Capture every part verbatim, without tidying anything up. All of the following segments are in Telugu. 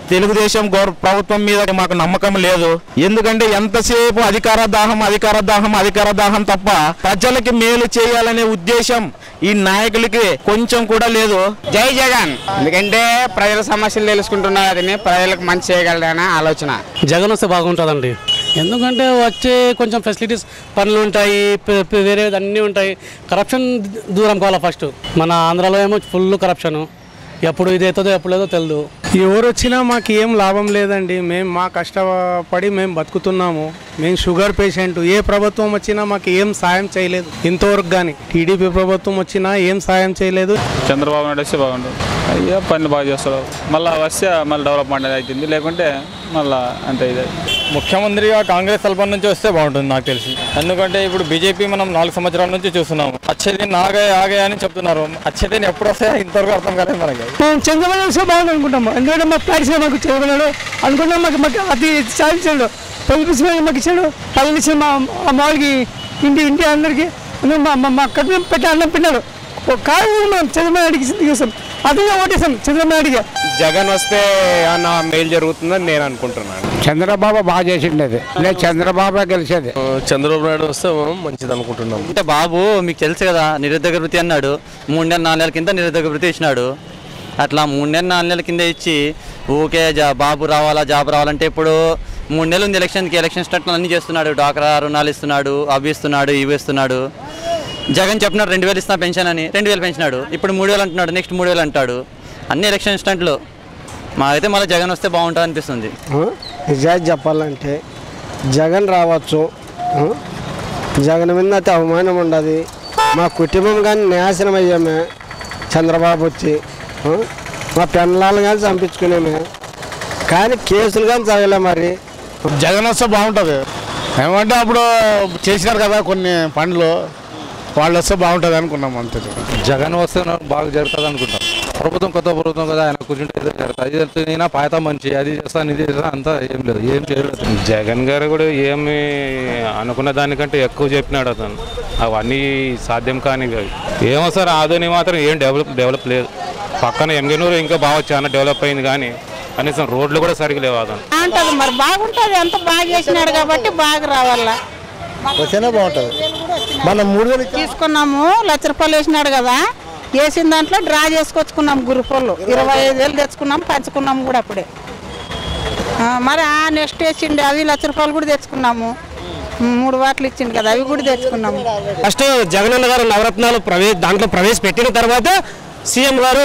తెలుగుదేశం ప్రభుత్వం మీద మాకు నమ్మకం లేదు. ఎందుకంటే ఎంతసేపు అధికార దాహం అధికార దాహం అధికార దాహం తప్ప ప్రజలకి మేలు చేయాలనే ఉద్దేశం ఈ నాయకులకి కొంచెం కూడా లేదు. జై జగన్. ఎందుకంటే ప్రజల సమస్యలు తెలుసుకుంటున్నారని ప్రజలకు మంచి చేయగలరనే ఆలోచన. జగన్ వస్తే బాగుంటుందండి. ఎందుకంటే వచ్చే కొంచెం ఫెసిలిటీస్ పనులు ఉంటాయి, వేరే అన్నీ ఉంటాయి. కరప్షన్ దూరం కావాలి ఫస్ట్. మన ఆంధ్రాలో ఏమో ఫుల్ కరప్షన్. ఎప్పుడు ఇది అవుతుందో ఎప్పుడు లేదో తెలియదు. ఎవరు వచ్చినా మాకు ఏం లాభం లేదండి. మేము మా కష్టపడి మేము బతుకుతున్నాము. మేము షుగర్ పేషెంట్. ఏ ప్రభుత్వం వచ్చినా మాకు ఏం సాయం చేయలేదు ఇంతవరకు. కానీ టీడీపీ ప్రభుత్వం వచ్చినా ఏం సాయం చేయలేదు. చంద్రబాబు నాయుడు వస్తే బాగుండు. అయ్యా పనులు బాగా చేస్తారు. మళ్ళీ వస్తే మళ్ళీ డెవలప్మెంట్ అవుతుంది, లేకుంటే మళ్ళీ అంతే ఇదే. ముఖ్యమంత్రిగా కాంగ్రెస్ తరఫు నుంచి వస్తే బాగుంటుంది నాకు తెలిసి. ఎందుకంటే ఇప్పుడు బీజేపీ మనం నాలుగు సంవత్సరాల నుంచి చూస్తున్నాము. వచ్చేది నాగే ఆగే అని చెప్తున్నారు. వచ్చేది ఎప్పుడు వస్తే ఇంతవరకు అర్థం కాలేదు మనకి. మేము చంద్రబాబు వస్తే బాగుంది అనుకుంటాము. ఎందుకంటే మా ప్లాట్స్ మాకు చదువుకున్నాడు అనుకుంటాం. మాకు మాకు అది సాధించాడు. పొలిటిక్స్ మాకు ఇచ్చాడు. పల్లెలు ఇచ్చాడు. మా మామూలుకి ఇంటి ఇంటి అందరికీ మా కడుపు పెట్టి అన్నం పెట్టాడు. కాదు మనం చంద్రబాబు నాయుడికి చూసాం. అదే ఓటేసాం చంద్రబాబు నాయుడికి. జగన్ వస్తే అన్న మేలు జరుగుతుందని నేను అనుకుంటున్నాను. చంద్రబాబు బాగా చేసిండేది. నేను చంద్రబాబు గెలిచేది. చంద్రబాబు నాయుడు వస్తే మంచిది అనుకుంటున్నాం. అంటే బాబు మీకు తెలుసు కదా, నిరుద్యోగ వృత్తి అన్నాడు. మూడు నెలల నాలుగు నెలల కింద నిరుద్యోగ వృత్తి ఇచ్చినాడు. అట్లా మూడు నెలల నాలుగు నెలల కింద ఇచ్చి ఓకే జా బాబు రావాలా జాబ్ రావాలంటే ఇప్పుడు మూడు నెలలు ఉంది ఎలక్షన్కి. ఎలక్షన్ స్టార్ట్లు అన్నీ చేస్తున్నాడు. డాక్రా రుణాలు ఇస్తున్నాడు, అవి ఇస్తున్నాడు, ఇవి ఇస్తున్నాడు. జగన్ చెప్పినాడు రెండు వేలు ఇస్తున్నా పెన్షన్ అని, రెండు వేలు పెంచినాడు. ఇప్పుడు మూడు వేలు అంటున్నాడు, నెక్స్ట్ మూడు వేలు అంటాడు. అన్ని ఎలక్షన్ స్టంట్లు. మాకైతే మళ్ళీ జగన్ వస్తే బాగుంటుంది అనిపిస్తుంది. నిజాయితీ చెప్పాలంటే జగన్ రావచ్చు. జగన్ మీద అయితే అవమానం ఉండదు. మా కుటుంబం కానీ నాశనం అయ్యామే చంద్రబాబు వచ్చి. మా పెళ్ళాలను కానీ చంపించుకునేమే, కానీ కేసులు కానీ చదవలే. మరి జగన్ వస్తే బాగుంటుంది. ఏమంటే అప్పుడు చేసినారు కదా కొన్ని పనులు, వాళ్ళు వస్తే బాగుంటుంది అనుకున్నాం అంతే. జగన్ వస్తే బాగా జరుగుతుంది అనుకుంటాం. ప్రభుత్వం కొత్త ప్రభుత్వం కదా, ఆయన కూర్చుంటే ఏదో జరుగుతుంది. అది జరుగుతుంది పాయతా మంచి, అది చేస్తాను ఇది చేస్తాను అంతా ఏం లేదు, ఏం చేయలేదు. జగన్ గారు కూడా ఏమి అనుకున్న దానికంటే ఎక్కువ చెప్పినాడు అతను. అవన్నీ సాధ్యం కాని ఏమో సార్. ఆదోని మాత్రం ఏం డెవలప్ డెవలప్ లేదు. పక్కన ఎంగనూరు ఇంకా బాగా చాలా డెవలప్ అయింది, కానీ కనీసం రోడ్లు కూడా సరిగ్గా లేవు. అతను అంటది మరి బాగుంటుంది. ఎంత బాగా చేసినాడు కాబట్టి బాగా రావాలా. బాగుంటుంది. మనం మూడు వేలు తీసుకున్నాము, లక్ష రూపాయలు వేసినాడు కదా, వేసిన దాంట్లో డ్రా చేసుకొచ్చుకున్నాం. గ్రూపుల్లో ఇరవై ఐదు వేలు తెచ్చుకున్నాం, పంచుకున్నాము కూడా అప్పుడే. మరి ఆ నెక్స్ట్ వేసిండి అవి లక్ష రూపాయలు కూడా తెచ్చుకున్నాము. మూడు వాట్లు ఇచ్చింది కదా, అవి కూడా తెచ్చుకున్నాము. ఫస్ట్ జగనన్న గారు నవరత్నాలు ప్రవేశ దాంట్లో ప్రవేశపెట్టిన తర్వాత సీఎం గారు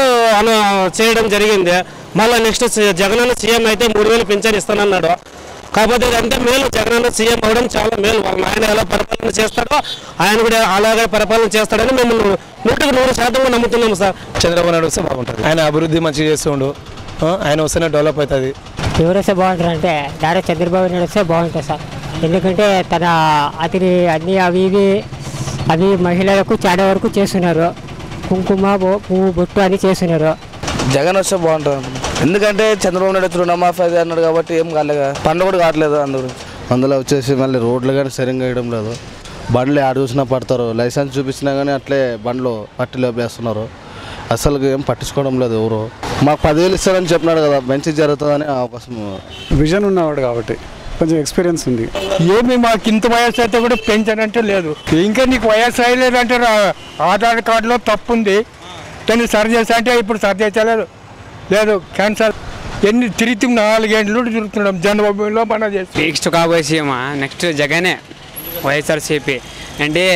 చేయడం జరిగింది. మళ్ళీ నెక్స్ట్ జగనన్న సీఎం అయితే మూడు వేలు పెంచారు ఇస్తానన్నాడు. కాకపోతే అంటే మేలు, జగనన్న సీఎం అవడం చాలా మేలు. వాళ్ళ ఆయన ఎలా పరిపాలన చేస్తాడో ఆయన కూడా అలాగే పరిపాలన చేస్తాడని మేము నూటికి నూరు శాతం నమ్ముతున్నాము సార్. చంద్రబాబు నాయుడు వస్తే బాగుంటుంది. ఆయన అభివృద్ధి మంచిగా చేస్తుండు. ఆయన వస్తేనే డెవలప్ అవుతుంది. ఎవరు వస్తే బాగుంటుంది అంటే డైరెక్ట్ చంద్రబాబు నాయుడు వస్తే బాగుంటుంది సార్. ఎందుకంటే తన అతని అన్ని అవి ఇవి అవి మహిళలకు చాలా వరకు చేస్తున్నారు. కుంకుమ పువ్వు బొట్టు అని చేస్తున్నారు. జగన్ వస్తే బాగుంటుంది. ఎందుకంటే చంద్రబాబు నాయుడు రుణమాఫీ అది అన్నాడు కాబట్టి ఏం కాలేదు, పనులు కూడా కావట్లేదు. అందరూ అందులో వచ్చేసి మళ్ళీ రోడ్లు కానీ సరిగ్గా వేయడం లేదు. బండ్లు ఆడ చూసినా పడతారు. లైసెన్స్ చూపించినా కానీ అట్లే బండ్లు పట్టి లేపేస్తున్నారు. అసలు ఏం పట్టించుకోవడం లేదు ఎవరు. మాకు పదివేలు ఇస్తారని చెప్పినాడు కదా, మంచి జరుగుతుందని అవకాశం. విజన్ ఉన్నవాడు కాబట్టి కొంచెం ఎక్స్పీరియన్స్ ఉంది. ఏమి మాకు ఇంత వయసు అయితే కూడా పెంచానంటే లేదు. ఇంకా నీకు వయసు అయ్యలేదంటే ఆధార్ కార్డులో తప్పు ఉంది, దాన్ని సరి చేస్తా అంటే ఇప్పుడు సరి చేసలేదు. లేదు క్యాన్సర్. ఎన్ని తిరిగి నాలుగేళ్ళు తిరుగుతున్నాం జన్మభూమిలో పని చేసి. నెక్స్ట్ కాబోయే సీఎం నెక్స్ట్ జగనే, వైఎస్ఆర్సీపీ. అంటే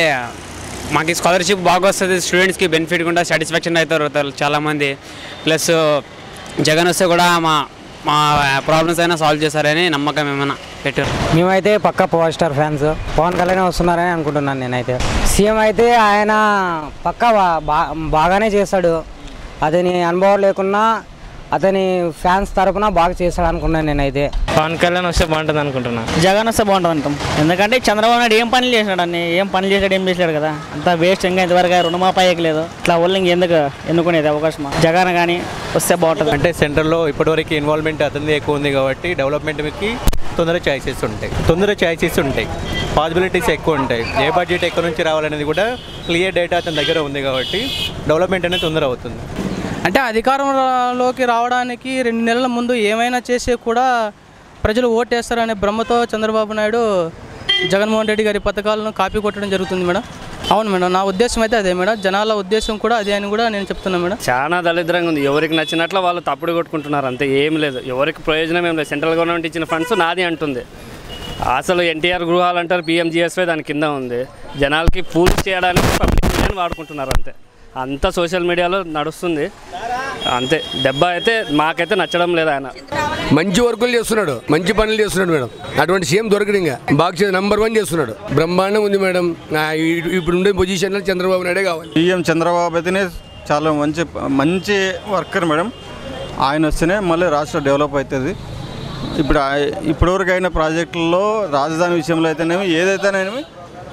మాకు స్కాలర్షిప్ బాగా వస్తుంది, స్టూడెంట్స్కి బెనిఫిట్ కూడా సాటిస్ఫాక్షన్ అవుతారు చాలామంది. ప్లస్ జగన్ వస్తే కూడా మా మా ప్రాబ్లమ్స్ అయినా సాల్వ్ చేస్తారని నమ్మకం ఏమైనా పెట్టారు. మేమైతే పక్క power star fans. Pawan Kalyan వస్తున్నారని అనుకుంటున్నాను నేనైతే. సీఎం అయితే ఆయన పక్క బాగానే చేస్తాడు. అతని అనుభవం లేకున్నా అతని ఫ్యాన్స్ తరఫున బాగా చేస్తాడు అనుకున్నాను నేనైతే. పవన్ కళ్యాణ్ వస్తే బాగుంటుంది అనుకుంటున్నా. జగన్ వస్తే బాగుంటుంది అంటాం. ఎందుకంటే చంద్రబాబు నాయుడు ఏం పనులు చేసినాడు అన్ని ఏం పనులు చేశాడు ఏం చేశాడు కదా, అంతా వేస్ట్. ఇంకా ఇంతవరకు రుణమాఫీ అయ్యలేదు. ఇట్లా వాళ్ళు ఇంకెందుకు ఎన్నుకునేది అవకాశం. జగన్ కానీ వస్తే బాగుంటుంది. అంటే సెంటర్లో ఇప్పటివరకు ఇన్వాల్వ్మెంట్ అతనిది ఎక్కువ ఉంది కాబట్టి డెవలప్మెంట్కి తొందర ఛాయిసెస్ ఉంటాయి తొందర ఛాయిసెస్ ఉంటాయి పాసిబిలిటీస్ ఎక్కువ ఉంటాయి. ఏ బడ్జెట్ ఎక్కడి నుంచి రావాలనేది కూడా క్లియర్ డేటా అతని దగ్గర ఉంది కాబట్టి డెవలప్మెంట్ అనేది తొందర అవుతుంది. అంటే అధికారంలోకి రావడానికి రెండు నెలల ముందు ఏమైనా చేసే కూడా ప్రజలు ఓటేస్తారనే భ్రమతో చంద్రబాబు నాయుడు జగన్మోహన్ రెడ్డి గారి పథకాలను కాపీ కొట్టడం జరుగుతుంది మేడం. అవును మేడం, నా ఉద్దేశం అయితే అదే మేడం. జనాల ఉద్దేశం కూడా అదే అని కూడా నేను చెప్తున్నాను మేడం. చాలా దళిద్రంగా ఉంది. ఎవరికి నచ్చినట్లు వాళ్ళు తప్పుడు కొట్టుకుంటున్నారు అంతే, ఏం లేదు. ఎవరికి ప్రయోజనం ఏం లేదు. సెంట్రల్ గవర్నమెంట్ ఇచ్చిన ఫండ్స్ నాది అంటుంది. అసలు ఎన్టీఆర్ గృహాలు అంటారు, పిఎంజిఎస్వై దాని కింద ఉంది. జనాలకి ఫూల్ చేయడానికి పబ్లిక్ మీడియాని వాడుకుంటున్నారు అంతే. అంతా సోషల్ మీడియాలో నడుస్తుంది అంతే. దెబ్బ అయితే మాకైతే నచ్చడం లేదు. ఆయన మంచి వర్కులు చేస్తున్నాడు, మంచి పనులు చేస్తున్నాడు మేడం. అటువంటి సీఎం దొరకడు ఇంకా. బాగా నంబర్ వన్ చేస్తున్నాడు. బ్రహ్మాండం ఉంది మేడం. ఇప్పుడు ఉండే పొజిషన్లో చంద్రబాబు నాయుడే కావాలి. సీఎం చంద్రబాబు అయితేనే చాలా మంచి మంచి వర్కర్ మేడం. ఆయన వస్తేనే మళ్ళీ రాష్ట్రం డెవలప్ అవుతుంది. ఇప్పుడు ఇప్పటివరకు అయిన ప్రాజెక్టుల్లో రాజధాని విషయంలో అయితేనేమి ఏదైతేనేమి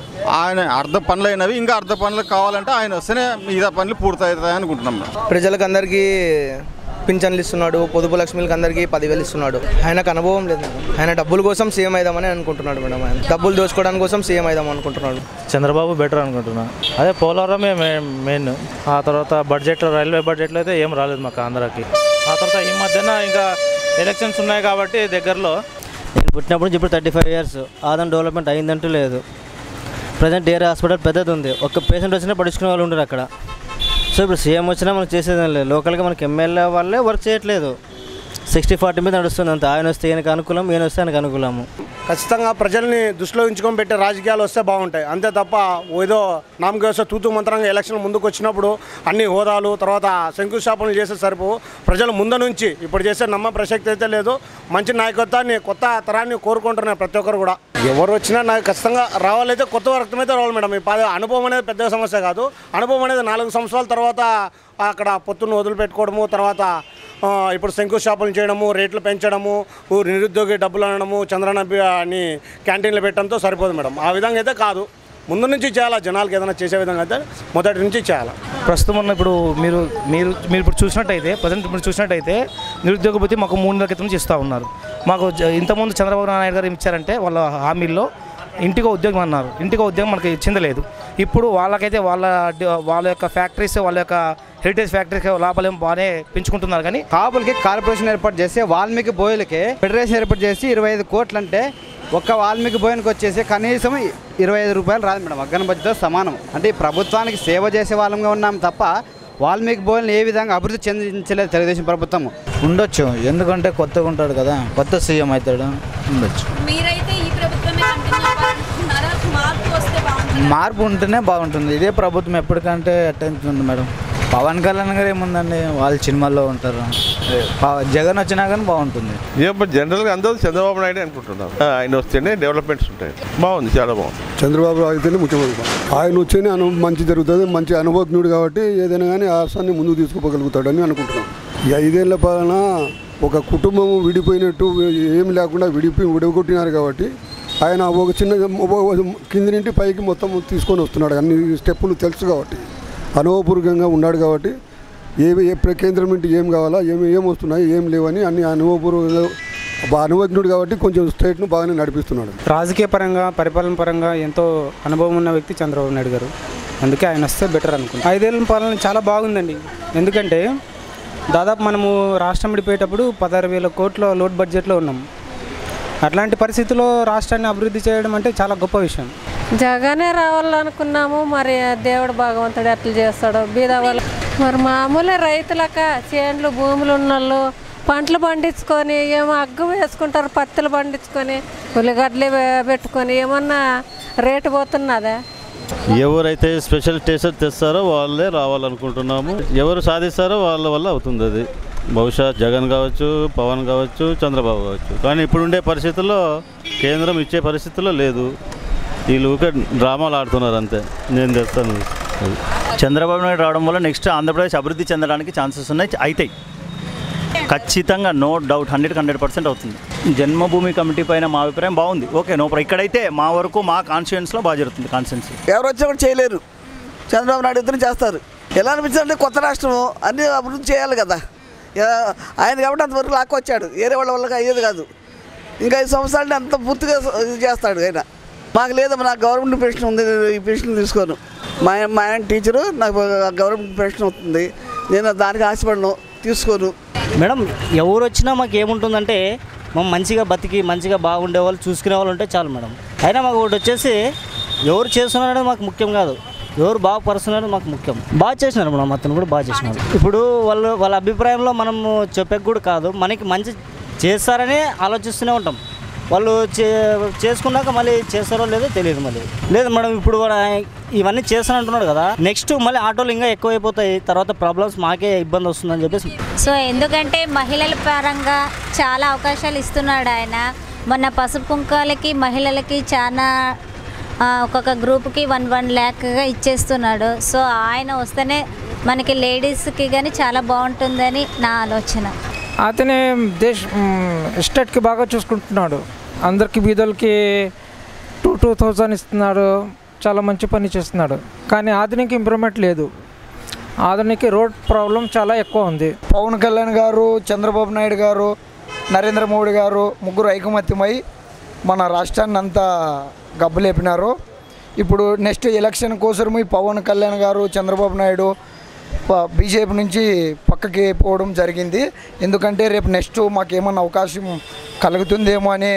ఆయన అర్ధ పనులు అయినవి, ఇంకా అర్ధ పనులు కావాలంటే ఆయన వస్తేనే మిగతా పనులు పూర్తవుతాయి అనుకుంటున్నాం. ప్రజలకు అందరికీ పింఛన్లు ఇస్తున్నాడు, పొదుపు లక్ష్మిలకు అందరికీ పదివేలు ఇస్తున్నాడు. ఆయనకు అనుభవం లేదు. ఆయన డబ్బుల కోసం సీఎం అయిదామని అనుకుంటున్నాడు మేడం. ఆయన డబ్బులు దోచుకోవడానికి కోసం సీఎం అయిదాం అనుకుంటున్నాడు. చంద్రబాబు బెటర్ అనుకుంటున్నాను. అదే పోలవరమే మెయిన్. ఆ తర్వాత బడ్జెట్లో రైల్వే బడ్జెట్లో అయితే ఏం రాలేదు మాకు ఆంధ్రాకి. ఆ తర్వాత ఈ మధ్యన ఇంకా ఎలక్షన్స్ ఉన్నాయి కాబట్టి దగ్గరలో. నేను పుట్టినప్పుడు నుంచి ఇప్పుడు థర్టీ ఫైవ్ ఇయర్స్ ఆదాయం డెవలప్మెంట్ అయిందంటూ లేదు. ప్రజెంట్ డేర్ హాస్పిటల్ పెద్దది ఉంది. ఒక్క పేషెంట్ వచ్చినా పడుచుకునే వాళ్ళు ఉండరు అక్కడ. సో ఇప్పుడు సీఎం వచ్చినా మనకు చేసేదేం లేదు. లోకల్గా మనకి ఎమ్మెల్యే వాళ్ళే వర్క్ చేయట్లేదు. సిక్స్టీ ఫార్టీ మీద నడుస్తుంది అంత. ఆయన వస్తే ఈయనకు అనుకూలం, ఈయన వస్తే ఆయనకు అనుకూలము. ఖచ్చితంగా ప్రజల్ని దృష్టిలో ఉంచుకొని పెట్టే రాజకీయాలు వస్తే బాగుంటాయి. అంతే తప్ప ఏదో నామకేసో తూతూ మంత్రంగా ఎలక్షన్ ముందుకు వచ్చినప్పుడు అన్ని హోదాలు తర్వాత శంకుస్థాపనలు చేసే సరిపో ప్రజలు ముందు నుంచి ఇప్పుడు చేసే నమ్మ ప్రసక్తి అయితే లేదు. మంచి నాయకత్వాన్ని, కొత్త తరాన్ని కోరుకుంటున్నారు ప్రతి ఒక్కరు కూడా. ఎవరు వచ్చినా నాకు ఖచ్చితంగా రావాలైతే కొత్త రక్తం అయితే రావాలి మేడం. ఈ అనుభవం అనేది పెద్ద సమస్య కాదు. అనుభవం అనేది నాలుగు సంవత్సరాల తర్వాత అక్కడ పొత్తును వదిలిపెట్టుకోవడము, తర్వాత ఇప్పుడు శంకుస్థాపన చేయడము, రేట్లు పెంచడము, నిరుద్యోగి డబ్బులు అనడము, చంద్రన్న అని క్యాంటీన్లు పెట్టడంతో సరిపోదు మేడం. ఆ విధంగా అయితే కాదు. ముందు నుంచి చేయాలా, జనాలకు ఏదైనా చేసే విధంగా అయితే మొదటి నుంచి చేయాలి. ప్రస్తుతం ఉన్న ఇప్పుడు మీరు మీరు మీరు ఇప్పుడు చూసినట్టయితే ప్రజెంట్ ఇప్పుడు చూసినట్టయితే నిరుద్యోగ భృతి మాకు మూడు నెలల క్రితం నుంచి ఇస్తూ ఉన్నారు. మాకు ఇంతకుముందు చంద్రబాబు నాయుడు గారు ఇచ్చారంటే వాళ్ళ హామీల్లో ఇంటికో ఉద్యోగం అన్నారు. ఇంటికో ఉద్యోగం మనకి ఇచ్చింది లేదు. ఇప్పుడు వాళ్ళకైతే వాళ్ళ వాళ్ళ యొక్క ఫ్యాక్టరీస్, వాళ్ళ యొక్క హెరిటేజ్ ఫ్యాక్టరీకి లాభాలు బాగానే పెంచుకుంటున్నారు. కానీ కాపులకి కార్పొరేషన్ ఏర్పాటు చేసి వాల్మీకి బోయలకి ఫెడరేషన్ ఏర్పాటు చేసి ఇరవై ఐదు కోట్లు అంటే ఒక్క వాల్మీకి బోయనికి వచ్చేసి కనీసం ఇరవై ఐదు రూపాయలు రాదు మేడం. అగ్గన బడ్జెట్తో సమానం. అంటే ఈ ప్రభుత్వానికి సేవ చేసే వాళ్ళంగా ఉన్నాం తప్ప వాల్మీకి బోయల్ని ఏ విధంగా అభివృద్ధి చెందించలేదు తెలుగుదేశం ప్రభుత్వం. ఉండొచ్చు, ఎందుకంటే కొత్తగా ఉంటాడు కదా, కొత్త సీఎం అవుతాడు, ఉండొచ్చు. మార్పు ఉంటేనే బాగుంటుంది. ఇదే ప్రభుత్వం ఎప్పటికంటే అట్టవుతుంది మేడం. పవన్ కళ్యాణ్ గారు ఏముందండి, వాళ్ళు సినిమాల్లో ఉంటారు. జగన్ వచ్చినా కానీ బాగుంటుంది. ఇప్పుడు జనరల్గా అందరూ చంద్రబాబు నాయుడు అనుకుంటున్నారు. ఆయన వస్తేనే డెవలప్మెంట్స్ ఉంటాయి. బాగుంది, చాలా బాగుంది. చంద్రబాబు అయితేనే ముఖ్యమంత్రి. ఆయన వచ్చేనే అను మంచి జరుగుతుంది. మంచి అనుభవజ్ఞుడు కాబట్టి ఏదైనా కానీ రాష్ట్రాన్ని ముందుకు తీసుకుపోగలుగుతాడని అనుకుంటున్నాను. ఈ ఐదేళ్ల పాలన ఒక కుటుంబం విడిపోయినట్టు ఏం లేకుండా విడిపోయి విడగొట్టినారు కాబట్టి ఆయన ఒక చిన్న కింది నుండి పైకి మొత్తం తీసుకొని వస్తున్నాడు. అన్ని స్టెప్పులు తెలుసు కాబట్టి అనుభవపూర్వకంగా ఉన్నాడు కాబట్టి ఏవి ఏ కేంద్రం నుండి ఏం కావాలా, ఏమి ఏం వస్తున్నాయి, ఏం లేవని అన్ని అనుభవపూర్వకంగా అనుభవజ్ఞుడు కాబట్టి కొంచెం స్టేట్ను బాగానే నడిపిస్తున్నాడు. రాజకీయ పరంగా, పరిపాలన పరంగా ఎంతో అనుభవం ఉన్న వ్యక్తి చంద్రబాబు నాయుడు గారు. అందుకే ఆయన వస్తే బెటర్ అనుకుంటున్నాను. ఐదేళ్ళ పాలన చాలా బాగుందండి. ఎందుకంటే దాదాపు మనము రాష్ట్రం విడిపోయేటప్పుడు పదహారు వేల కోట్ల లోడ్ బడ్జెట్లో ఉన్నాం. అట్లాంటి పరిస్థితుల్లో రాష్ట్రాన్ని అభివృద్ధి చేయడం అంటే చాలా గొప్ప విషయం. జగనే రావాలనుకున్నాము. మరి దేవుడు భగవంతుడు ఎట్లా చేస్తాడో. బీద వాళ్ళు మరి మామూలే రైతులక చేన్లు భూములు ఉన్నోళ్ళు పంటలు పండించుకొని ఏమో అగ్గు వేసుకుంటారు, పత్తులు పండించుకొని ఉల్లిగడ్డలు పెట్టుకొని ఏమన్నా రేటు పోతున్నదా? ఎవరైతే స్పెషల్ టేస్ట్ తెస్తారో వాళ్ళే రావాలనుకుంటున్నాము. ఎవరు సాధిస్తారో వాళ్ళ వల్ల అవుతుంది అది. బహుశా జగన్ కావచ్చు, పవన్ కావచ్చు, చంద్రబాబు కావచ్చు. కానీ ఇప్పుడుండే పరిస్థితుల్లో కేంద్రం ఇచ్చే పరిస్థితుల్లో లేదు. వీళ్ళు ఊకే డ్రామాలు ఆడుతున్నారు అంతే. నేను తెస్తాను. చంద్రబాబు నాయుడు రావడం వల్ల నెక్స్ట్ ఆంధ్రప్రదేశ్ అభివృద్ధి చెందడానికి ఛాన్సెస్ ఉన్నాయి, అవుతాయి ఖచ్చితంగా. నో డౌట్, హండ్రెడ్కి హండ్రెడ్ పర్సెంట్ అవుతుంది. జన్మభూమి కమిటీ పైన మా అభిప్రాయం బాగుంది. Okay, no problem. ఇక్కడైతే మా వరకు మా కాన్స్టిట్యూన్స్లో బాగా జరుగుతుంది. కాన్స్టిట్యూన్సీ ఎవరు వచ్చి కూడా చేయలేరు. చంద్రబాబు నాయుడు ఇద్దరు చేస్తారు. ఎలా అనిపించింది అంటే కొత్త రాష్ట్రం అన్నీ అభివృద్ధి చేయాలి కదా. ఆయన కాబట్టి అంతవరకు లాక్కొచ్చాడు. వేరే వాళ్ళ వల్ల అయ్యేది కాదు. ఇంకా ఐదు సంవత్సరాలు అంత పూర్తిగా ఇది చేస్తాడు ఆయన. మాకు లేదమ్మా, నాకు గవర్నమెంట్ పెన్షన్ ఉంది, ఈ పెన్షన్ తీసుకోను. మా మా ఆయన టీచరు, నాకు గవర్నమెంట్ పెన్షన్ అవుతుంది. నేను దానికి ఆశపడను, తీసుకోను. మేడం ఎవరు వచ్చినా మాకు ఏముంటుందంటే మేము మంచిగా బతికి మంచిగా బాగుండే వాళ్ళు చూసుకునే వాళ్ళు ఉంటే చాలు మేడం. అయినా మాకు ఒకటి వచ్చేసి ఎవరు చేస్తున్నారో మాకు ముఖ్యం కాదు, ఎవరు బాగా పరుస్తున్నారో మాకు ముఖ్యం. బాగా చేసినారు మేడం, అతను కూడా బాగా చేసినారు. ఇప్పుడు వాళ్ళు వాళ్ళ అభిప్రాయంలో మనము చెప్పక కూడా కాదు, మనకి మంచి చేస్తారని ఆలోచిస్తూనే ఉంటాం. వాళ్ళు చే చేసుకున్నాక మళ్ళీ చేస్తారో లేదో తెలియదు. మళ్ళీ లేదు మేడం, ఇప్పుడు ఇవన్నీ చేస్తాను అంటున్నాడు కదా, నెక్స్ట్ మళ్ళీ ఆటోలు ఇంకా ఎక్కువైపోతాయి, తర్వాత ప్రాబ్లమ్స్ మాకే ఇబ్బంది వస్తుందని చెప్పేసి. సో ఎందుకంటే మహిళల పరంగా చాలా అవకాశాలు ఇస్తున్నాడు ఆయన. మొన్న పసుపు కుంకాలకి మహిళలకి చాలా ఒక్కొక్క గ్రూప్కి వన్ వన్ ల్యాక్గా ఇచ్చేస్తున్నాడు. సో ఆయన వస్తేనే మనకి లేడీస్కి కానీ చాలా బాగుంటుందని నా ఆలోచన. అతనే దేశ ఎస్టేట్కి బాగా చూసుకుంటున్నాడు, అందరికి బీదలకి టూ టూ థౌజండ్ ఇస్తున్నాడు, చాలా మంచి పని చేస్తున్నాడు. కానీ ఆధునిక ఇంప్రూవ్మెంట్ లేదు, ఆధునిక రోడ్ ప్రాబ్లం చాలా ఎక్కువ ఉంది. పవన్ కళ్యాణ్ గారు, చంద్రబాబు నాయుడు గారు, నరేంద్ర మోడీ గారు ముగ్గురు ఐకమత్యమై మన రాష్ట్రాన్ని అంతా గబ్బులేపినారు. ఇప్పుడు నెక్స్ట్ ఎలక్షన్ కోసం ఈ పవన్ కళ్యాణ్ గారు, చంద్రబాబు నాయుడు బీజేపీ నుంచి పక్కకి పోవడం జరిగింది. ఎందుకంటే రేపు నెక్స్ట్ మాకు ఏమన్నా అవకాశం కలుగుతుందేమో అని.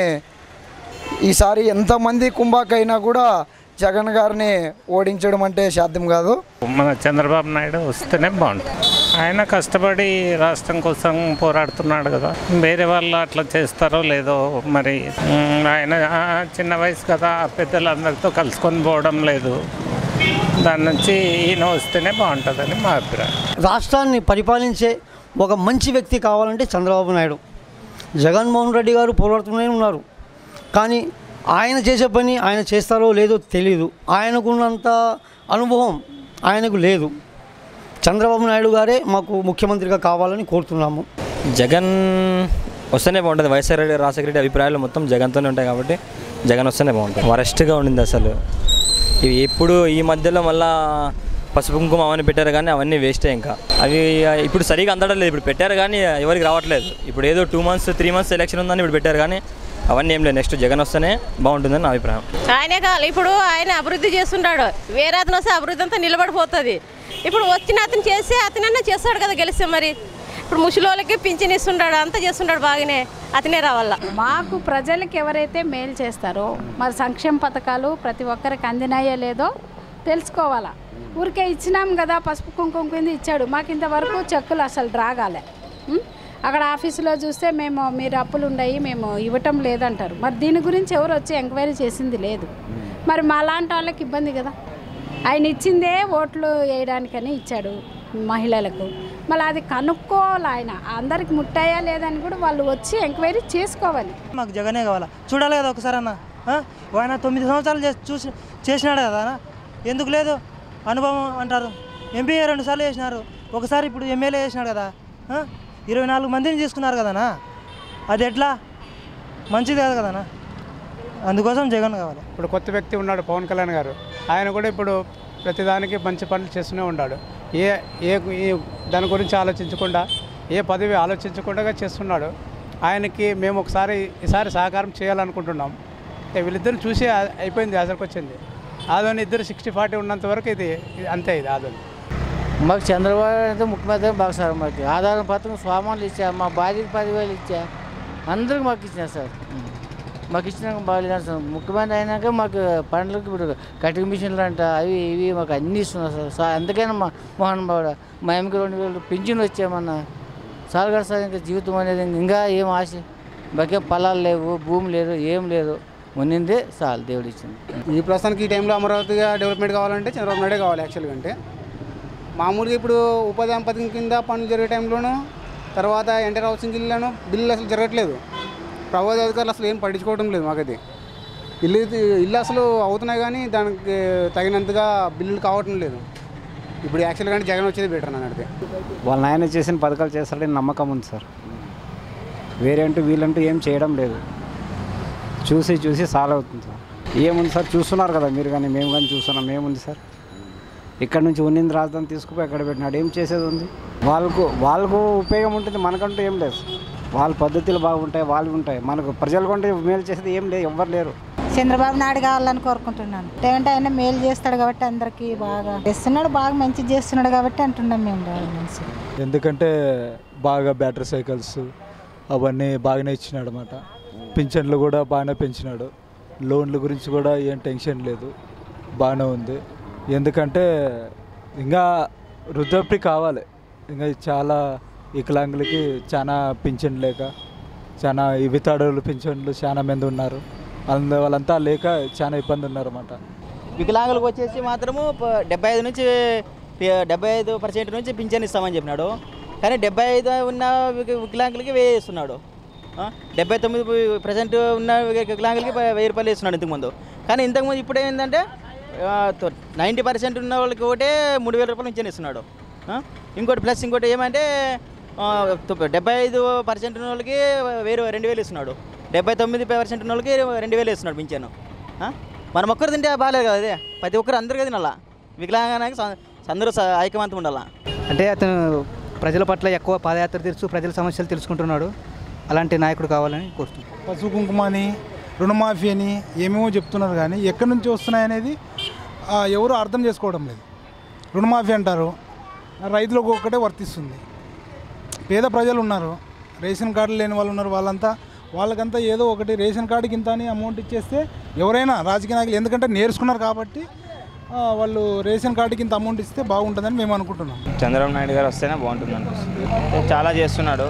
ఈసారి ఎంతమంది కుంభాకైనా కూడా జగన్ గారిని ఓడించడం అంటే సాధ్యం కాదు. మన చంద్రబాబు నాయుడు వస్తేనే బాగుంటుంది. ఆయన కష్టపడి రాష్ట్రం కోసం పోరాడుతున్నాడు కదా, వేరే వాళ్ళు అట్లా చేస్తారో లేదో మరి. ఆయన చిన్న వయసు కదా, పెద్దలందరితో కలుసుకొని పోవడం లేదు, దాని నుంచి ఈయన వస్తేనే బాగుంటుందని మా అభిప్రాయం. రాష్ట్రాన్ని పరిపాలించే ఒక మంచి వ్యక్తి కావాలంటే చంద్రబాబు నాయుడు. జగన్మోహన్ రెడ్డి గారు పోరాడుతూనే ఉన్నారు, కానీ ఆయన చేసే పని ఆయన చేస్తారో లేదో తెలియదు. ఆయనకున్నంత అనుభవం ఆయనకు లేదు. చంద్రబాబు నాయుడు గారే మాకు ముఖ్యమంత్రిగా కావాలని కోరుతున్నాము. జగన్ వస్తేనే బాగుంటుంది. వైఎస్ఆర్ రెడ్డి, రాజశేఖర రెడ్డి అభిప్రాయాలు మొత్తం జగన్తోనే ఉంటాయి కాబట్టి జగన్ వస్తేనే బాగుంటుంది. వరస్ట్గా ఉండింది అసలు. ఇవి ఎప్పుడు ఈ మధ్యలో మళ్ళా పసుపు కుంకుమ అవన్నీ పెట్టారు కానీ అవన్నీ వేస్టే. ఇంకా అవి ఇప్పుడు సరిగా అందడం లేదు. ఇప్పుడు పెట్టారు కానీ ఎవరికి రావట్లేదు. ఇప్పుడు ఏదో two months three months election ఉందని ఇప్పుడు పెట్టారు కానీ అవన్నీ ఏం లేదు. నెక్స్ట్ జగన్ వస్తేనే బాగుంటుందని నా అభిప్రాయం. ఆయనే కావాలి. ఇప్పుడు ఆయన అభివృద్ధి చేస్తుంటాడు, వేరే అతను వస్తే అభివృద్ధి అంతా నిలబడిపోతుంది. ఇప్పుడు వచ్చిన అతను చేస్తే అతనన్నా చేస్తాడు కదా గెలిస్తే. మరి ఇప్పుడు ముసలోళ్ళకి పింఛన్ ఇస్తుంటాడు, అంతా చేస్తుంటాడు, బాగానే అతనే రావాల. మాకు ప్రజలకు ఎవరైతే మేలు చేస్తారో మరి సంక్షేమ పథకాలు ప్రతి ఒక్కరికి అందినాయో లేదో తెలుసుకోవాలా. ఊరికే ఇచ్చినాం కదా, పసుపు కుంకుమ కింద ఇచ్చాడు, మాకు ఇంతవరకు చెక్కులు అసలు రాగాలే. అక్కడ ఆఫీసులో చూస్తే మేము మీరు అప్పులు ఉన్నాయి మేము ఇవ్వటం లేదంటారు. మరి దీని గురించి ఎవరు వచ్చి ఎంక్వైరీ చేసింది లేదు. మరి మా లాంటి వాళ్ళకి ఇబ్బంది కదా. ఆయన ఇచ్చిందే ఓట్లు వేయడానికని ఇచ్చాడు మహిళలకు, మళ్ళీ అది కనుక్కోవాలి. ఆయన అందరికి ముట్టాయా లేదని కూడా వాళ్ళు వచ్చి ఎంక్వైరీ చేసుకోవాలి. మాకు జగనే కావాలా, చూడాలి కదా ఒకసారి అన్న. ఆయన తొమ్మిది సంవత్సరాలు చేసి చూసి చేసినాడు కదా, ఎందుకు లేదు అనుభవం అంటారు. ఎంపీ రెండు సార్లు చేసినారు, ఒకసారి ఇప్పుడు ఎమ్మెల్యే చేసినాడు కదా, ఇరవై నాలుగు మందిని తీసుకున్నారు కదనా, అది ఎట్లా మంచిది కాదు కదనా. అందుకోసం జగన్ కావాలి. ఇప్పుడు కొత్త వ్యక్తి ఉన్నాడు పవన్ కళ్యాణ్ గారు, ఆయన కూడా ఇప్పుడు ప్రతిదానికి మంచి పనులు చేస్తూనే ఉన్నాడు. ఏ ఏ దాని గురించి ఆలోచించకుండా, ఏ పదవి ఆలోచించకుండా చేస్తున్నాడు. ఆయనకి మేము ఒకసారి ఈసారి సహకారం చేయాలనుకుంటున్నాం. వీళ్ళిద్దరు చూసి అయిపోయింది, అసలుకి వచ్చింది. ఆదోని ఇద్దరు సిక్స్టీ ఫార్టీ ఉన్నంత వరకు ఇది అంతే. ఇది ఆదోని మాకు చంద్రబాబు అయితే ముఖ్యమంత్రి బాగా సార్. మాకు ఆధారం పత్రం సామాన్లు ఇచ్చా, మా భార్యకి పదివేలు ఇచ్చా, అందరికి మాకు ఇచ్చినా సార్. మాకు ఇచ్చినాక బాగాలేదు సార్. ముఖ్యమంత్రి అయినాక మాకు పండ్లకి ఇప్పుడు కటింగ్ మిషన్లు అంట అవి ఇవి మాకు అన్నీ ఇస్తున్నారు సార్. సార్ అందుకైనా మా మోహన్ బాబు మా ఎమ్కి రెండు వేలు పింఛన్లు వచ్చామన్నా చాలు కదా సార్. ఇంకా జీవితం అనేది ఇంకా ఏం ఆశ, మాకేం పొలాలు లేవు, భూమి లేదు, ఏం లేదు, ఉన్నిందే చాలు దేవుడు ఇచ్చింది. ఈ ప్రస్తుతానికి ఈ టైంలో అమరావతిగా డెవలప్మెంట్ కావాలంటే చంద్రబాబు నాయుడే కావాలి యాక్చువల్గా. అంటే మామూలుగా ఇప్పుడు ఉపాధి హామీ పథకం కింద పనులు జరిగే టైంలోనూ, తర్వాత ఎన్టీఆర్ హౌసింగ్ ఇల్లులోనూ బిల్లులు అసలు జరగట్లేదు. ప్రభుత్వ అధికారులు అసలు ఏం పట్టించుకోవడం లేదు. మాకది ఇల్లు ఇల్లు అసలు అవుతున్నాయి కానీ దానికి తగినంతగా బిల్లులు కావటం లేదు. ఇప్పుడు యాక్చువల్గా అంటే జగన్ వచ్చేది బెటర్ అని అడిగితే. వాళ్ళ నాయన చేసిన పథకాలు చేస్తాడని నమ్మకం ఉంది సార్. వేరే అంటూ వీళ్ళంటూ ఏం చేయడం లేదు. చూసి చూసి సాల్వ్ అవుతుంది సార్. ఏముంది సార్, చూస్తున్నారు కదా మీరు కానీ మేము కానీ చూస్తున్నాం. ఏముంది సార్, ఇక్కడ నుంచి ఉన్నింది రాజధాని తీసుకుపోయి ఎక్కడ పెట్టినాడు, ఏం చేసేది ఉంది. వాళ్ళకు వాళ్ళకు ఉపయోగం ఉంటుంది, మనకంటూ ఏం లేదు. వాళ్ళ పద్ధతులు బాగుంటాయి, వాళ్ళు ఉంటాయి. మనకు ప్రజలు కొంటే మేలు చేసేది ఏం లేదు, ఎవ్వరు లేరు. చంద్రబాబు నాయుడు కావాలని కోరుకుంటున్నాను. ఎందుకంటే ఆయన మేలు చేస్తాడు కాబట్టి అందరికీ బాగా చేస్తున్నాడు, బాగా మంచి చేస్తున్నాడు కాబట్టి అంటున్నాం మేము మంచి. ఎందుకంటే బాగా బ్యాటరీ సైకిల్స్ అవన్నీ బాగానే ఇచ్చినాడు అన్నమాట. పింఛన్లు కూడా బాగానే పెంచినాడు. లోన్ల గురించి కూడా ఏం టెన్షన్ లేదు, బాగానే ఉంది. ఎందుకంటే ఇంకా వృద్ధాప్తి కావాలి, ఇంకా చాలా వికలాంగులకి చాలా పింఛన్ లేక చాలా ఇవితాడులు పింఛన్లు చాలా మంది ఉన్నారు. అందు వాళ్ళంతా లేక చాలా ఇబ్బంది ఉన్నారు అన్నమాట. వికలాంగులకు వచ్చేసి మాత్రము డెబ్బై ఐదు నుంచి డెబ్బై ఐదు పర్సెంట్ నుంచి పింఛన్ ఇస్తామని చెప్పినాడు. కానీ డెబ్బై ఐదు ఉన్న వికలాంగులకి వెయ్యి ఇస్తున్నాడు. డెబ్బై తొమ్మిది పర్సెంట్ ఉన్న వికలాంగులకి వెయ్యి రూపాయలు ఇస్తున్నాడు ఇంతకుముందు. కానీ ఇంతకుముందు ఇప్పుడు ఏంటంటే నైంటీ పర్సెంట్ ఉన్న వాళ్ళకి ఒకటే మూడు వేల రూపాయలు పింఛన్ ఇస్తున్నాడు. ఇంకోటి ప్లస్ ఇంకోటి ఏమంటే డెబ్బై ఐదు పర్సెంట్ ఉన్న వాళ్ళకి వేరు రెండు వేలు ఇస్తున్నాడు. డెబ్బై తొమ్మిది పర్సెంట్ ఉన్న వాళ్ళకి రెండు వేలు ఇస్తున్నాడు పింఛను. మనం ఒక్కరు తింటే బాగాలేదు కదా, అదే ప్రతి ఒక్కరు అందరికీ తినాలా, వికలాంగానికి అందరూ ఐకమంతం ఉండాలా. అంటే అతను ప్రజల పట్ల ఎక్కువ పాదయాత్ర తెలుసు, ప్రజల సమస్యలు తెలుసుకుంటున్నాడు. అలాంటి నాయకుడు కావాలని కోరుతున్నాను. పసుపు కుంకుమ అని, రుణమాఫీ అని ఏమేమో చెప్తున్నారు, కానీ ఎక్కడి నుంచి వస్తున్నాయనేది ఎవరు అర్థం చేసుకోవడం లేదు. రుణమాఫీ అంటారు, రైతులకు ఒక్కటే వర్తిస్తుంది. పేద ప్రజలు ఉన్నారు, రేషన్ కార్డులు లేని వాళ్ళు ఉన్నారు, వాళ్ళంతా వాళ్ళకంతా ఏదో ఒకటి రేషన్ కార్డుకి ఇంత అని అమౌంట్ ఇచ్చేస్తే ఎవరైనా రాజకీయ నాయకులు ఎందుకంటే నేర్చుకున్నారు కాబట్టి వాళ్ళు రేషన్ కార్డుకి ఇంత అమౌంట్ ఇస్తే బాగుంటుందని మేము అనుకుంటున్నాం. చంద్రబాబు నాయుడు గారు వస్తేనే బాగుంటుంది అనిపిస్తుంది. చాలా చేస్తున్నాడు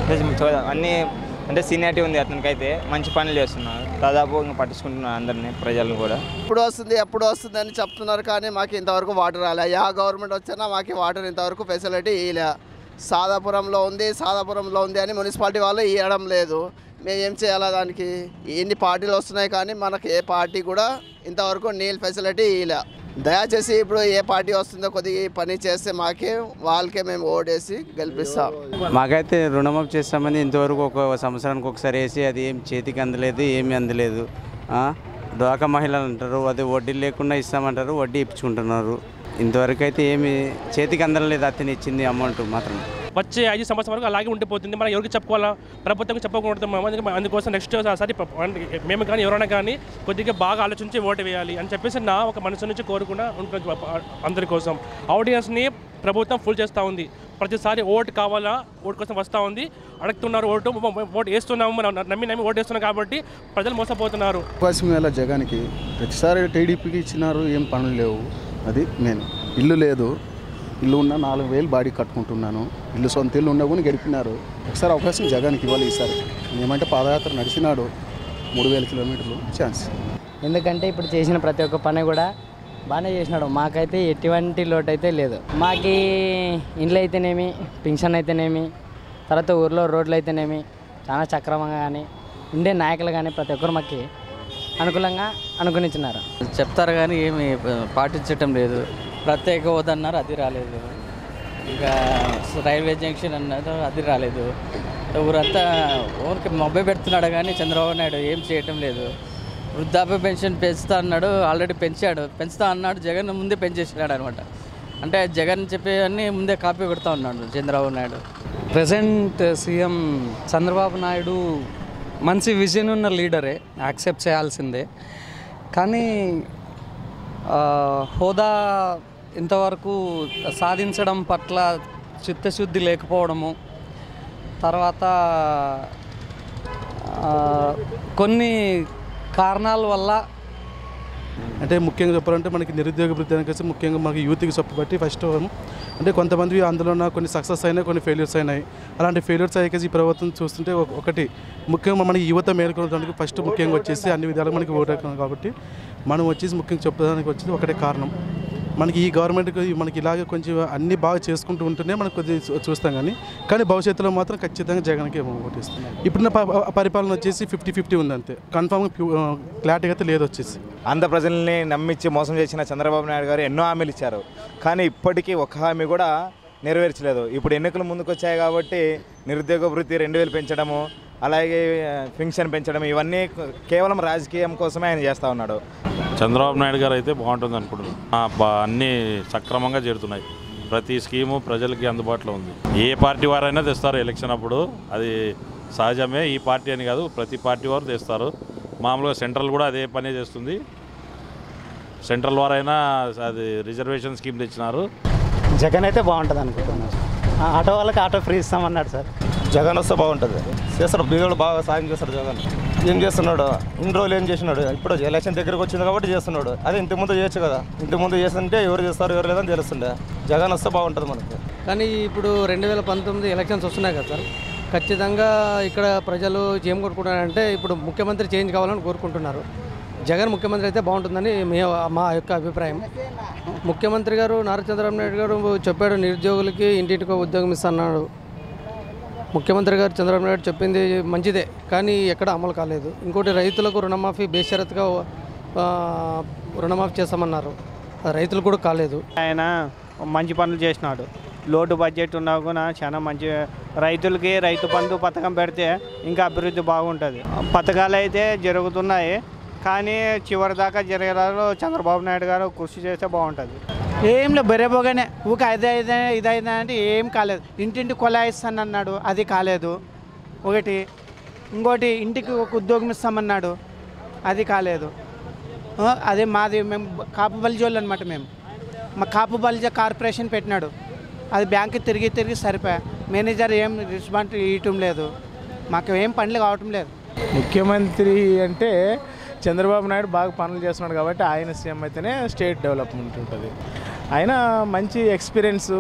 అన్నీ, అంటే సీనియారిటీ ఉంది అతనికైతే, మంచి పనులు చేస్తున్నాడు. దాదాపు ఇంకా పట్టించుకుంటున్నాడు అందరినీ, ప్రజలను కూడా. ఇప్పుడు వస్తుంది ఎప్పుడు వస్తుంది అని చెప్తున్నారు, కానీ మాకు ఇంతవరకు వాటర్ రాలే. యా గవర్నమెంట్ వచ్చినా మాకు వాటర్ ఇంతవరకు ఫెసిలిటీ ఇవ్వలే. సాదాపురంలో ఉంది సాదాపురంలో ఉంది అని మున్సిపాలిటీ వాళ్ళు ఇవ్వడం లేదు. మేము ఏం చేయాలా దానికి? ఎన్ని పార్టీలు వస్తున్నాయి కానీ మనకు ఏ పార్టీ కూడా ఇంతవరకు నీళ్ళు ఫెసిలిటీ ఇవ్వలే. దయచేసి ఇప్పుడు ఏ పార్టీ వస్తుందో కొద్దిగా పని చేస్తే మాకే వాళ్ళకే మేము ఓటేసి గెలిపిస్తాం. మాకైతే రుణమాఫీ చేస్తామని ఇంతవరకు ఒక సంవత్సరానికి ఒకసారి వేసి అది ఏం చేతికి అందలేదు, ఏమీ అందలేదు. డ్వాక్రా మహిళలు అంటారు, అది వడ్డీ లేకుండా ఇస్తామంటారు, వడ్డీ ఇప్పించుకుంటున్నారు. ఇంతవరకు అయితే ఏమి చేతికి అందలేదు, అతను ఇచ్చింది అమౌంట్ మాత్రం. వచ్చే ఐదు సంవత్సరం వరకు అలాగే ఉండిపోతుంది. మనం ఎవరికి చెప్పుకోవాలా, ప్రభుత్వం చెప్పకూడదు. అందుకోసం నెక్స్ట్ సారి మేము కానీ ఎవరైనా కానీ కొద్దిగా బాగా ఆలోచించి ఓటు వేయాలి అని చెప్పేసి నా ఒక మనసు నుంచి కోరుకున్నా ఉంటుంది. అందరి కోసం ఆడియన్స్ని ప్రభుత్వం ఫుల్ చేస్తూ ఉంది. ప్రతిసారి ఓటు కావాలా, ఓటు కోసం వస్తూ ఉంది, అడుగుతున్నారు ఓటు, ఓటు వేస్తున్నాము, మనం నమ్మి నమ్మి ఓటు వేస్తున్నాం కాబట్టి ప్రజలు మోసపోతున్నారు. అవకాశం ఎలా జగన్కి ప్రతిసారి టీడీపీకి ఇచ్చినారు, ఏం పనులు లేవు. అది నేను ఇల్లు లేదు, ఇల్లు ఉన్న నాలుగు వేలు బాడీ కట్టుకుంటున్నాను. ఇల్లు సొంత ఇల్లు ఉన్నా కూడా గడిపినారు. ఒకసారి అవకాశం జగన్కి ఇవ్వాలి ఈసారి. ఏమంటే పాదయాత్ర నడిచినాడు మూడు వేల కిలోమీటర్లు ఛాన్స్. ఎందుకంటే ఇప్పుడు చేసిన ప్రతి ఒక్క పని కూడా బాగానే చేసినాడు. మాకైతే ఎటువంటి లోటు అయితే లేదు. మాకు ఇండ్లు అయితేనేమి, పింఛన్ అయితేనేమి, తర్వాత ఊర్లో రోడ్లు అయితేనేమి చాలా సక్రమంగా కానీ ఉండే నాయకులు కానీ ప్రతి ఒక్కరు మాకు అనుకూలంగా అనుకునిచ్చినారు. చెప్తారు కానీ ఏమి పాటించటం లేదు. ప్రత్యేక హోదా అన్నారు, అది రాలేదు. ఇంకా రైల్వే జంక్షన్ అన్నారు, అది రాలేదు. ఊరంతా ఊరికి మొబ్బై పెడుతున్నాడు కానీ చంద్రబాబు నాయుడు ఏం చేయటం లేదు. వృద్ధాప్య పెన్షన్ పెంచుతా అన్నాడు, ఆల్రెడీ పెంచాడు. పెంచుతా అన్నాడు, జగన్ ముందే పెంచేసినాడు అనమాట. అంటే జగన్ చెప్పేవన్నీ ముందే కాపీ కొడుతూ ఉన్నాడు చంద్రబాబు నాయుడు. ప్రజెంట్ సీఎం చంద్రబాబు నాయుడు మంచి విజన్ ఉన్న లీడరే, యాక్సెప్ట్ చేయాల్సిందే. కానీ హోదా ఇంతవరకు సాధించడం పట్ల చిత్తశుద్ధి లేకపోవడము, తర్వాత కొన్ని కారణాల వల్ల, అంటే ముఖ్యంగా చెప్పాలంటే మనకి నిరుద్యోగ వృద్ధి అనేసి ముఖ్యంగా మనకి యూత్కి చెప్పబట్టి ఫస్ట్ అంటే కొంతమంది అందులో కొన్ని సక్సెస్ అయినాయి, కొన్ని ఫెయిల్యూర్స్ అయినాయి. అలాంటి ఫెయిల్యూర్స్ అయ్యేసి ఈ ప్రభుత్వం చూస్తుంటే ఒకటి ముఖ్యంగా మనకి యువత మేలుకోవడానికి ఫస్ట్ ముఖ్యంగా వచ్చేసి అన్ని విధాలుగా మనకి ఓటు కాబట్టి మనం వచ్చేసి ముఖ్యంగా చెప్పడానికి వచ్చేసి ఒకటే కారణం. మనకి ఈ గవర్నమెంట్కి మనకి ఇలాగే కొంచెం అన్నీ బాగా చేసుకుంటూ ఉంటేనే మనం కొద్దిగా చూస్తాం కానీ కానీ భవిష్యత్తులో మాత్రం ఖచ్చితంగా జగన్కి ఓటేస్తున్నాం. ఇప్పుడున్న పరిపాలన వచ్చేసి ఫిఫ్టీ ఫిఫ్టీ ఉంది, అంతే. కన్ఫామ్గా క్లారిటీ అయితే లేదు. వచ్చేసి ఆంధ్ర ప్రజల్ని నమ్మించి మోసం చేసిన చంద్రబాబు నాయుడు గారు ఎన్నో హామీలు ఇచ్చారు, కానీ ఇప్పటికీ ఒక హామీ కూడా నెరవేర్చలేదు. ఇప్పుడు ఎన్నికలు ముందుకు వచ్చాయి కాబట్టి నిరుద్యోగ వృత్తి రెండు వేలు పెంచడము, అలాగే పెన్షన్ పెంచడం, ఇవన్నీ కేవలం రాజకీయం కోసమే ఆయన చేస్తూ ఉన్నాడు. చంద్రబాబు నాయుడు గారు అయితే బాగుంటుంది అనుకుంటున్నాను. అన్నీ సక్రమంగా చేరుతున్నాయి. ప్రతి స్కీము ప్రజలకి అందుబాటులో ఉంది. ఏ పార్టీ వారైనా తెస్తారు ఎలక్షన్ అప్పుడు, అది సహజమే. ఈ పార్టీ అని కాదు, ప్రతి పార్టీ వారు తెస్తారు. మామూలుగా సెంట్రల్ కూడా అదే పనే చేస్తుంది. సెంట్రల్ వారైనా అది రిజర్వేషన్ స్కీమ్ తెచ్చినారు. జగన్ అయితే బాగుంటుంది అనుకుంటున్నాను. ఆటో వాళ్ళకి ఆటో ఫ్రీ ఇస్తామన్నాడు సార్. జగన్ వస్తే బాగుంటుంది. చేస్తాడు, బీదోడు బాగా సాయం చేస్తాడు జగన్. ఏం చేస్తున్నాడు, ఇన్ని రోజులు ఏం చేసినాడు, ఇప్పుడు ఎలక్షన్ దగ్గరకు వచ్చింది కాబట్టి చేస్తున్నాడు. అదే ఇంతకుముందు చేయొచ్చు కదా, ఇంతకుముందు చేస్తుంటే ఎవరు చేస్తారు ఎవరు లేదని తెలుస్తుండే. జగన్ వస్తే బాగుంటుంది మనకి. కానీ ఇప్పుడు రెండు వేల పంతొమ్మిది ఎలక్షన్స్ వస్తున్నాయి కదా సార్, ఖచ్చితంగా ఇక్కడ ప్రజలు ఏం కోరుకుంటున్నారంటే ఇప్పుడు ముఖ్యమంత్రి చేంజ్ కావాలని కోరుకుంటున్నారు. జగన్ ముఖ్యమంత్రి అయితే బాగుంటుందని మే మా యొక్క అభిప్రాయం. ముఖ్యమంత్రి గారు నారా చంద్రబాబు నాయుడు గారు చెప్పాడు నిరుద్యోగులకి ఇంటింటికి ఉద్యోగం ఇస్తున్నాడు. ముఖ్యమంత్రి గారు చంద్రబాబు నాయుడు చెప్పింది మంచిదే, కానీ ఎక్కడ అమలు కాలేదు. ఇంకోటి రైతులకు రుణమాఫీ బేషరతుగా రుణమాఫీ చేస్తామన్నారు, అది రైతులు కూడా కాలేదు. ఆయన మంచి పనులు చేసినాడు. లోటు బడ్జెట్ ఉన్నా కూడా చాలా మంచి, రైతులకి రైతు బంధు పథకం పెడితే ఇంకా అభివృద్ధి బాగుంటుంది. పథకాలు అయితే జరుగుతున్నాయి, కానీ చివరి దాకా జరగడాలో చంద్రబాబు నాయుడు గారు కృషి చేస్తే బాగుంటుంది. ఏం లేదు, బెరేబోగానే ఊక అదే ఇదే ఇదైనా అంటే ఏం కాలేదు. ఇంటింటి కొలాయి ఇస్తాను అన్నాడు, అది కాలేదు ఒకటి. ఇంకోటి ఇంటికి ఒక ఉద్యోగం ఇస్తామన్నాడు, అది కాలేదు. అదే మాది మేము కాపు బలిజోళ్ళు అనమాట. మేము మా కాపు బలిజ కార్పొరేషన్ పెట్టినాడు, అది బ్యాంక్కి తిరిగి తిరిగి సరిపోయా. మేనేజర్ ఏం రెస్పాన్స్ ఇవ్వటం లేదు, మాకు ఏం పనులు కావటం లేదు. ముఖ్యమంత్రి అంటే చంద్రబాబు నాయుడు బాగా పనులు చేస్తున్నాడు కాబట్టి ఆయన సీఎం అయితేనే స్టేట్ డెవలప్మెంట్ ఉంటుంది. ఆయన మంచి ఎక్స్పీరియన్సు,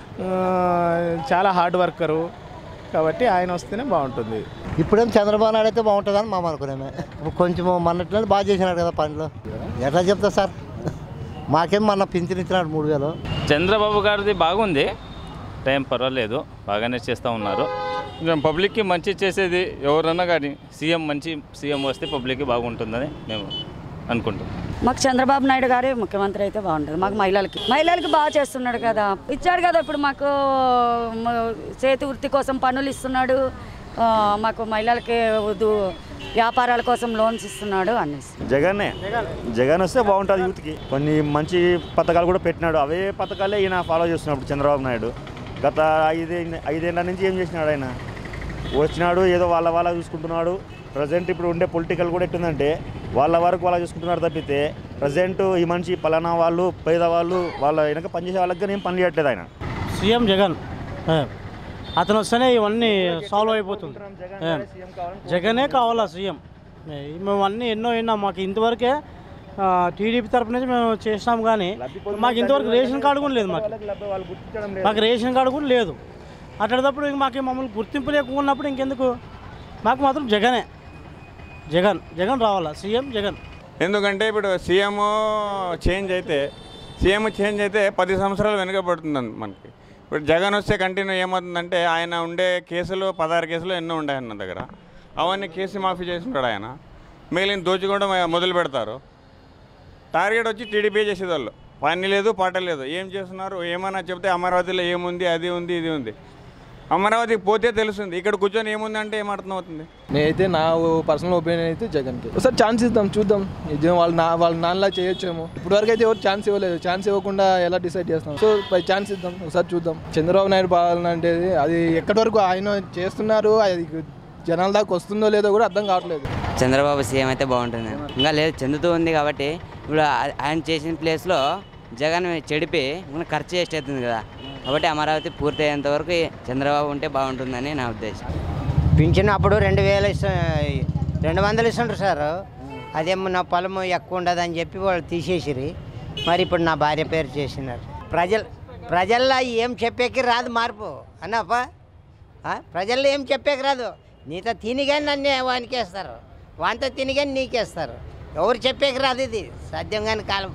చాలా హార్డ్ వర్కరు కాబట్టి ఆయన వస్తేనే బాగుంటుంది. ఇప్పుడేం చంద్రబాబు నాయుడు అయితే బాగుంటుందని మా అనుకున్నామే. ఇప్పుడు కొంచెం మొన్నట్లో బాగా చేసినాడు కదా పనులు, ఎట్లా చెప్తా సార్. మాకేం మొన్న పింఛన్ ఇచ్చినాడు మూడు వేలు. చంద్రబాబు గారిది బాగుంది, టైం పర్వాలేదు, బాగానే చేస్తూ ఉన్నారు. పబ్లిక్కి మంచి చేసేది ఎవరన్నా కానీ సీఎం మంచి సీఎం వస్తే పబ్లిక్కి బాగుంటుందని మేము అనుకుంటున్నాం. మాకు చంద్రబాబు నాయుడు గారే ముఖ్యమంత్రి అయితే బాగుంటుంది. మాకు మహిళలకి మహిళలకి బాగా చేస్తున్నాడు కదా, ఇచ్చాడు కదా. ఇప్పుడు మాకు చేతి వృత్తి కోసం పనులు ఇస్తున్నాడు, మాకు మహిళలకి వ్యాపారాల కోసం లోన్స్ ఇస్తున్నాడు అనేసి. జగన్నే జగన్ వస్తే బాగుంటుంది. యూత్కి కొన్ని మంచి పథకాలు కూడా పెట్టినాడు, అవే పథకాలే ఈయన ఫాలో చేస్తున్నాడు చంద్రబాబు నాయుడు. గత ఐదే ఐదేళ్ల నుంచి ఏం చేసినాడు ఆయన, వచ్చినాడు ఏదో వాళ్ళ వాళ్ళ చూసుకుంటున్నాడు. ప్రజెంట్ ఇప్పుడు ఉండే పొలిటికల్ కూడా ఎట్టుందంటే వాళ్ళ వరకు వాళ్ళ చూసుకుంటున్నారు తప్పితే ప్రజెంట్ ఈ మనిషి పలానా వాళ్ళు పేదవాళ్ళు వాళ్ళ వెనక పనిచేసే వాళ్ళకి కానీ ఏం పని చేయట్లేదు ఆయన. సీఎం జగన్ అతను వస్తేనే ఇవన్నీ సాల్వ్ అయిపోతుంది. జగనే కావాలా సీఎం. మేము అన్నీ ఎన్నో విన్నాం, మాకు ఇంతవరకే టీడీపీ తరపు నుంచి మేము చేసినాం, కానీ మాకు ఇంతవరకు రేషన్ కార్డు కూడా లేదు. మాకు మాకు రేషన్ కార్డు కూడా లేదు. అట్లాంటప్పుడు ఇంక మాకు మమ్మల్ని గుర్తింపు లేకున్నప్పుడు ఇంకెందుకు, మాకు మాత్రం జగనే. జగన్ జగన్ రావాలా, సీఎం జగన్. ఎందుకంటే ఇప్పుడు సీఎం చేంజ్ అయితే సీఎం చేంజ్ అయితే పది సంవత్సరాలు వెనుకబడుతుంది మనకి. ఇప్పుడు జగన్ వస్తే కంటిన్యూ ఏమవుతుందంటే ఆయన ఉండే కేసులు పదహారు కేసులు ఎన్నో ఉన్నాయి అన్న దగ్గర, అవన్నీ కేసు మాఫీ చేస్తుంటాడు ఆయన. మిగిలిన దోచుకోవడం మొదలు పెడతారు. టార్గెట్ వచ్చి టీడీపీ చేసేవాళ్ళు, పని లేదు పాట లేదు. ఏం చేస్తున్నారు ఏమన్నా చెప్తే అమరావతిలో ఏముంది అది ఉంది ఇది ఉంది. అమరావతికి పోతే తెలుస్తుంది, ఇక్కడ కూర్చొని ఏముంది అంటే ఏమర్థం అవుతుంది. నేనైతే నా పర్సనల్ ఒపీనియన్ అయితే జగన్కి ఒకసారి ఛాన్స్ ఇద్దాం, చూద్దాం. నిజం వాళ్ళు నా వాళ్ళ నాన్నలా చేయొచ్చేమో. ఇప్పుడు వరకు అయితే ఎవరు ఛాన్స్ ఇవ్వలేదు, ఛాన్స్ ఇవ్వకుండా ఎలా డిసైడ్ చేస్తాం. సో పై ఛాన్స్ ఇద్దాం, ఒకసారి చూద్దాం. చంద్రబాబు నాయుడు పాలన అంటే అది ఎక్కడి వరకు ఆయన చేస్తున్నారు, అది జనాల దాకా వస్తుందో లేదో కూడా అర్థం కావట్లేదు. చంద్రబాబు సీఎం అయితే బాగుంటుంది. ఇంకా లేదు, చెందుతూ ఉంది కాబట్టి ఇప్పుడు ఆయన చేసిన ప్లేస్లో జగన్ చెడిపి ఇంకా ఖర్చు చేస్ట్ అవుతుంది కదా, కాబట్టి అమరావతి పూర్తి అయ్యేంత వరకు చంద్రబాబు ఉంటే బాగుంటుందని నా ఉద్దేశం. పింఛన్ అప్పుడు రెండు వేలు ఇస్తా రెండు వందలు ఇస్తుంటారు సార్. అదేమో నా పొలము ఎక్కువ ఉండదని చెప్పి వాళ్ళు తీసేసిరి. మరి ఇప్పుడు నా భార్య పేరు చేసినారు. ప్రజలు ప్రజల్లో ఏం చెప్పేకి రాదు మార్పు అన్నాపా. ప్రజల్లో ఏం చెప్పేకి రాదు. నీతో తినిగాని నన్ను వానికేస్తారు, వానితో తినిగాని నీకేస్తారు. ఎవరు చెప్పేకి రాదు. ఇది సాధ్యం కాని కాలం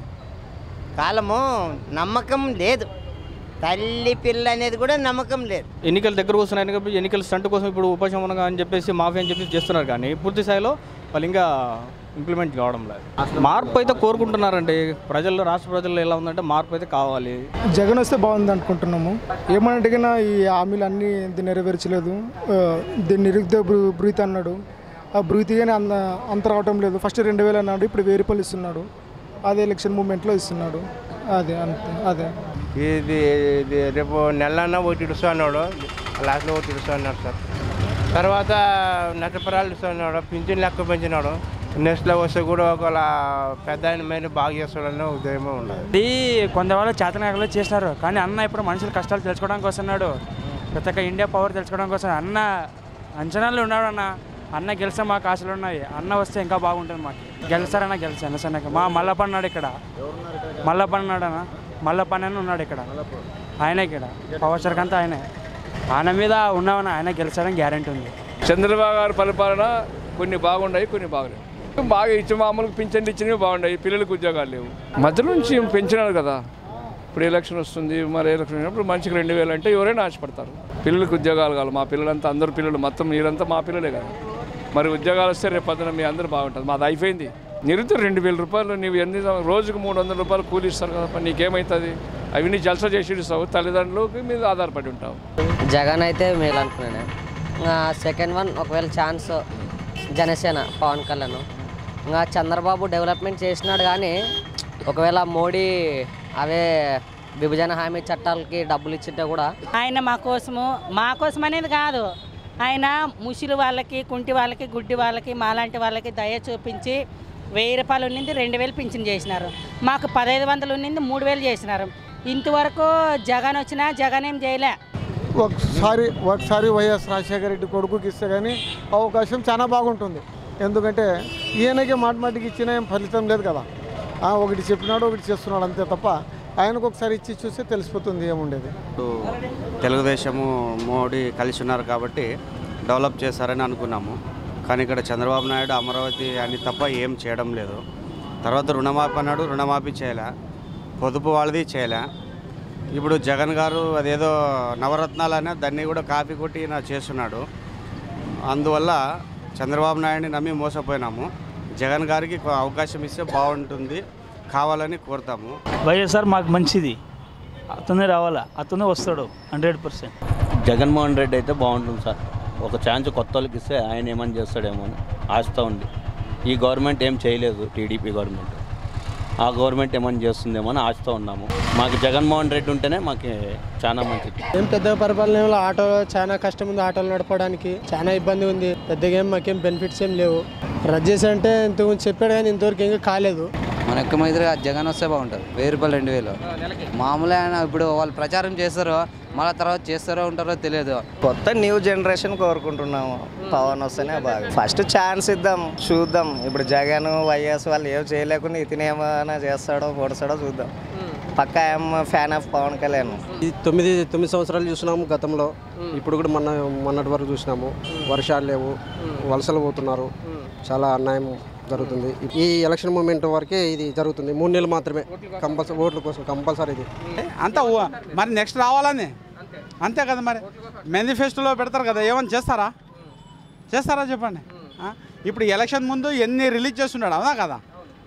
కాలము నమ్మకం లేదు. తల్లి పిల్ల అనేది కూడా నమ్మకం లేదు. ఎన్నికల దగ్గర వస్తున్నాయి కాబట్టి ఎన్నికల స్టంట్ కోసం ఇప్పుడు ఉపశమనం అని చెప్పేసి మాఫీ అని చెప్పేసి చేస్తున్నారు, కానీ పూర్తి స్థాయిలో వాళ్ళు ఇంకా ఇంప్లిమెంట్ కావడం లేదు. మార్పు అయితే కోరుకుంటున్నారండి ప్రజల్లో, రాష్ట్ర ప్రజల్లో ఎలా ఉందంటే మార్పు అయితే కావాలి. జగన్ వస్తే బాగుంది అనుకుంటున్నాము. ఏమంటే కన్నా ఈ హామీలు అన్నీ నెరవేర్చలేదు. దీన్ని నిరుద్యోగ భృతి అన్నాడు, ఆ భృతిగానే అంత అంత రావటం లేదు. ఫస్ట్ రెండు వేలు అన్నాడు, ఇప్పుడు వెయ్యి రూపాయలు ఇస్తున్నాడు. అదే ఎలక్షన్ మూమెంట్లో ఇస్తున్నాడు. అదే అంతే. అదే ఇది రేపు నెలన్నా ఒకటి ఇడుస్తూ అన్నాడు, లాస్ట్లో ఒకటి ఇడుస్తూ అన్నాడు సార్. తర్వాత నష్టపరాలు ఇస్తూ అన్నాడు, పింఛన్ లెక్క పెంచినాడు. నెక్స్ట్లో వస్తే కూడా ఒకవేళ పెద్ద ఆయన మీద బాగా చేస్తాడనే ఉదయం ఉన్నది. ఇది కొంతవాళ్ళు చేతనాగలు చేసినారు, కానీ అన్న ఇప్పుడు మనుషుల కష్టాలు తెలుసుకోవడానికి వస్తున్నాడు. ప్రతి ఒక్క ఇండియా పవర్ తెలుసుకోవడానికి కోసం అన్న అంచనాలు ఉన్నాడు. అన్న అన్న గెలిస్తే మాకు ఆశలు ఉన్నాయి. అన్న వస్తే ఇంకా బాగుంటుంది మాకు. గెలుస్తారన్న గెలిచి అన్నసన్నక మా మల్లపన్నాడు ఇక్కడ మల్లపన్నాడు అన్న మల్లపన్న అని ఉన్నాడు ఇక్కడ. ఆయన ఇక్కడ పవర్ స్టార్ అంతా ఆయనే. ఆయన మీద ఉన్నామని ఆయన గెలిచారని గ్యారెంటీ ఉంది. చంద్రబాబు గారి పరిపాలన కొన్ని బాగున్నాయి, కొన్ని బాగున్నాయి. బాగా ఇచ్చి మామూలుగా పింఛన్లు ఇచ్చినవి బాగున్నాయి. పిల్లలకు ఉద్యోగాలు లేవు. మధ్య నుంచి పెంచినారు కదా. ఇప్పుడు ఎలక్షన్ వస్తుంది, మరి ఎలక్షన్ అయినప్పుడు మనిషికి రెండు వేలు అంటే ఎవరైనా ఆశపడతారు. పిల్లలకు ఉద్యోగాలు కావాలి. మా పిల్లలంతా అందరు పిల్లలు మొత్తం మీరంతా మా పిల్లలే కదా. మరి ఉద్యోగాలు వస్తే రేపు పొద్దున మీ అందరూ బాగుంటుంది. మాది అయిపోయింది. నిరుద్యోగం రెండు వేల రూపాయలు నీవు ఎన్ని రోజుకు మూడు వందల రూపాయలు కూలి ఇస్తారు కదా, నీకేమవుతుంది? అవి నీ జలస చేసి ఇస్తావు, తల్లిదండ్రులకి మీద ఆధారపడి ఉంటావు. జగన్ అయితే మేలు అనుకున్నాను. సెకండ్ వన్ ఒకవేళ ఛాన్స్ జనసేన పవన్ కళ్యాణ్. ఇంకా చంద్రబాబు డెవలప్మెంట్ చేసినాడు, కానీ ఒకవేళ మోడీ అవే విభజన హామీ చట్టాలకి డబ్బులు ఇచ్చింటే కూడా ఆయన మా కోసము మా కోసం అనేది కాదు, ఆయన ముసిలి వాళ్ళకి, కుంటి వాళ్ళకి, గుడ్డి వాళ్ళకి, మాలాంటి వాళ్ళకి దయ చూపించి వెయ్యి రూపాయలు ఉన్నింది రెండు వేలు పింఛన్ చేసినారు. మాకు పదహైదు వందలు ఉన్నింది మూడు వేలు చేసినారు. ఇంతవరకు జగన్ వచ్చినా జగన్ ఏం చేయలే. ఒకసారి ఒకసారి వైఎస్ రాజశేఖర రెడ్డి కొడుకుకి ఇస్తే కానీ అవకాశం చాలా బాగుంటుంది. ఎందుకంటే ఈయనకే మాట మాటికి ఇచ్చినా ఏం ఫలితం లేదు కదా. ఒకటి చెప్పినాడు, ఒకటి చేస్తున్నాడు అంతే తప్ప ఆయనకు ఒకసారి ఇచ్చి చూస్తే తెలిసిపోతుంది ఏముండేది. తెలుగుదేశము మోడీ కలిసి ఉన్నారు కాబట్టి డెవలప్ చేశారని అనుకున్నాము. కానీ ఇక్కడ చంద్రబాబు నాయుడు అమరావతి అని తప్ప ఏం చేయడం లేదు. తర్వాత రుణమాఫీ అన్నాడు, రుణమాఫీ చేయలే. పొదుపు వాళ్ళది చేయలే. ఇప్పుడు జగన్ గారు అదేదో నవరత్నాలనే దాన్ని కూడా కాపీ కొట్టి నా చేస్తున్నాడు. అందువల్ల చంద్రబాబు నాయుడిని నమ్మి మోసపోయినాము. జగన్ గారికి అవకాశం ఇస్తే బాగుంటుంది, కావాలని కోరుతాము. వైఎస్ఆర్ మాకు మంచిది, అతనే రావాలా, అతనే వస్తాడు హండ్రెడ్ పర్సెంట్. జగన్మోహన్ రెడ్డి అయితే బాగుంటుంది సార్. ఒక ఛాన్స్ కొత్త వాళ్ళకి ఇస్తే ఆయన ఏమని చేస్తాడేమో అని ఆశతో ఉంది. ఈ గవర్నమెంట్ ఏం చేయలేదు, టీడీపీ గవర్నమెంట్. ఆ గవర్నమెంట్ ఏమని చేస్తుందేమో అని ఆశతో ఉన్నాము. మాకు జగన్మోహన్ రెడ్డి ఉంటేనే మాకు చాలా మంచిది. ఏం పెద్ద పరిపాలనలో ఆటో చాలా కష్టం ఉంది, ఆటోలు నడపడానికి చాలా ఇబ్బంది ఉంది. పెద్దగా ఏం మాకేం బెనిఫిట్స్ ఏం లేవు. రద్దు చేసి అంటే ఇంతకుముందు చెప్పాడు కానీ ఇంతవరకు ఇంకా కాలేదు. మన ఎక్కువ మంది జగన్ వస్తే బాగుంటుంది. వెయ్యి రూపాయలు రెండు వేలు మామూలుగా. ఇప్పుడు వాళ్ళు ప్రచారం చేస్తారో మళ్ళీ తర్వాత చేస్తారో ఉంటారో తెలియదు. కొత్త న్యూ జనరేషన్ కోరుకుంటున్నాము. పవన్ వస్తేనే బాగా. ఫస్ట్ ఛాన్స్ ఇద్దాం, చూద్దాం. ఇప్పుడు జగన్ వైఎస్ వాళ్ళు ఏం చేయలేకుండా ఇతను ఏమైనా చేస్తాడో పొడస్తాడో చూద్దాం. పక్కా I'm fan of Pawan Kalyan. ఈ తొమ్మిది తొమ్మిది సంవత్సరాలు చూసినాము గతంలో. ఇప్పుడు కూడా మొన్న మొన్నటి వరకు చూసినాము. వర్షాలు లేవు, వలసలు పోతున్నారు, చాలా అన్యాయం జరుగుతుంది. ఈ ఎలక్షన్ మూమెంట్ వరకే ఇది జరుగుతుంది. మూడు నెలలు మాత్రమే కంపల్సరీ ఓట్ల కోసం కంపల్సరీ ఇది అంతా. మరి నెక్స్ట్ రావాలని అంతే కదా. మరి మేనిఫెస్టోలో పెడతారు కదా, ఏమని చేస్తారా చేస్తారా చెప్పండి. ఇప్పుడు ఎలక్షన్ ముందు ఎన్ని రిలీజ్ చేస్తున్నాడు అవునా కదా.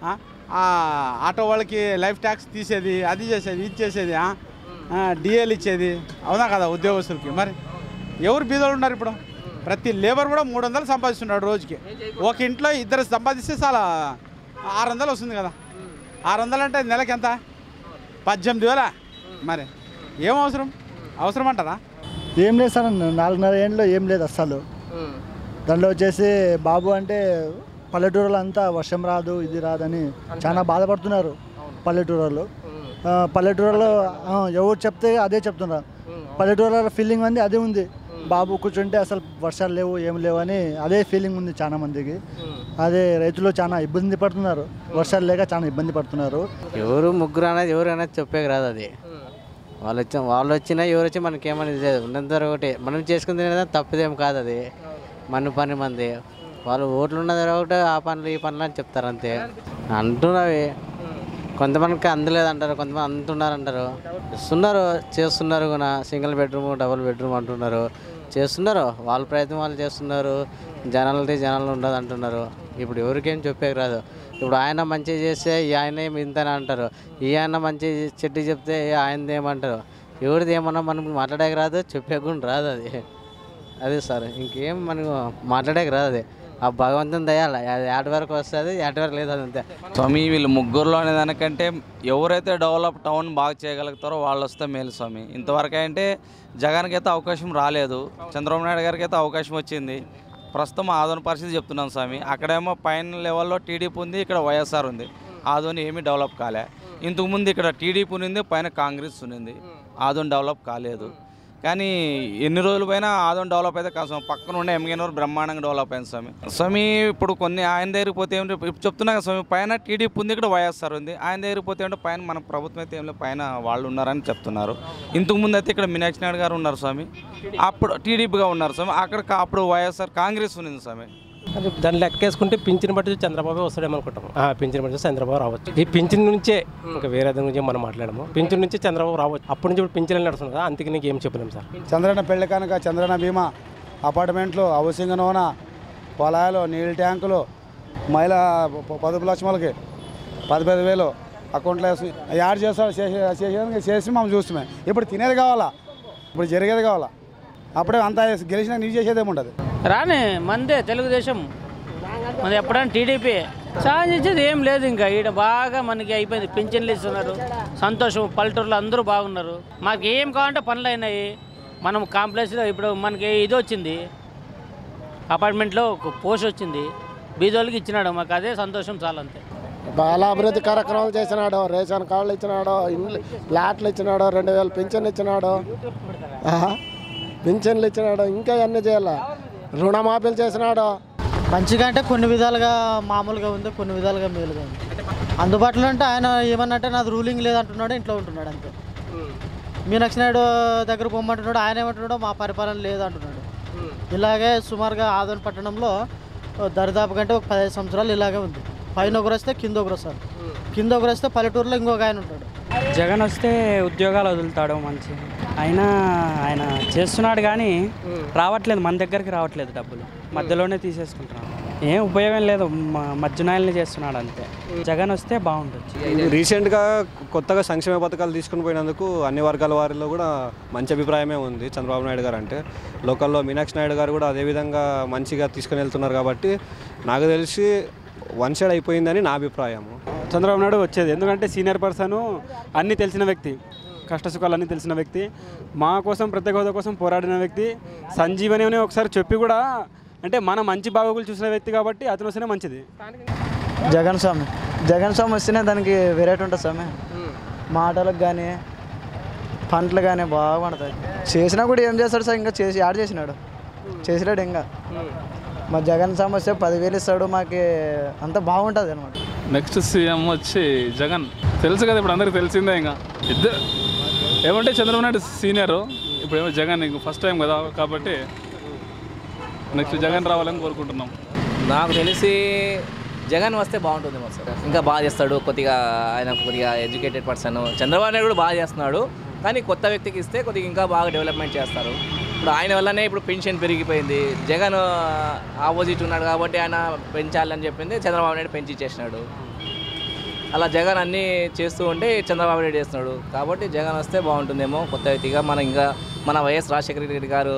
ఆటో వాళ్ళకి లైఫ్ ట్యాక్స్ తీసేది, అది చేసేది, ఇది చేసేది, డిఎల్ ఇచ్చేది అవునా కదా ఉద్యోగస్తులకి. మరి ఎవరు బీదోళ్ళు ఉన్నారు ఇప్పుడు? ప్రతి లేబర్ కూడా మూడు వందలు సంపాదిస్తున్నాడు రోజుకి. ఒక ఇంట్లో ఇద్దరు సంపాదిస్తే చాలా ఆరు వందలు వస్తుంది కదా. ఆరు వందలు అంటే నెలకి ఎంత? పద్దెనిమిది వేల. మరి ఏం అవసరం అవసరం అంటారా? ఏం లేదు సార్, నాలుగున్నర ఏళ్ళలో ఏం లేదు అస్సలు. దాంట్లో వచ్చేసి బాబు అంటే పల్లెటూరులో అంతా వర్షం రాదు, ఇది రాదని చాలా బాధపడుతున్నారు పల్లెటూరులో. పల్లెటూరులో ఎవరు చెప్తే అదే చెప్తున్నారు. పల్లెటూరులో ఫీలింగ్ ఉంది, అదే ఉంది. బాబు కూర్చుంటే అసలు వర్షాలు లేవు, ఏం లేవు అని అదే ఫీలింగ్ ఉంది చాలా మందికి. అదే రైతులు చాలా ఇబ్బంది పడుతున్నారు, వర్షాలు లేక చాలా ఇబ్బంది పడుతున్నారు. ఎవరు ముగ్గురు అనేది ఎవరు అనేది చెప్పే రాదు. అది వాళ్ళు వచ్చి వాళ్ళు వచ్చినా ఎవరు వచ్చి మనకేమనేది లేదు. ఉన్నంత ఒకటి మనం చేసుకుని తప్పదేం కాదు. అది మన పని మంది. వాళ్ళు ఓట్లు ఉన్నది ఒకటి, ఆ పనులు ఈ పనులు అని చెప్తారు అంతే. అంటున్నవి కొంతమందికి అందలేదు అంటారు, కొంతమంది అంటున్నారు అంటారు. ఇస్తున్నారు, చేస్తున్నారు కూడా. సింగిల్ బెడ్రూమ్, డబుల్ బెడ్రూమ్ అంటున్నారు, చేస్తున్నారు. వాళ్ళ ప్రయత్నం వాళ్ళు చేస్తున్నారు. జనాలది జనాలు ఉండదు అంటున్నారు. ఇప్పుడు ఎవరికేం చెప్పేకి రాదు. ఇప్పుడు ఆయన మంచిగా చేస్తే ఈ ఆయన ఏమి ఇంతనే అంటారు, ఈ ఆయన మంచి చెట్టు చెప్తే ఆయనది ఏమంటారు. ఎవరిది ఏమన్నా మనం మాట్లాడేకి రాదు, చెప్పేకి కూడా రాదు. అది అదే సార్, ఇంకేం మనకు మాట్లాడేకి రాదు. అది ఆ భగవంతుని దయాలి. అది ఏటి వరకు వస్తుంది, ఏటి వరకు లేదు. అది అంతే. స్వామి వీళ్ళు ముగ్గురులో అనే దానికంటే ఎవరైతే డెవలప్ టౌన్ బాగా చేయగలుగుతారో వాళ్ళు వస్తే మేలు స్వామి. ఇంతవరకు అంటే జగన్కి అయితే అవకాశం రాలేదు, చంద్రబాబు నాయుడు గారికి అయితే అవకాశం వచ్చింది. ప్రస్తుతం ఆదోని పరిస్థితి చెప్తున్నాను స్వామి. అక్కడేమో పైన లెవెల్లో టీడీపీ ఉంది, ఇక్కడ వైఎస్ఆర్ ఉంది. ఆదోని ఏమీ డెవలప్ కాలే. ఇంతకుముందు ఇక్కడ టీడీపీ ఉంది, పైన కాంగ్రెస్ ఉంది. ఆదోని డెవలప్ కాలేదు. కానీ ఎన్ని రోజులు పైన ఆదోని డెవలప్ అయితే కాదు స్వామి. పక్కన ఉండే ఎంగేనూరు బ్రహ్మాండంగా డెవలప్ అయింది స్వామి. స్వామి ఇప్పుడు కొన్ని ఆయన దగ్గరికి పోతే ఏమిటి ఇప్పుడు చెప్తున్నా కదా స్వామి, పైన టీడీపీ ఉంది, ఇక్కడ వైఎస్ఆర్ ఉంది. ఆయన దగ్గరికి పోతే ఏమిటో పైన మన ప్రభుత్వం అయితే ఏం లేదు, పైన వాళ్ళు ఉన్నారని చెప్తున్నారు. ఇంతకుముందు అయితే ఇక్కడ మీనాక్షి నాయుడు గారు ఉన్నారు స్వామి, అప్పుడు టీడీపీగా ఉన్నారు స్వామి. అక్కడ అప్పుడు వైఎస్ఆర్ కాంగ్రెస్ ఉంది స్వామి. అది దాన్ని లెక్కేసుకుంటే పింఛన్ బట్టి చంద్రబాబు వస్తాడేమో అనుకుంటాం. పింఛన్ బట్టి చంద్రబాబు రావచ్చు. ఈ పింఛన్ నుంచే ఇంకా వేరే దాని గురించి మనం మాట్లాడము. పింఛన్ నుంచి చంద్రబాబు రావచ్చు. అప్పటి నుంచి ఇప్పుడు పింఛన్ నడుస్తుంది కదా, అందుకే నీకు ఏం చెప్పలేము సార్. చంద్రన్న పెళ్లి కనుక చంద్రన్న బీమా, అపార్ట్మెంట్లు, హౌసింగ్ నూనె, పొలాలు, నీళ్ళ ట్యాంకులు, మహిళా పదుపు లక్షలకి పదిపది వేలు అకౌంట్లో వేసి యాడ్ చేస్తాడు. చేసేదానికి చేసి మనం చూస్తున్నాం. ఇప్పుడు తినేది కావాలా, ఇప్పుడు జరిగేది కావాలా. అప్పుడే అంతా గెలిచినా నీ చేసేదేముంటుంది. రాని మందే తెలుగుదేశం, మనది ఎప్పుడైనా టీడీపీ. సాధించేది ఏం లేదు. ఇంకా ఈడ బాగా మనకి అయిపోయింది. పింఛన్లు ఇస్తున్నారు, సంతోషం. పల్లెటూరులో అందరూ బాగున్నారు. మాకు ఏం కావాలంటే పనులు అయినాయి. మనం కాంప్లెక్స్లో ఇప్పుడు మనకి ఇది వచ్చింది, అపార్ట్మెంట్లో ఒక పోస్ట్ వచ్చింది, బీదోళ్ళకి ఇచ్చినాడు. మాకు అదే సంతోషం చాలా, అంతే. చాలా అభివృద్ధి కార్యక్రమాలు చేసినాడు. రేషన్ కార్డులు ఇచ్చినాడు, ఇండ్లు ఫ్లాట్లు ఇచ్చినాడు, రెండు వేలు పింఛన్లు ఇచ్చినాడు, పింఛన్లు ఇచ్చినాడు. ఇంకా అన్నీ చేయాలి. రుణమాఫీలు చేసినాడు. మంచిగా అంటే కొన్ని విధాలుగా మామూలుగా ఉంది, కొన్ని విధాలుగా మేలుగా ఉంది. అందుబాటులో అంటే ఆయన ఏమన్నంటే నాది రూలింగ్ లేదంటున్నాడు, ఇంట్లో ఉంటున్నాడు అంతే. మీనాక్షి నాయుడు దగ్గర పొమ్మంటున్నాడు, ఆయన ఏమంటున్నాడో మా పరిపాలన లేదు అంటున్నాడు. ఇలాగే సుమారుగా ఆదోని పట్టణంలో దరిదాపు కంటే ఒక పదిహేను సంవత్సరాలు ఇలాగే ఉంది. పైన ఒకరు వస్తే కింద ఒకరు వస్తారు, కింద ఒకరు వస్తే పల్లెటూరులో ఇంకొక ఆయన ఉంటాడు. జగన్ వస్తే ఉద్యోగాలు వదులుతాడు మంచి. అయినా ఆయన చేస్తున్నాడు కానీ రావట్లేదు, మన దగ్గరికి రావట్లేదు. డబ్బులు మధ్యలోనే తీసేసుకుంటున్నాడు. ఏం ఉపయోగం లేదు, మధ్యనాయల్ని చేస్తున్నాడు అంతే. జగన్ వస్తే బాగుంటుంది. రీసెంట్గా కొత్తగా సంక్షేమ పథకాలు తీసుకుని పోయినందుకు అన్ని వర్గాల వారిలో కూడా మంచి అభిప్రాయమే ఉంది చంద్రబాబు నాయుడు గారు అంటే. లోకల్లో మీనాక్షి నాయుడు గారు కూడా అదేవిధంగా మంచిగా తీసుకుని వెళ్తున్నారు కాబట్టి నాకు తెలిసి వన్ సైడ్ అయిపోయిందని నా అభిప్రాయము. చంద్రబాబు నాయుడు వచ్చేది ఎందుకంటే సీనియర్ పర్సన్, అన్నీ తెలిసిన వ్యక్తి, కష్టసుఖాలు అన్నీ తెలిసిన వ్యక్తి, మా కోసం ప్రత్యేక హోదా కోసం పోరాడిన వ్యక్తి, సంజీవని అని ఒకసారి చెప్పి కూడా అంటే మన మంచి బాగోగులు చూసిన వ్యక్తి కాబట్టి అతను వస్తేనే మంచిది. జగన్ స్వామి జగన్ స్వామి వస్తేనే దానికి వెరైటీ ఉంటుంది స్వామి. మాటలకు కానీ పంటలు కానీ బాగుంటుంది. చేసినా కూడా ఏం చేస్తాడు సార్, ఇంకా చేసి యాడ్ చేసినాడు, చేసినాడు. ఇంకా మా జగన్ స్వామి వస్తే పదివేలు ఇస్తాడు, మాకు అంతా బాగుంటుంది అనమాట. నెక్స్ట్ సీఎం వచ్చి జగన్, తెలుసు కదా ఇప్పుడు అందరికి తెలిసిందే. ఇంకా ఇద్దరు ఏమంటే చంద్రబాబు నాయుడు సీనియరు, ఇప్పుడు ఏమో జగన్ ఇంక ఫస్ట్ టైం కదా కాబట్టి నెక్స్ట్ జగన్ రావాలని కోరుకుంటున్నాం. నాకు తెలిసి జగన్ వస్తే బాగుంటుందేమో సార్. ఇంకా బాగా చేస్తాడు, కొద్దిగా ఆయన కొద్దిగా ఎడ్యుకేటెడ్ పర్సన్. చంద్రబాబు నాయుడు కూడా బాగా చేస్తున్నాడు, కానీ కొత్త వ్యక్తికి ఇస్తే కొద్దిగా ఇంకా బాగా డెవలప్మెంట్ చేస్తారు. ఇప్పుడు ఆయన వల్లనే ఇప్పుడు పెన్షన్ పెరిగిపోయింది. జగన్ ఆపోజిట్ ఉన్నాడు కాబట్టి ఆయన పెంచాలని చెప్పింది, చంద్రబాబు నాయుడు పెంచి చేసినాడు. అలా జగన్ అన్నీ చేస్తూ ఉంటే చంద్రబాబు నాయుడు చేస్తున్నాడు. కాబట్టి జగన్ వస్తే బాగుంటుందేమో కొత్త వ్యక్తిగా. మన ఇంకా మన వైఎస్ రాజశేఖర రెడ్డి గారు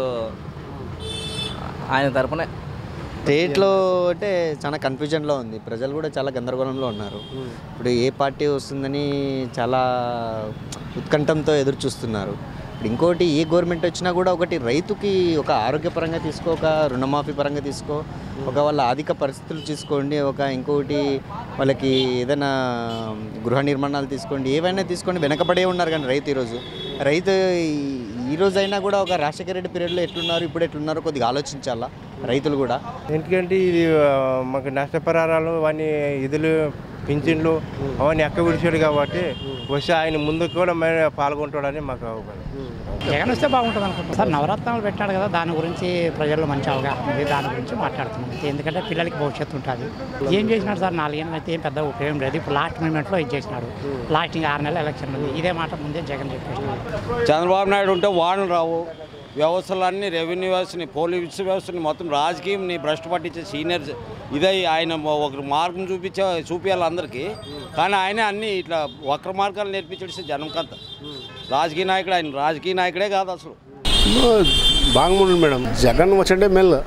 ఆయన తరపున. స్టేట్లో అంటే చాలా కన్ఫ్యూజన్లో ఉంది, ప్రజలు కూడా చాలా గందరగోళంలో ఉన్నారు. ఇప్పుడు ఏ పార్టీ వస్తుందని చాలా ఉత్కంఠంతో ఎదురు చూస్తున్నారు. ఇప్పుడు ఇంకోటి ఏ గవర్నమెంట్ వచ్చినా కూడా ఒకటి రైతుకి ఒక ఆరోగ్యపరంగా తీసుకో, ఒక రుణమాఫీ పరంగా తీసుకో, ఒక వాళ్ళ ఆర్థిక పరిస్థితులు తీసుకోండి, ఒక ఇంకోటి వాళ్ళకి ఏదైనా గృహ నిర్మాణాలు తీసుకోండి, ఏవైనా తీసుకోండి, వెనకబడే ఉన్నారు. కానీ రైతు ఈరోజు రైతు ఈ రోజైనా కూడా ఒక రాజశేఖర రెడ్డి పీరియడ్లో ఎట్లున్నారు, ఇప్పుడు ఎట్లున్నారో కొద్దిగా ఆలోచించాలా రైతులు కూడా. ఎందుకంటే ఇది మాకు నష్టపరిహారాలు అవన్నీ ఇదులు పింఛన్లు అవన్నీ ఎక్క విడిచాడు కాబట్టి వస్తే ఆయన ముందుకు కూడా మేము పాల్గొంటాడని మాకు అవగాహన. జగన్ వస్తే బాగుంటుంది అనుకుంటున్నాం సార్. నవరత్నాలు పెట్టాడు కదా, దాని గురించి ప్రజల్లో మంచి అవగాహన ఉంది, దాని గురించి మాట్లాడుతున్నాం. ఎందుకంటే పిల్లలకి భవిష్యత్తు ఉంటుంది. ఏం చేసినాడు సార్, నాలుగేళ్ళు అయితే ఏం పెద్ద ఉపయోగం లేదు. ఇప్పుడు లాస్ట్ మూమెంట్లో ఇది చేసినాడు. లాస్ట్ ఇంకా ఆరు నెలల ఎలక్షన్ ఉంది. ఇదే మాట ముందే జగన్ చెప్పేసినాడు. చంద్రబాబు నాయుడు ఉంటే వానలు రావు, వ్యవస్థలన్నీ రెవెన్యూ వ్యవస్థని, పోలీసు వ్యవస్థని, మొత్తం రాజకీయంని భ్రష్టు పట్టించే సీనియర్ ఇదే. ఆయన ఒక మార్గం చూపించే చూపించాలి అందరికీ, కానీ ఆయనే అన్ని ఇట్లా వక్ర మార్గాలు నేర్పించేసి జనంకంతా. రాజకీయ నాయకుడు ఆయన, రాజకీయ నాయకుడే కాదు అసలు. బాగుంది మేడం. జగన్ వచ్చే మెల్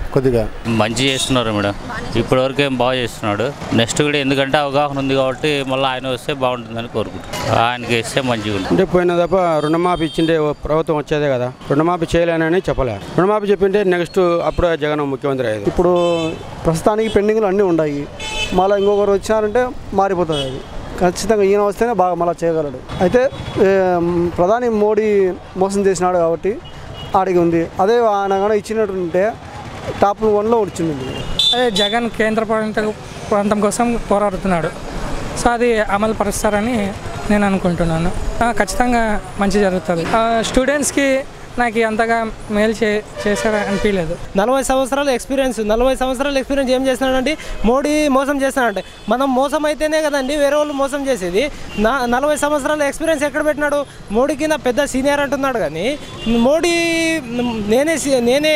కొద్దిగా మంచి చేస్తున్నారు మేడం, ఇప్పటివరకు ఏం బాగా చేస్తున్నాడు. నెక్స్ట్ కూడా ఎందుకంటే అవగాహన ఉంది కాబట్టి మళ్ళీ ఆయన వస్తే బాగుంటుందని కోరుకుంటున్నాను. ఆయనకి ఇస్తే మంచిగా ఉంటుంది. అంటే పోయిన తప్ప రుణమాఫీ ఇచ్చిండే ప్రభుత్వం వచ్చేదే కదా, రుణమాఫీ చేయలేనని చెప్పలే. రుణమాఫీ చెప్పింటే నెక్స్ట్ అప్పుడే జగన్ ముఖ్యమంత్రి అయ్యేది. ఇప్పుడు ప్రస్తుతానికి పెండింగ్లు అన్నీ ఉన్నాయి, మళ్ళీ ఇంకొకరు వచ్చినారంటే మారిపోతుంది. అది ఖచ్చితంగా ఈయన వస్తేనే బాగా మళ్ళీ చేయగలడు. అయితే ప్రధాని మోడీ మోసం చేసినాడు కాబట్టి ఆడికి ఉంది. అదే ఆయన కానీ ఇచ్చినట్టుంటే టాప్ వన్లో వచ్చింది. అదే జగన్ కేంద్ర ప్రాంత ప్రాంతం కోసం పోరాడుతున్నాడు. సో అది అమలు పరుస్తారని నేను అనుకుంటున్నాను. ఖచ్చితంగా మంచి జరుగుతుంది. స్టూడెంట్స్కి నాకు అంతగా మేలు చే చేశారని అనిపించలేదు. నలభై సంవత్సరాల ఎక్స్పీరియన్స్ నలభై సంవత్సరాల ఎక్స్పీరియన్స్ ఏం చేస్తున్నాడంటే మోడీ మోసం చేస్తున్నాడంటే మనం మోసం అయితేనే కదండి వేరే వాళ్ళు మోసం చేసేది. నా నలభై సంవత్సరాల ఎక్స్పీరియన్స్ ఎక్కడ పెట్టినాడు? మోడీకి నా పెద్ద సీనియర్ అంటున్నాడు కానీ మోడీ నేనే నేనే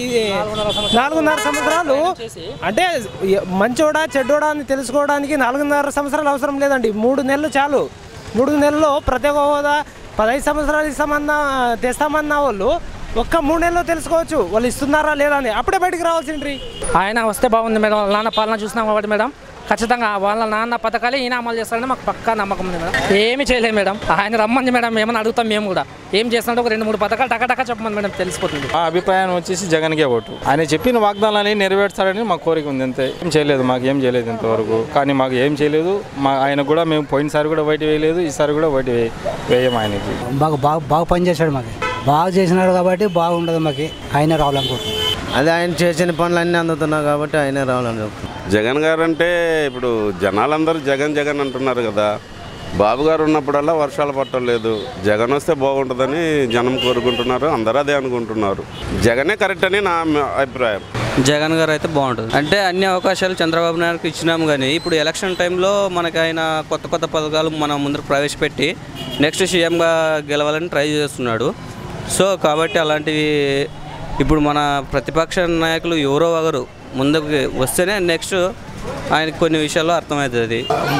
నాలుగున్నర సంవత్సరాలు అంటే మంచోడా చెడ్డోడా అని తెలుసుకోవడానికి నాలుగున్నర సంవత్సరాలు అవసరం లేదండి, మూడు నెలలు చాలు. మూడు నెలల్లో ప్రత్యేక హోదా పదహైదు సంవత్సరాలు ఇస్తామన్నా తెస్తామన్న వాళ్ళు ఒక్క మూడు నెలల్లో తెలుసుకోవచ్చు వాళ్ళు ఇస్తున్నారా లేదా అని. అప్పుడే బయటికి రావాల్సిండ్రి. ఆయన వస్తే బాగుంది మేడం. వాళ్ళ నాన్న పాలన చూసినాం కాబట్టి మేడం ఖచ్చితంగా వాళ్ళ నాన్న పథకాలు ఈయన అమలు చేస్తారని మాకు పక్కా నమ్మకం ఉంది మేడం. ఏమి చేయలేదు మేడం, ఆయన రమ్మంది మేడం, ఏమని అడుగుతాం మేము కూడా. ఏం చేస్తున్నట్టు ఒక రెండు మూడు పథకాలు టకా చెప్పమని మేడం తెలిసిపోతుంది. మా అభిప్రాయం వచ్చేసి జగన్కే ఓటు. ఆయన చెప్పిన వాగ్దానాలని నెరవేర్చాలని మాకు కోరిక ఉంది అంతే. ఏం చేయలేదు, మాకు ఏం చేయలేదు ఇంతవరకు. కానీ మాకు ఏం చేయలేదు, మా ఆయన కూడా మేము పోయినసారి కూడా బయట వేయలేదు, ఈసారి కూడా బయట వేయం. ఆయనకి బాగా బాగా బాగా పనిచేశాడు, మాకు బాగా చేసినాడు కాబట్టి బాగుండదు. మాకు ఆయన రావాలనుకుంటున్నాం. అదే ఆయన చేసిన పనులన్నీ అందుతున్నావు కాబట్టి ఆయన రావాలని చెప్తున్నాం. జగన్ గారు అంటే ఇప్పుడు జనాలందరూ జగన్ జగన్ అంటున్నారు కదా. బాబు గారు ఉన్నప్పుడల్లా వర్షాలు పట్టలేదు. జగన్ వస్తే బాగుంటుందని జనం కోరుకుంటున్నారు, అందరూ అదే అనుకుంటున్నారు. జగనే కరెక్ట్ అని నా అభిప్రాయం. జగన్ గారు అయితే బాగుంటుంది. అంటే అన్ని అవకాశాలు చంద్రబాబు నాయుడుకి ఇచ్చినాము, కానీ ఇప్పుడు ఎలక్షన్ టైంలో మనకి ఆయన కొత్త కొత్త పథకాలు మన ముందర ప్రవేశపెట్టి నెక్స్ట్ సీఎంగా గెలవాలని ట్రై చేస్తున్నాడు. సో కాబట్టి అలాంటివి ఇప్పుడు మన ప్రతిపక్ష నాయకులు ఎవరో ఒకరు ముందుకు వస్తేనే నెక్స్ట్ ఆయనకు కొన్ని విషయాల్లో అర్థమవుతుంది.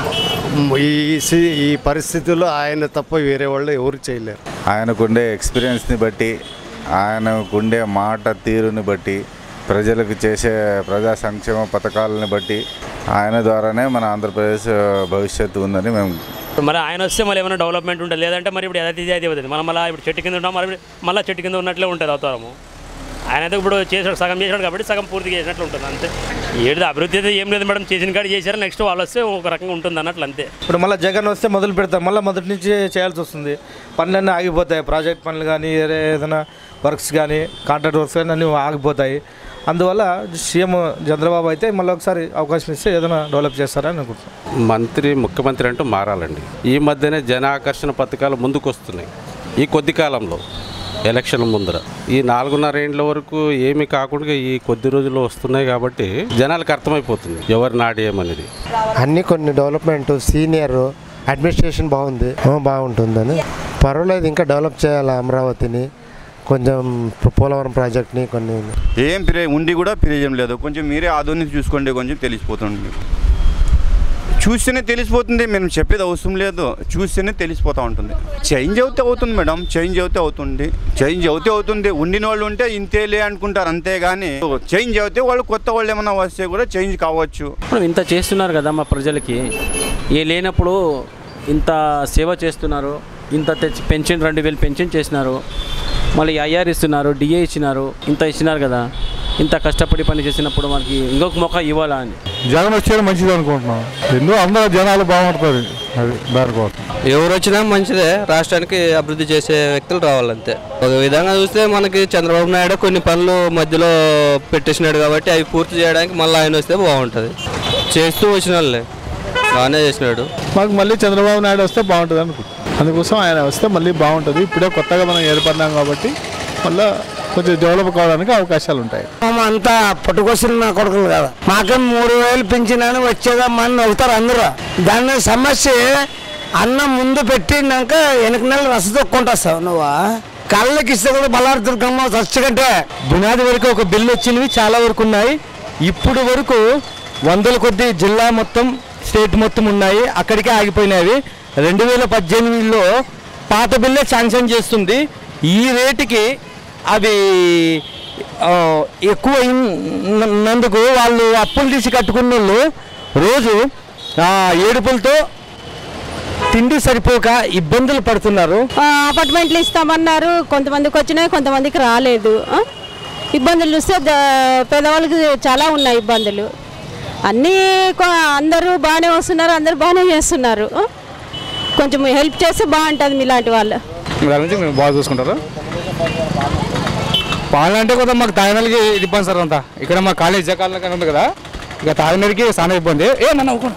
ఈ ఈ పరిస్థితుల్లో ఆయన తప్ప వేరే వాళ్ళు ఎవరు చేయలేరు. ఆయనకుండే ఎక్స్పీరియన్స్ని బట్టి, ఆయనకుండే మాట తీరుని బట్టి, ప్రజలకు చేసే ప్రజా సంక్షేమ పథకాలని బట్టి ఆయన ద్వారానే మన ఆంధ్రప్రదేశ్ భవిష్యత్తు ఉందని మేము. మరి ఆయన వస్తే మళ్ళీ ఏమైనా డెవలప్మెంట్ ఉంటుంది, లేదంటే మరి ఇప్పుడు ఏదైతే ఇది అవుతుంది. మనం మళ్ళీ ఇప్పుడు చెట్టు కింద ఉంటాం, మరి మళ్ళీ చెట్టు కింద ఉన్నట్లే ఉంటుంది అవతారము. ఆయన అయితే ఇప్పుడు చేసాడు, సగం చేసాడు కాబట్టి సగం పూర్తిగా చేసినట్లు ఉంటుంది అంతే. ఏది అభివృద్ధి అయితే ఏం లేదు మేడం, చేసిన కాడ చేశారు, నెక్స్ట్ వాళ్ళు వస్తే ఒక రకంగా ఉంటుంది అన్నట్లు అంతే. ఇప్పుడు మళ్ళీ జగన్ వస్తే మొదలు పెడతాం, మళ్ళీ మొదటి నుంచి చేయాల్సి వస్తుంది. పనులన్నీ ఆగిపోతాయి, ప్రాజెక్ట్ పనులు కానీ ఏదైనా వర్క్స్ కానీ కాంట్రాక్ట్ వర్క్స్ కానీ అన్నీ ఆగిపోతాయి. అందువల్ల సీఎం చంద్రబాబు అయితే మళ్ళీ ఒకసారి అవకాశం ఇస్తే ఏదైనా డెవలప్ చేస్తారని అనుకుంటున్నాను. మంత్రి ముఖ్యమంత్రి అంటూ మారాలండి. ఈ మధ్యనే జన ఆకర్షణ పథకాలు ముందుకు వస్తున్నాయి. ఈ కొద్ది కాలంలో ఎలక్షన్ ముందర ఈ నాలుగున్నర ఏండ్ల వరకు ఏమి కాకుండా ఈ కొద్ది రోజుల్లో వస్తున్నాయి కాబట్టి జనాలకు అర్థమైపోతుంది ఎవరి నాడు ఏమనేది. అన్నీ కొన్ని డెవలప్మెంట్ సీనియర్ అడ్మినిస్ట్రేషన్ బాగుంది, బాగుంటుందని పర్వాలేదు. ఇంకా డెవలప్ చేయాలి అమరావతిని, కొంచెం పోలవరం ప్రాజెక్ట్ని కొన్ని. ఏం పిరే ఉండి కూడా ప్రయోజనం లేదు. కొంచెం మీరే ఆధునిక చూసుకోండి, కొంచెం తెలిసిపోతుంది. చూస్తేనే తెలిసిపోతుంది, మేము చెప్పేది అవసరం లేదు, చూస్తేనే తెలిసిపోతూ ఉంటుంది. చేంజ్ అవుతే అవుతుంది మేడం, చేంజ్ అవుతే అవుతుంది, చేంజ్ అవుతే అవుతుంది. ఉండిన వాళ్ళు ఉంటే ఇంతేలే అనుకుంటారు, అంతేగాని చేంజ్ అవుతే వాళ్ళు కొత్త వాళ్ళు ఏమైనా వస్తే కూడా చేంజ్ కావచ్చు. ఇప్పుడు ఇంత చేస్తున్నారు కదా మా ప్రజలకి, ఏ లేనప్పుడు ఇంత సేవ చేస్తున్నారు, ఇంత తెచ్చి పెన్షన్ రెండు వేలు పెన్షన్ చేసినారు, మళ్ళీ ఐఆర్ ఇస్తున్నారు, డిఏ ఇచ్చినారు, ఇంత ఇచ్చినారు కదా. ఇంత కష్టపడి పని చేసినప్పుడు మనకి ఇంకొక మొక్క ఇవ్వాలా అని జగన్ వచ్చే మంచిది అనుకుంటున్నాం. ఎందుకు అందరూ జనాలు బాగుంటుంది, అది దానికోసం. ఎవరు వచ్చినా మంచిదే, రాష్ట్రానికి అభివృద్ధి చేసే వ్యక్తులు రావాలంతే. ఒక విధంగా చూస్తే మనకి చంద్రబాబు నాయుడు కొన్ని పనులు మధ్యలో పెట్టేసినాడు కాబట్టి అవి పూర్తి చేయడానికి మళ్ళీ ఆయన వస్తే బాగుంటుంది. చేస్తూ వచ్చిన వాళ్ళే బాగానే చేసినాడు. మాకు మళ్ళీ చంద్రబాబు నాయుడు వస్తే బాగుంటుంది అనుకుంటున్నాం. అందుకోసం ఆయన వస్తే మళ్ళీ బాగుంటుంది. ఇప్పుడే కొత్తగా మనం ఏర్పడినాం కాబట్టి మళ్ళీ కొంచెం డెవలప్ కావడానికి అవకాశాలు ఉంటాయి. అంతా పట్టుకొచ్చిన నా కొడుకులు కదా, మాకేం మూడు వేలు పెంచినాను వచ్చేదా మన అవుతారు అందరూ. దాని సమస్య అన్నం ముందు పెట్టినాక వెనక నెల రస తొక్కుంటావు నువ్వు. కళ్ళకి ఇస్తే కూడా బలారు దుర్గమ్మ చచ్చకంటే బునాది వరకు ఒక బిల్లు వచ్చినవి చాలా వరకు ఉన్నాయి. ఇప్పుడు వరకు వందల కొద్ది జిల్లా మొత్తం స్టేట్ మొత్తం ఉన్నాయి, అక్కడికే ఆగిపోయినవి. రెండు వేల పద్దెనిమిదిలో పాత బిల్లే శాంక్షన్ చేస్తుంది. ఈ రేటుకి అవి ఎక్కువ అయినందుకు వాళ్ళు అప్పులు తీసి కట్టుకున్న వాళ్ళు రోజు ఏడుపులతో తిండి సరిపోక ఇబ్బందులు పడుతున్నారు. అపార్ట్మెంట్లు ఇస్తామన్నారు, కొంతమందికి వచ్చినాయి, కొంతమందికి రాలేదు. ఇబ్బందులు చూస్తే పేదవాళ్ళకి చాలా ఉన్నాయి ఇబ్బందులు. అన్నీ అందరూ బాగానే వస్తున్నారు, అందరూ బాగానే చేస్తున్నారు. కొంచెం హెల్ప్ చేస్తే బాగుంటుంది మీలాంటి వాళ్ళు. మేము బాగా చూసుకుంటారు. పాలంటే కొంత మాకు తాగినకి ఇది ఇబ్బంది సార్. అంతా ఇక్కడ మా కాలేజ్ జగాన్ ఉంది కదా, ఇక తాగినకి చాలా ఇబ్బంది. ఏ నన్ను అవ్వకుండా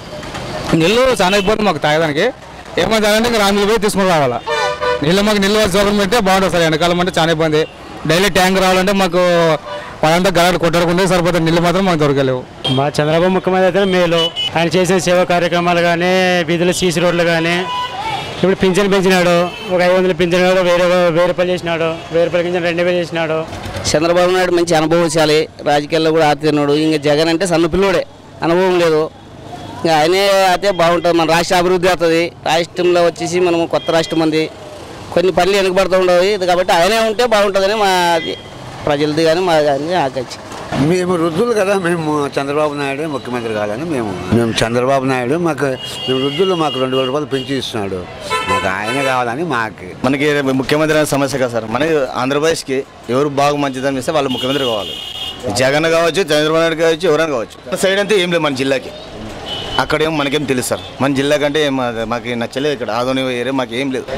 నీళ్ళు చాలా ఇబ్బంది మాకు తాగడానికి. ఏమైనా తాగంటే ఇంకా రామిలు పోయి తీసుకుని రావాలా. నీళ్ళు మాకు నీళ్ళు సౌకర్యం పెడితే బాగుంటుంది సార్. ఎండాకాలం అంటే చాలా ఇబ్బంది. డైలీ ట్యాంక్ రావాలంటే మాకు పదంతా గలాడు కొట్టకుండా సరిపోతుంది. నీళ్ళు మాత్రం మాకు దొరకలేవు. మా చంద్రబాబు ముఖ్యమంత్రి అయితే మేలు. ఆయన చేసిన సేవా కార్యక్రమాలు కానీ, వీధులు సీసీ రోడ్లు కానీ, ఇప్పుడు పింఛన్ పెంచినాడు. ఒక ఐదు వందలు పింఛన్ వేరే వెయ్యి రూపాయలు చేసినాడు, వెయ్యి రూపాయల పింఛన్ రెండు వేలు చేసినాడు. చంద్రబాబు నాయుడు మంచి అనుభవశాలి, రాజకీయాల్లో కూడా ఆడుతున్నాడు. ఇంకా జగన్ అంటే సన్న పిల్లోడే, అనుభవం లేదు. ఇంకా ఆయనే అయితే బాగుంటుంది. మన రాష్ట్ర అభివృద్ధి అవుతుంది. రాష్ట్రంలో వచ్చేసి మనము కొత్త రాష్ట్రం ఉంది, కొన్ని పనులు వెనుకబడుతూ ఉండవు. కాబట్టి ఆయనే ఉంటే బాగుంటుందని మాది ప్రజలది కానీ మా కానీ ఆకచ్చి. మేము వృద్ధులు కదా, మేము చంద్రబాబు నాయుడు ముఖ్యమంత్రి కాదని మేము మేము చంద్రబాబు నాయుడు మాకు మేము వృద్ధులు మాకు రెండు వేల రూపాయలు పెంచి ఇస్తున్నాడు. మాకు ఆయనే కావాలని మాకు మనకి ముఖ్యమంత్రి అనే సమస్య కదా సార్. మనకి ఆంధ్రప్రదేశ్కి ఎవరు బాగా మంచిదని ఇస్తే వాళ్ళు ముఖ్యమంత్రి కావాలి. జగన్ కావచ్చు, చంద్రబాబు నాయుడు కావచ్చు, ఎవరైనా కావచ్చు. సైడ్ అంతే ఏం లేదు మన జిల్లాకి. అక్కడేం మనకేం తెలుసు సార్. మన జిల్లా కంటే మాకు నచ్చలేదు. ఇక్కడ ఆదోని ఏరియా మాకు ఏం లేదు.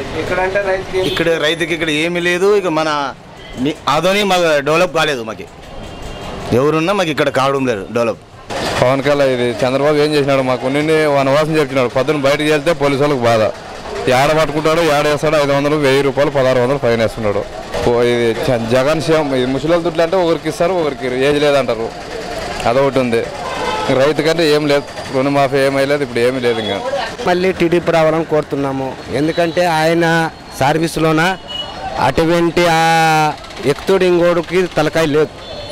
ఇక్కడ రైతుకి ఇక్కడ ఏమీ లేదు. ఇక మన ఆదోని మాకు డెవలప్ కాలేదు. మాకు ఎవరున్నా మాకు ఇక్కడ కావడం లేదు డెవలప్. పవన్ కళ్యాణ్ ఇది చంద్రబాబు ఏం చేసినాడు, మాకు నిన్ను వనవాసం చెప్తున్నాడు. పొద్దున్న బయటకు వెళ్తే పోలీసు వాళ్ళకి బాధ. ఏడ పట్టుకుంటాడు, ఏడ వేస్తాడు, ఐదు వందలు వెయ్యి రూపాయలు పదహారు వందలు ఫైన్ వేస్తున్నాడు. ఇది జగన్ సీఎం. ఇది ముసలి దుడ్లు అంటే ఒకరికి ఇస్తారు, ఒకరికి ఏజ్ లేదంటారు. అదొకటి ఉంది. రైతు కంటే ఏం లేదు, రుణమాఫీ ఏమీ లేదు, ఇప్పుడు ఏమీ లేదు. ఇంకా మళ్ళీ టీడీపీ రావాలని కోరుతున్నాము. ఎందుకంటే ఆయన సర్వీస్లోన అటువంటి ఆ ఎక్తుడు ఇంకోడికి తలకాయ లేదు.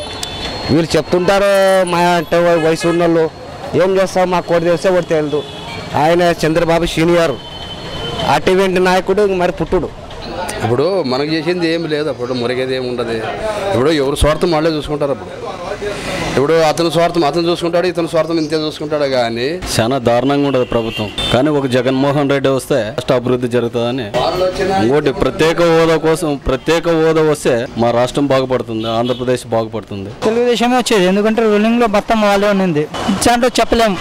వీళ్ళు చెప్తుంటారు మా అంటే వయసు ఉన్న వాళ్ళు ఏం చేస్తాం, మా కోడి తెలిస్తే ఒకటి తెలియదు. ఆయన చంద్రబాబు సీనియర్, అటువంటి నాయకుడు మరి పుట్టుడు. ఇప్పుడు మనకు చేసింది ఏమి లేదు, అప్పుడు మురిగేది ఏమి ఉండదు. ఇప్పుడు ఎవరు స్వార్థం వాళ్ళే చూసుకుంటారు. అప్పుడు ఇప్పుడు అతను స్వార్థం అతను చూసుకుంటాడు, ఇతను స్వార్థం ఇంతే చూసుకుంటాడు. కానీ చాలా దారుణంగా ఉండదు ప్రభుత్వం. కానీ ఒక జగన్మోహన్ రెడ్డి వస్తే రాష్ట్ర అభివృద్ధి జరుగుతుందని. ఇంకోటి ప్రత్యేక హోదా కోసం ప్రత్యేక హోదా వస్తే మా రాష్ట్రం బాగుపడుతుంది, ఆంధ్రప్రదేశ్ బాగుపడుతుంది. తెలుగుదేశమే వచ్చేది, ఎందుకంటే రూలింగ్లో మొత్తం వాళ్ళే ఉన్నింది. ఇచ్చాంటో చెప్పలేము.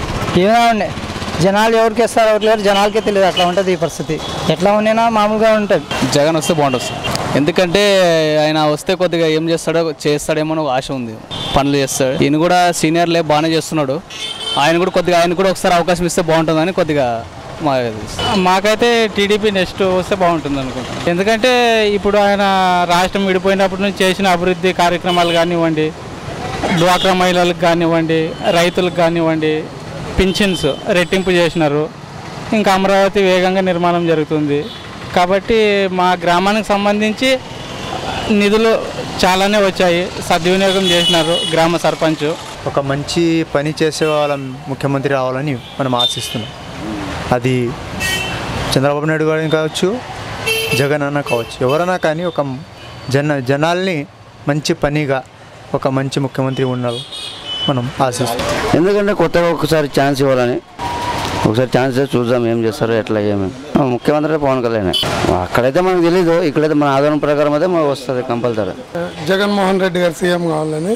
ఏమైనా జనాలు ఎవరికి ఇస్తారు, ఎవరు లేరు జనాలకే తెలియదు. అట్లా ఉంటుంది ఈ పరిస్థితి. ఎట్లా ఉన్నా మామూలుగా ఉంటుంది. జగన్ వస్తే బాగుంటుంది సార్. ఎందుకంటే ఆయన వస్తే కొద్దిగా ఏం చేస్తాడో చేస్తాడేమో ఆశ ఉంది. పనులు చేస్తాడు. ఈయన కూడా సీనియర్లే బాగానే చేస్తున్నాడు. ఆయన కూడా కొద్దిగా ఆయన కూడా ఒకసారి అవకాశం ఇస్తే బాగుంటుందని కొద్దిగా మా మాకైతే టీడీపీ నెక్స్ట్ వస్తే బాగుంటుంది అనుకుంటున్నాను. ఎందుకంటే ఇప్పుడు ఆయన రాష్ట్రం విడిపోయినప్పటి నుంచి చేసిన అభివృద్ధి కార్యక్రమాలు కానివ్వండి, డ్వాక్రా మహిళలకు కానివ్వండి, రైతులకు కానివ్వండి, పింఛన్స్ రెట్టింపు చేసినారు. ఇంకా అమరావతి వేగంగా నిర్మాణం జరుగుతుంది. కాబట్టి మా గ్రామానికి సంబంధించి నిధులు చాలానే వచ్చాయి, సద్వినియోగం చేసినారు గ్రామ సర్పంచ్. ఒక మంచి పని చేసే వాళ్ళ ముఖ్యమంత్రి రావాలని మనం ఆశిస్తున్నాం. అది చంద్రబాబు నాయుడు గారిని కావచ్చు, జగన్ అన్న కావచ్చు, ఎవరైనా కానీ ఒక జన జనాల్ని మంచి పనిగా ఒక మంచి ముఖ్యమంత్రి ఉన్నారు మనం ఆశిస్తాం. ఎందుకంటే కొత్తగా ఒకసారి ఛాన్స్ ఇవ్వాలని, ఒకసారి ఛాన్స్ చూద్దాం ఏం చేస్తారో ఎట్లా ఏమేమి. ముఖ్యమంత్రి పవన్ కళ్యాణ్. అక్కడైతే మనకు తెలీదు, ఇక్కడైతే మన ఆధారం ప్రకారం అయితే మనకు వస్తుంది కంపల్సరీ. జగన్మోహన్ రెడ్డి గారు సీఎం కావాలని,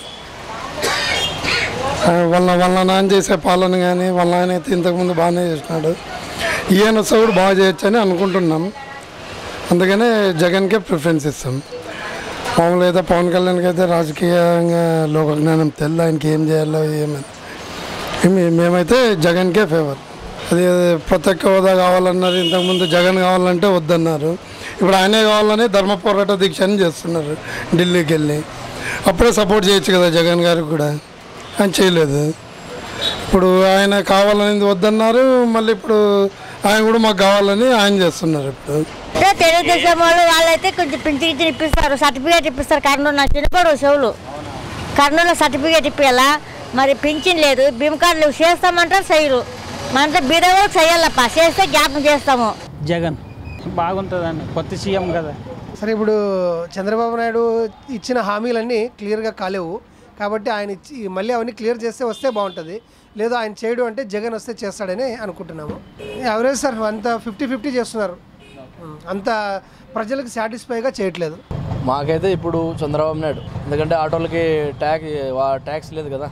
వాళ్ళ వాళ్ళ నాన్న చేసే పాలన కానీ వాళ్ళ ఆయన అయితే ఇంతకుముందు బాగానే చేసినాడు. ఈయన వస్తే కూడా బాగా చేయొచ్చని అనుకుంటున్నాం. అందుకనే జగన్కే ప్రిఫరెన్స్ ఇస్తాం. మామూలు అయితే పవన్ కళ్యాణ్కి అయితే రాజకీయంగా లోక జ్ఞానం తెల్ల, ఆయనకి ఏం చేయాలో ఏమని మేమైతే జగన్కే ఫేవర్. అది ప్రత్యేక హోదా కావాలన్నారు, ఇంతకుముందు జగన్ కావాలంటే వద్దన్నారు. ఇప్పుడు ఆయనే కావాలని ధర్మ పోరాట దీక్ష అని చేస్తున్నారు ఢిల్లీకి వెళ్ళి. అప్పుడే సపోర్ట్ చేయొచ్చు కదా జగన్ గారికి కూడా, ఆయన చేయలేదు. ఇప్పుడు ఆయన కావాలని వద్దన్నారు, మళ్ళీ ఇప్పుడు ఆయన కూడా మాకు కావాలని ఆయన చేస్తున్నారు. ఇప్పుడు తెలుగుదేశం వాళ్ళు వాళ్ళైతే కొంచెం పింఛన్ ఇప్పిస్తారు, సర్టిఫికేట్ ఇప్పిస్తారు. కర్నూలు నా చిన్నపడు చెవులు కర్నూలులో సర్టిఫికేట్ ఇప్పియాలా, మరి పింఛన్ లేదు, భీమ్ కార్డు లేవు. చేస్తామంటారు చేయరు. మనతో బీదవాళ్ళకి చేయాలప్ప, చేస్తే జ్ఞాపకం చేస్తాము. జగన్ బాగుంటుందండి, కొత్త సీఎం కదా, సరే ఇప్పుడు చంద్రబాబు నాయుడు ఇచ్చిన హామీలన్నీ క్లియర్గా కాలేవు కాబట్టి ఆయన ఇచ్చి మళ్ళీ అవన్నీ క్లియర్ చేస్తే వస్తే బాగుంటుంది, లేదు ఆయన చేయడు అంటే జగన్ వస్తే చేస్తాడని అనుకుంటున్నాము. యావరేజ్ సార్ అంత ఫిఫ్టీ ఫిఫ్టీ చేస్తున్నారు, అంత ప్రజలకు సాటిస్ఫైగా చేయట్లేదు. మాకైతే ఇప్పుడు చంద్రబాబు నాయుడు, ఎందుకంటే ఆటోలకి ట్యాక్స్ ట్యాక్స్ లేదు కదా,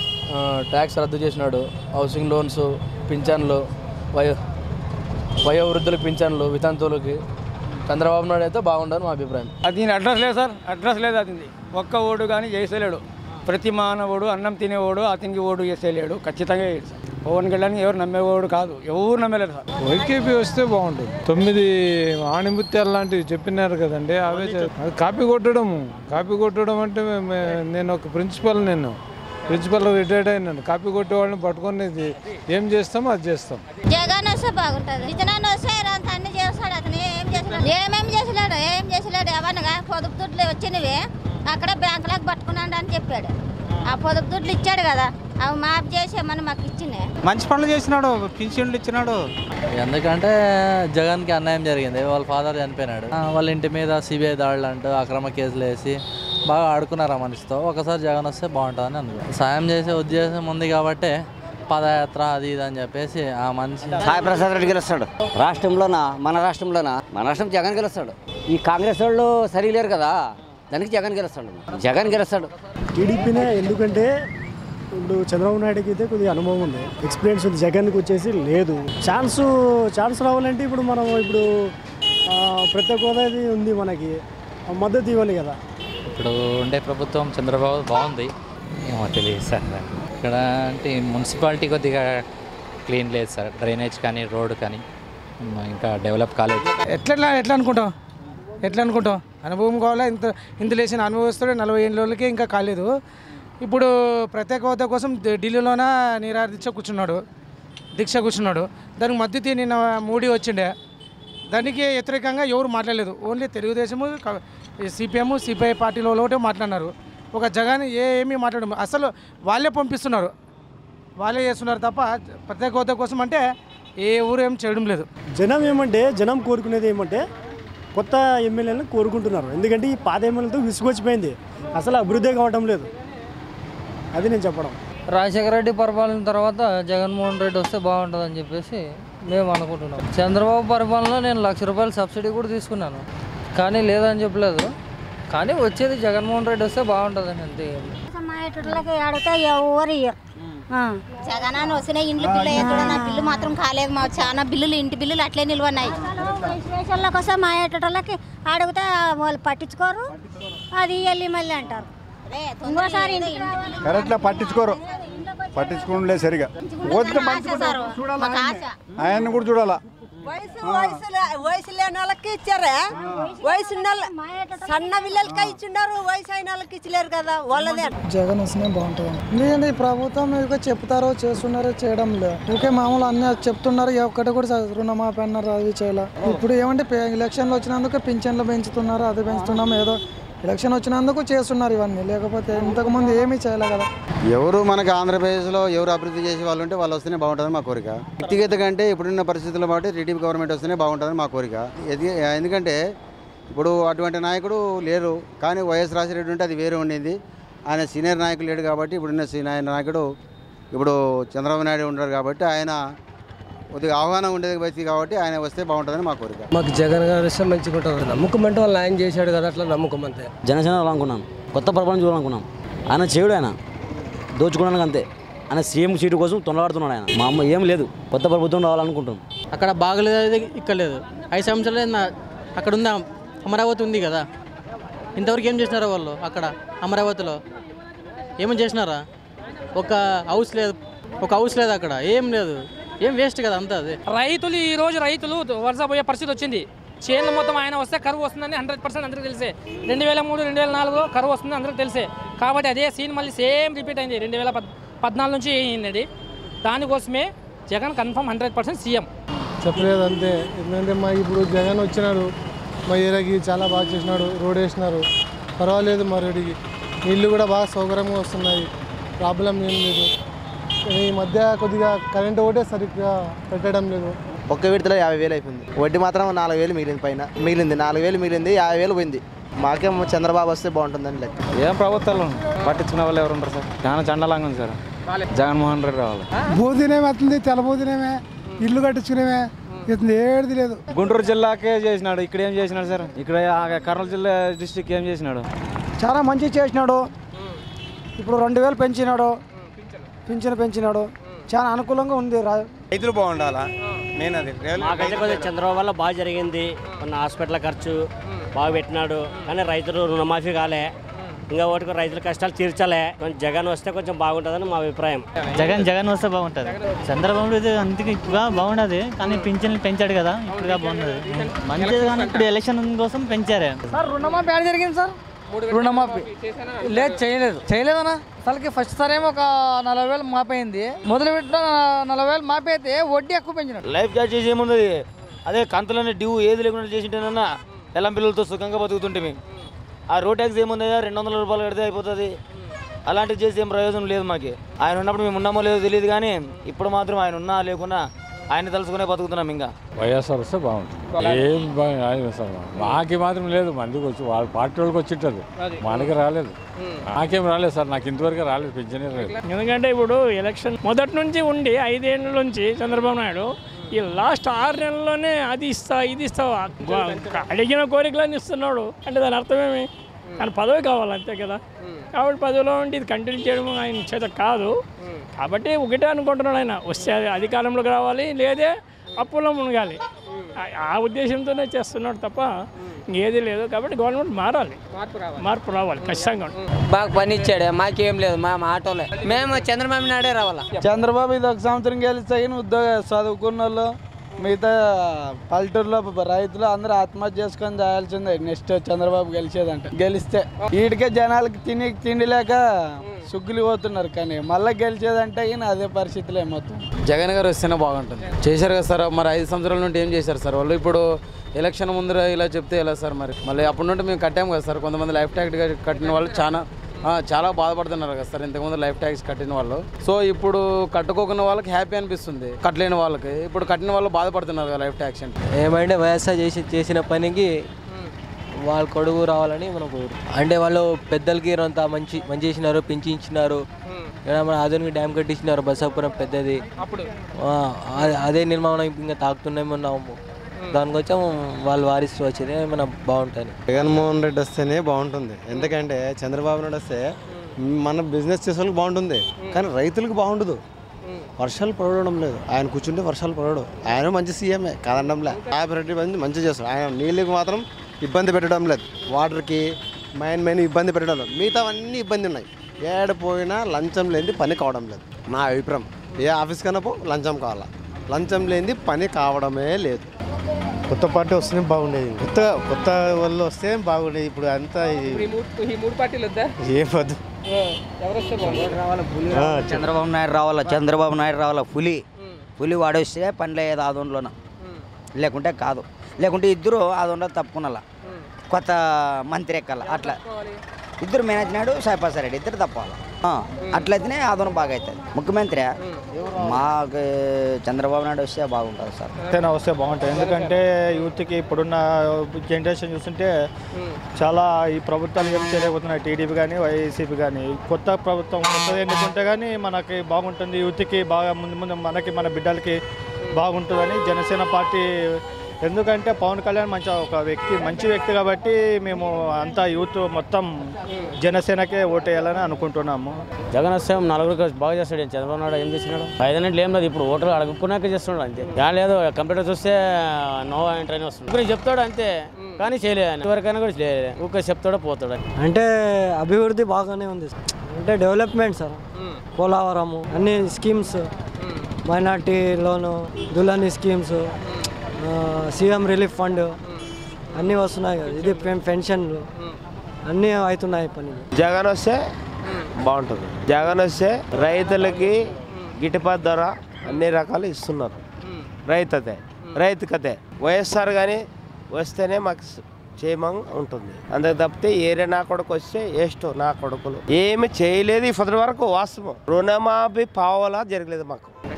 ట్యాక్స్ రద్దు చేసినాడు. హౌసింగ్ లోన్స్, పింఛన్లు, వయో వయోవృద్ధులకు పింఛన్లు, వితంతువులకి చంద్రబాబు నాయుడు అయితే బాగుండదు మా అభిప్రాయం. అది అడ్రస్ లేదు సార్, అడ్రస్ లేదు. అది ఒక్క ఓడు కానీ చేసేలేడు. ప్రతి మానవుడు అన్నం తినేవాడు అతనికి ఓడు చేసేలేడు, ఖచ్చితంగా సార్. పవన్ కళ్యాణ్ ఎవరు నమ్మేవాడు కాదు, ఎవరు నమ్మలేరు సార్. వైకేపీ వస్తే బాగుంటుంది. తొమ్మిది ఆణిముత్యాలు లాంటివి చెప్పినారు కదండి, అవే అది కాపీ కొట్టడం. కాపీ కొట్టడం అంటే నేను ఒక ప్రిన్సిపల్, నేను ప్రిన్సిపల్ రిటైర్డ్ అయినాను. కాపీ కొట్టే వాళ్ళని పట్టుకొని ఏం చేస్తామో అది చేస్తాం. జగన్ వస్తే బాగుంటుంది. ఇతనాన్ని వస్తే అన్ని చేస్తాడు. అతను ఏం చేసినాడు, ఏమేమి చేసినాడు, ఏం చేసినాడు. ఎవరిగా పొదుపు దుడ్లు వచ్చినవి అక్కడ బ్యాంకులకు పట్టుకున్నాడు అని చెప్పాడు. ఆ పొదుపు దుడ్లు ఇచ్చాడు కదా, అవి మాఫ్ చేసేమని మాకు ఇచ్చింది. మంచి పనులు చేసినాడు, పింఛన్లు ఇచ్చినాడు. ఎందుకంటే జగన్కి అన్యాయం జరిగింది, వాళ్ళ ఫాదర్ చనిపోయినాడు. వాళ్ళ ఇంటి మీద సిబిఐ దాడులు అంటూ అక్రమ కేసులు వేసి బాగా ఆడుకున్నారు ఆ మనిషితో. ఒకసారి జగన్ వస్తే బాగుంటుందని అనుకో. సాయం చేసే ఉద్దేశం ఉంది కాబట్టి పదయాత్ర అది ఇది అని చెప్పేసి ఆ మనిషి సాయి ప్రసాద్ రెడ్డి గెలుస్తాడు. రాష్ట్రంలోనా, మన రాష్ట్రంలోనా, మన రాష్ట్రం జగన్ గెలుస్తాడు. ఈ కాంగ్రెస్ వాళ్ళు సరిలేరు కదా, దానికి జగన్ గెలుస్తాడు. జగన్ గెలుస్తాడు. టీడీపీనే, ఎందుకంటే ఇప్పుడు చంద్రబాబు నాయుడుకి అయితే కొద్దిగా అనుభవం ఉంది, ఎక్స్పీరియన్స్ ఉంది. జగన్కి వచ్చేసి లేదు. ఛాన్స్ ఛాన్స్ రావాలంటే ఇప్పుడు మనం ఇప్పుడు ప్రత్యేక హోదాది ఉంది, మనకి మద్దతు ఇవ్వాలి కదా. ఇప్పుడు ఉండే ప్రభుత్వం చంద్రబాబు బాగుంది, ఏమో తెలియదు సార్. ఇక్కడ అంటే మున్సిపాలిటీ కొద్దిగా క్లీన్ లేదు సార్, డ్రైనేజ్ కానీ రోడ్ కానీ ఇంకా డెవలప్ కాలేదు. ఎట్లా ఎట్లా అనుకుంటాం ఎట్లా అనుకుంటాం అనుభవం కావాలా? ఇంత ఇంత లేచిన అనుభవిస్తాడు. నలభై ఏళ్ళ వాళ్ళకి ఇంకా కాలేదు. ఇప్పుడు ప్రత్యేక హోదా కోసం ఢిల్లీలోన నిరాహార దీక్ష కూర్చున్నాడు దీక్ష కూర్చున్నాడు దానికి మద్దతు నిన్న మోడీ వచ్చిండే, దానికి వ్యతిరేకంగా ఎవరు మాట్లాడలేదు. ఓన్లీ తెలుగుదేశము, సిపిఎం, సిపిఐ పార్టీలో ఒకటే మాట్లాడినారు. ఒక జగన్ ఏ ఏమీ మాట్లాడము, అసలు వాళ్ళే పంపిస్తున్నారు, వాళ్ళే చేస్తున్నారు తప్ప ప్రత్యేక హోదా కోసం అంటే ఏ ఊరు ఏం చేయడం లేదు. జనం ఏమంటే జనం కోరుకునేది ఏమంటే కొత్త ఎమ్మెల్యేలను కోరుకుంటున్నారు. ఎందుకంటే ఈ పాత ఎమ్మెల్యేలతో విసుగొచ్చిపోయింది, అసలు అభివృద్ధి కావడం లేదు. అది నేను చెప్పడం. రాజశేఖర రెడ్డి పరిపాలన తర్వాత జగన్మోహన్ రెడ్డి వస్తే బాగుంటుందని చెప్పేసి మేము అనుకుంటున్నాం. చంద్రబాబు పరిపాలనలో నేను లక్ష రూపాయల సబ్సిడీ కూడా తీసుకున్నాను, కానీ లేదని చెప్పలేదు. కానీ వచ్చేది జగన్మోహన్ రెడ్డి వస్తే బాగుంటుందని అంతే. అడిగితే ఎవరు జగనాన్ని వస్తున్నాయి ఇండ్లు బిల్లు అయ్యేది, నా బిల్లు మాత్రం కాలేదు. మా చాలా బిల్లులు ఇంటి బిల్లులు అట్లే నిల్వన్నాయి. స్టేషన్లకు వస్తే మా ఏటోళ్ళకి అడిగితే వాళ్ళు పట్టించుకోరు, అది ఇవ్వాలి మళ్ళీ అంటారు. ఇంకోసారి కరెక్ట్గా పట్టించుకోరు, పట్టించుకోవడం సరిగా. ఆయన కూడా చూడాలా. వయసు వయసు వయసు లేని వాళ్ళకి ఇచ్చారా, వయసు సన్న పిల్లలకి ఇచ్చిండారు, వయసు అయిన వాళ్ళకి ఇచ్చలేరు కదా. వాళ్ళదే జగన్ వస్తేనే బాగుంటుంది. ఎందుకంటే ఈ ప్రభుత్వం ఇక చెప్తారో చేస్తున్నారో చేయడం లేదు. ఊకే మామూలు అన్నీ చెప్తున్నారు, ఒక్కటి కూడా రుణమాఫీ అన్నారు, అది చేయాలి. ఇప్పుడు ఏమంటే ఎలక్షన్లు వచ్చినందుకు పింఛన్లు పెంచుతున్నారు, అది పెంచుతున్నాం. ఏదో ఎలక్షన్ వచ్చినందుకు చేస్తున్నారు ఇవన్నీ, లేకపోతే ఇంతకుముందు ఏమీ చేయలే కదా. ఎవరు మనకి ఆంధ్రప్రదేశ్లో ఎవరు అభివృద్ధి చేసే వాళ్ళు ఉంటే వాళ్ళు వస్తేనే బాగుంటుందని మా కోరిక. వ్యక్తిగతంగా అంటే ఇప్పుడున్న పరిస్థితుల బట్టి టీడీపీ గవర్నమెంట్ వస్తేనే బాగుంటుందని మా కోరిక. ఎందుకంటే ఇప్పుడు అటువంటి నాయకుడు లేరు, కానీ వైఎస్ రాజశేఖర ఉంటే అది వేరే ఉండింది. ఆయన సీనియర్ నాయకుడు లేడు కాబట్టి ఇప్పుడున్న సీనియర్ నాయకుడు ఇప్పుడు చంద్రబాబు నాయుడు ఉన్నారు కాబట్టి ఆయన కొద్దిగా ఆహ్వానం ఉండేది వ్యక్తి కాబట్టి ఆయన వస్తే బాగుంటుందని మా కోరిక. మాకు జగన్ గారు వస్తే మంచిగా ఉంటుంది. నమ్మకం అంటే వాళ్ళు ఆయన చేశాడు కదా, అట్లా నమ్మకం అంతే. జనసేన అనుకున్నాను, కొత్త పరిపాలన చూడాలనుకున్నాం. ఆయన చేయడు, ఆయన దోచుకోవడానికి అంతే. ఆయన సీఎం సీటు కోసం తొందరడుతున్నాడు ఆయన. మా అమ్మ ఏం లేదు, కొత్త ప్రభుత్వం రావాలనుకుంటున్నాం. అక్కడ బాగలేదు, ఇక్కడ లేదు. ఐదు సంవత్సరాలు అక్కడ ఉంది, అమరావతి ఉంది కదా, ఇంతవరకు ఏం చేసినారా వాళ్ళు? అక్కడ అమరావతిలో ఏమని చేసినారా? ఒక హౌస్ లేదు, ఒక హౌస్ లేదు అక్కడ, ఏం లేదు, ఏం వేస్ట్ కదా అంతా. అది రైతులు ఈ రోజు రైతులు వలస పోయే పరిస్థితి వచ్చింది. చేనులు మొత్తం ఆయన వస్తే కరువు వస్తుందని హండ్రెడ్ పర్సెంట్ అందరికీ తెలిసే. రెండు వేల మూడు రెండు వేల నాలుగులో కరువు వస్తుంది అందరికీ తెలిసే. కాబట్టి అదే సీన్ మళ్ళీ సేమ్ రిపీట్ అయింది రెండు వేల పద్ పద్నాలుగు నుంచి అయింది. దానికోసమే Jagan confirm hundred percent CM. చెప్పలేదు అంతే. ఎందుకంటే మా ఇప్పుడు జగన్ వచ్చినాడు, మా ఏరియాకి చాలా బాగా చేసినాడు, రోడ్ వేసినారు, పర్వాలేదు. మా రోడ్డుకి నీళ్ళు కూడా బాగా సౌకర్యంగా వస్తున్నాయి, ప్రాబ్లం ఏం లేదు. ఈ మధ్య కొద్దిగా కరెంటు ఒకటే సరిగ్గా పెట్టడం లేదు. ఒక్క విడతలో యాభై వేలు అయిపోయింది. వడ్డీ మాత్రం నాలుగు వేలు మిగిలింది, పైన మిగిలింది నాలుగు వేలు మిగిలింది, యాభై వేలు పోయింది. మాకేం చంద్రబాబు వస్తే బాగుంటుందని లెక్క. ఏం ప్రభుత్వాలు పట్టించుకున్న వాళ్ళు ఎవరు ఉంటారు సార్? చాలా చండాలంగా ఉంది సార్. జగన్మోహన్ రెడ్డి రావాలి. బూదినేమే వస్తుంది, తెల్ల బూదినేమే, ఇల్లు కట్టించుకునేమే, ఇతను ఏది లేదు. గుంటూరు జిల్లాకే చేసినాడు, ఇక్కడ ఏం చేసినాడు సార్? ఇక్కడ కర్నూలు జిల్లా డిస్టిక్ ఏం చేసినాడు? చాలా మంచి చేసినాడు. ఇప్పుడు రెండు వేలు పెంచినాడు, పింఛను పెంచినాడు, చాలా అనుకూలంగా ఉంది. రైతులు బాగుండాలా మెయిన్ అది. మాకైతే కొద్దిగా చంద్రబాబు వల్ల బాగా జరిగింది. మన హాస్పిటల్ ఖర్చు బాగా పెట్టినాడు, కానీ రైతులు రుణమాఫీ కాలే. ఇంకా ఒకటి రైతుల కష్టాలు తీర్చాలే. కొంచెం జగన్ వస్తే కొంచెం బాగుంటుందని మా అభిప్రాయం. జగన్ జగన్ వస్తే బాగుంటుంది. చంద్రబాబు అయితే అందుకే ఇప్పుడుగా బాగుండదు, కానీ పింఛన్లు పెంచాడు కదా, ఇప్పుడుగా బాగుంటుంది మంచిది. కానీ ఇప్పుడు ఎలక్షన్ కోసం పెంచారే సార్. రుణమాఫీ యాడ్ జరిగింది సార్? రుణమాఫీ లేదు, చేయలేదు చేయలేదన్నా. అసలుకి ఫస్ట్ సార్ ఏమో ఒక నలభై వేలు మాపి అయింది, మొదలు పెట్టిన నలభై వేలు మాపి అయితే వడ్డీ ఎక్కువ పెంచినాడు. లైఫ్ చార్జ్ చేసి ఏముంది, అదే కంతులనే డ్యూ ఏది లేకుండా చేసింటేనన్నా ఎల్లం పిల్లలతో సుఖంగా బతుకుతుంటే మేము. ఆ రోడ్ ట్యాక్స్ ఏముంది, రెండు వందల రూపాయలు కడితే అయిపోతుంది. అలాంటివి చేసి ఏం ప్రయోజనం లేదు మాకు. ఆయన ఉన్నప్పుడు మేము ఉన్నామో లేదో తెలియదు, కానీ ఇప్పుడు మాత్రం ఆయన ఉన్నా లేకున్నా ఆయన తలుచుకునే బతుకుతున్నాం. ఇంకా వైఎస్ఆర్ వస్తే బాగుంటుంది. ఏం సార్ మాకు మాత్రం లేదు, మందికి వచ్చి వాళ్ళ పార్టీ వాళ్ళకి వచ్చింటుంది, మనకి రాలేదు. నాకేం రాలేదు సార్, నాకు ఇంతవరకు రాలేదు, పెన్షన్ రాలేదు. ఎందుకంటే ఇప్పుడు ఎలక్షన్ మొదటి నుంచి ఉండి ఐదేళ్ళ నుంచి చంద్రబాబు నాయుడు ఈ లాస్ట్ ఆరు నెలల్లోనే అది ఇస్తా ఇది ఇస్తావు అడిగిన కోరికలన్నీ ఇస్తున్నాడు అంటే దాని అర్థమేమి? ఆయన పదవి కావాలి అంతే కదా. కాబట్టి పదవిలో ఉండి ఇది కంటిన్యూ చేయడం ఆయన చేత కాదు. కాబట్టి ఒకటే అనుకుంటున్నాడు ఆయన, వస్తే అధికారంలోకి రావాలి, లేదే అప్పులో మునగాలి. ఆ ఉద్దేశంతోనే చేస్తున్నాడు తప్ప ఇంకేది లేదు. కాబట్టి గవర్నమెంట్ మారాలి, మార్పు రావాలి ఖచ్చితంగా. బాగా పని ఇచ్చాడు, మాకేం లేదు, మా ఆటోలే మేము చంద్రబాబు నాయుడే రావాలా. చంద్రబాబు ఇది ఒక సంవత్సరం గెలిస్తే ఉద్యోగ చదువుకున్న వాళ్ళు మిగతా పల్లెటూరులో రైతులు అందరూ ఆత్మహత్య చేసుకొని చేయాల్సిందే నెక్స్ట్ చంద్రబాబు గెలిచేదంటే. గెలిస్తే వీటికే జనాలకి తిని తిండి లేక సుగ్గులు పోతున్నారు, కానీ మళ్ళీ గెలిచేదంటే ఈయన అదే పరిస్థితులే మొత్తం. జగన్ గారు వస్తేనే బాగుంటుంది. చేశారు కదా సార్, మరి ఐదు సంవత్సరాల నుండి ఏం చేశారు సార్ వాళ్ళు? ఇప్పుడు ఎలక్షన్ ముందర ఇలా చెప్తే ఎలా సార్? మరి మళ్ళీ అప్పటి నుండి మేము కట్టాము కదా సార్. కొంతమంది లైఫ్ ట్యాక్స్ కట్టిన వాళ్ళు చాలా చాలా బాధపడుతున్నారు కదా సార్, ఇంతకుముందు లైఫ్ ట్యాక్స్ కట్టిన వాళ్ళు. సో ఇప్పుడు కట్టుకోకున్న వాళ్ళకి హ్యాపీ అనిపిస్తుంది, కట్టలేని వాళ్ళకి. ఇప్పుడు కట్టిన వాళ్ళు బాధపడుతున్నారు కదా లైఫ్ ట్యాక్స్ అంటే. ఏమంటే వైఎస్ఆర్ చేసి చేసిన పనికి వాళ్ళ కొడుకు రావాలని మనకు, అంటే వాళ్ళు పెద్దలకి అంత మంచి మంచి చేసినారు, పింఛించినారు. ఇక్కడ మన ఆధునిక డ్యామ్ కట్టించినారు, బసాపురం పెద్దది. అదే నిర్మాణం ఇంకా తాకుతున్నామన్నాము, దానికొచ్చాము వాళ్ళు వారిస్తూ వచ్చేది మన బాగుంటుంది. జగన్మోహన్ రెడ్డి వస్తేనే బాగుంటుంది. ఎందుకంటే చంద్రబాబు నాయుడు వస్తే మన బిజినెస్ చేసే వాళ్ళకి బాగుంటుంది, కానీ రైతులకు బాగుండదు. వర్షాలు పడడం లేదు, ఆయన కూర్చుంటే వర్షాలు పడడు. ఆయన మంచి సీఎంఏ కాదనడంలే, యాభై రెడ్డి మంది మంచి చేస్తాడు. ఆయన నీళ్ళకి మాత్రం ఇబ్బంది పెట్టడం లేదు, వాటర్కి మెయిన్ మెయిన్ ఇబ్బంది పెట్టడం లేదు. మిగతావన్నీ ఇబ్బంది ఉన్నాయి. ఏడపోయినా లంచం లేనిది పని కావడం లేదు నా అభిప్రాయం. ఏ ఆఫీస్ కన్నా పో లంచం కావాలా, లంచం లేనిది పని కావడమే లేదు. కొత్త పార్టీ వస్తేనే బాగుండేది, కొత్త కొత్త వాళ్ళు వస్తే బాగుండేది. ఇప్పుడు అంతా ఏం వద్దు, చంద్రబాబు నాయుడు రావాలా, చంద్రబాబు నాయుడు రావాలా. పులి పులి వాడొస్తే పని లేదు ఆదోన్లోన, లేకుంటే కాదు. లేకుంటే ఇద్దరు ఆదోన్లో తప్పుకున్నాలా, కొత్త మంత్రి ఎక్కాల. అట్లా ఇద్దరు మేనేజ్ నాయుడు సాయిపాసా రెడ్డి ఇద్దరు తప్పాలి. అట్లయితేనే ఆదోనం బాగా అవుతుంది. ముఖ్యమంత్రి మాకు చంద్రబాబు నాయుడు వస్తే బాగుంటుంది సార్. అంతేనా వస్తే బాగుంటుంది. ఎందుకంటే యూత్కి ఇప్పుడున్న జనరేషన్ చూస్తుంటే చాలా ఈ ప్రభుత్వాలు ఏం చేయలేకపోతున్నాయి, టీడీపీ కానీ వైసీపీ కానీ. కొత్త ప్రభుత్వం కొత్తది ఎన్నుకుంటే కానీ మనకి బాగుంటుంది, యూత్కి బాగా ముందు ముందు మనకి మన బిడ్డలకి బాగుంటుందని జనసేన పార్టీ. ఎందుకంటే పవన్ కళ్యాణ్ మంచి ఒక వ్యక్తి, మంచి వ్యక్తి కాబట్టి మేము అంతా యూత్ మొత్తం జనసేనకే ఓటేయాలని అనుకుంటున్నాము. జగన్ వస్తే నలుగురు బాగా చేస్తాడు. చంద్రబాబు నాయుడు ఏం చేసినాడు? ఐదన్నట్లు ఏం లేదు, ఇప్పుడు ఓటర్లు అడుగుకున్నాక చేస్తున్నాడు అంతే. యా లేదు కంప్యూటర్ చూస్తే నో ఎంట్రీ వస్తుంది, ఇప్పుడు చెప్తాడు అంతే, కానీ చేయలేదు. ఇంతవరకైనా కూడా చేయలేదు, ఊరికే చెప్తాడో పోతాడు. అంటే అభివృద్ధి బాగానే ఉంది, అంటే డెవలప్మెంట్ సార్. పోలవరము అన్ని స్కీమ్స్, మైనార్టీ లోను, దులానీ స్కీమ్స్, సీఎం రిలీఫ్ ఫండ్ అన్నీ వస్తున్నాయి కదా. ఇది పెన్షన్లు అన్నీ అవుతున్నాయి పని. జగన్ వస్తే బాగుంటుంది. జగన్ వస్తే రైతులకి గిట్టుబాటు ధర అన్ని రకాలు ఇస్తున్నారు. రైతుతే రైతుకతే వైఎస్ఆర్ కానీ వస్తేనే మాకు క్షేమంగా ఉంటుంది. అందుకు తప్పితే ఏరే నా కొడుకు వస్తే వేస్ట్. నా కొడుకులు ఏమి చేయలేదు ఇప్పటి వరకు వాస్తవం. రుణమాఫీ పావలా జరగలేదు మాకు.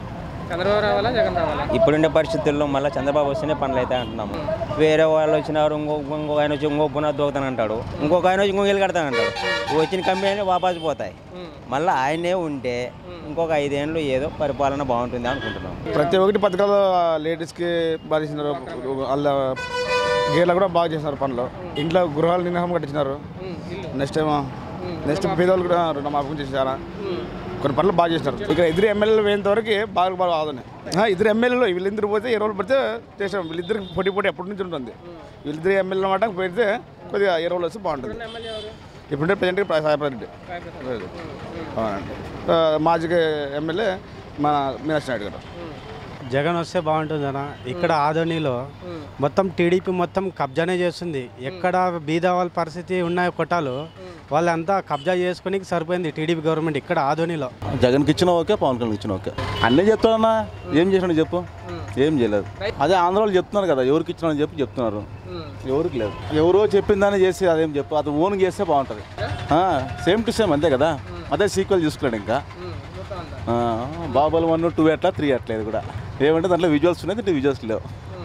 చంద్రబాబు రావాలా జగన్ రావాలా? ఇప్పుడుండే పరిస్థితుల్లో మళ్ళీ చంద్రబాబు వస్తేనే పనులు అయితే అంటున్నాము. వేరే వాళ్ళు వచ్చినారు, ఇంకో ఇంకొక ఆయన వచ్చి ఇంకో పునః దోగుతానంటాడు, ఇంకొక ఆయన వచ్చి ఇంకొక ఇల్లు కడతానంటాడు. వచ్చిన కంపెనీ వాపసు పోతాయి. మళ్ళీ ఆయనే ఉంటే ఇంకొక ఐదేళ్ళు ఏదో పరిపాలన బాగుంటుంది అనుకుంటున్నాం. ప్రతి ఒక్కటి పథకాలు లేడీస్కి బాగా చేసినారు. వాళ్ళ గేర్లు కూడా బాగా చేసినారు పనులు. ఇంట్లో గృహాలు నిర్ణయం కట్టించినారు. నెక్స్ట్ ఏమో నెక్స్ట్ పేదవాళ్ళు కూడా రుణమాఫీ చేశారా, కొన్ని పనులు బాగా చేసినారు. ఇక్కడ ఇద్దరు ఎమ్మెల్యేలు వేయంత వరకు బాగా బాగా ఆదునే. ఇద్దరు ఎమ్మెల్యేలు వీళ్ళిద్దరు పోతే ఏ రోజులు పడితే చేసాం. వీళ్ళిద్దరికి పోటీ పోటీ ఎప్పటి నుంచి ఉంటుంది. వీళ్ళిద్దరు ఎమ్మెల్యేలు అన్నమాట పెడితే కొద్దిగా ఏ రోజులు వస్తే బాగుంటుంది. ఇప్పుడే ప్రజెంట్గా సాయిప్రసాద్ రెడ్డి, అవునండి. మాజీ ఎమ్మెల్యే మన మీనాక్షి నాయుడు గారు. జగన్ వస్తే బాగుంటుంది అన్న. ఇక్కడ ఆదోనిలో మొత్తం టీడీపీ మొత్తం కబ్జానే చేస్తుంది. ఎక్కడ బీద వాళ్ళ పరిస్థితి ఉన్నాయి కొట్టాలు వాళ్ళంతా కబ్జా చేసుకుని సరిపోయింది టీడీపీ గవర్నమెంట్ ఇక్కడ ఆదోనిలో. జగన్కి ఇచ్చిన ఓకే, పవన్ కళ్యాణ్ ఇచ్చిన ఓకే. అన్నీ చెప్తానన్నా, ఏం చేసినా చెప్పు, ఏం చేయలేదు. అదే ఆంధ్రాలో చెప్తున్నారు కదా, ఎవరికి ఇచ్చినా చెప్పి చెప్తున్నారు. ఎవరికి లేదు, ఎవరో చెప్పిందని చేసి అదేం చెప్పు, అది ఓన్ చేస్తే బాగుంటుంది. సేమ్ టు సేమ్ అంతే కదా, అదే సీక్వెల్ చూసుకున్నాడు. ఇంకా బాబులు వన్ టూ ఎట్లా త్రీ అట్లేదు కూడా ఏమంటే దాంట్లో విజువల్స్ ఉన్నాయి, విజువల్స్ లేవు.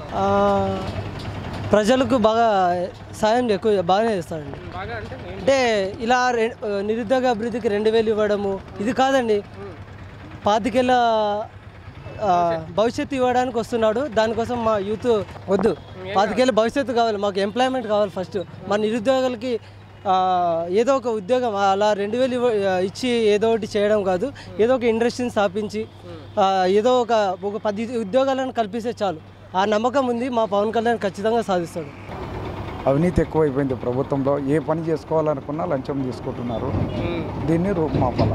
ప్రజలకు బాగా సాయం ఎక్కువ బాగానే చేస్తాడండి. అంటే ఇలా నిరుద్యోగ అభివృద్ధికి రెండు వేలు ఇవ్వడము ఇది కాదండి, పాతికేళ్ళ భవిష్యత్తు ఇవ్వడానికి వస్తున్నాడు. దానికోసం మా యూత్ వద్దు, పాతికేళ్ళ భవిష్యత్తు కావాలి, మాకు ఎంప్లాయ్మెంట్ కావాలి. ఫస్ట్ మా నిరుద్యోగులకి ఏదో ఒక ఉద్యోగం అలా రెండు వేలు ఇచ్చి ఏదో ఒకటి చేయడం కాదు, ఏదో ఒక ఇండస్ట్రీని స్థాపించి ఏదో ఒక ఒక పది ఉద్యోగాలను కల్పిస్తే చాలు. ఆ నమ్మకం ఉంది, మా పవన్ కళ్యాణ్ ఖచ్చితంగా సాధిస్తాడు. అవినీతి ఎక్కువైపోయింది ప్రభుత్వంలో. ఏ పని చేసుకోవాలనుకున్నా లంచం తీసుకుంటున్నారు. దీన్ని రూపుమాపాల.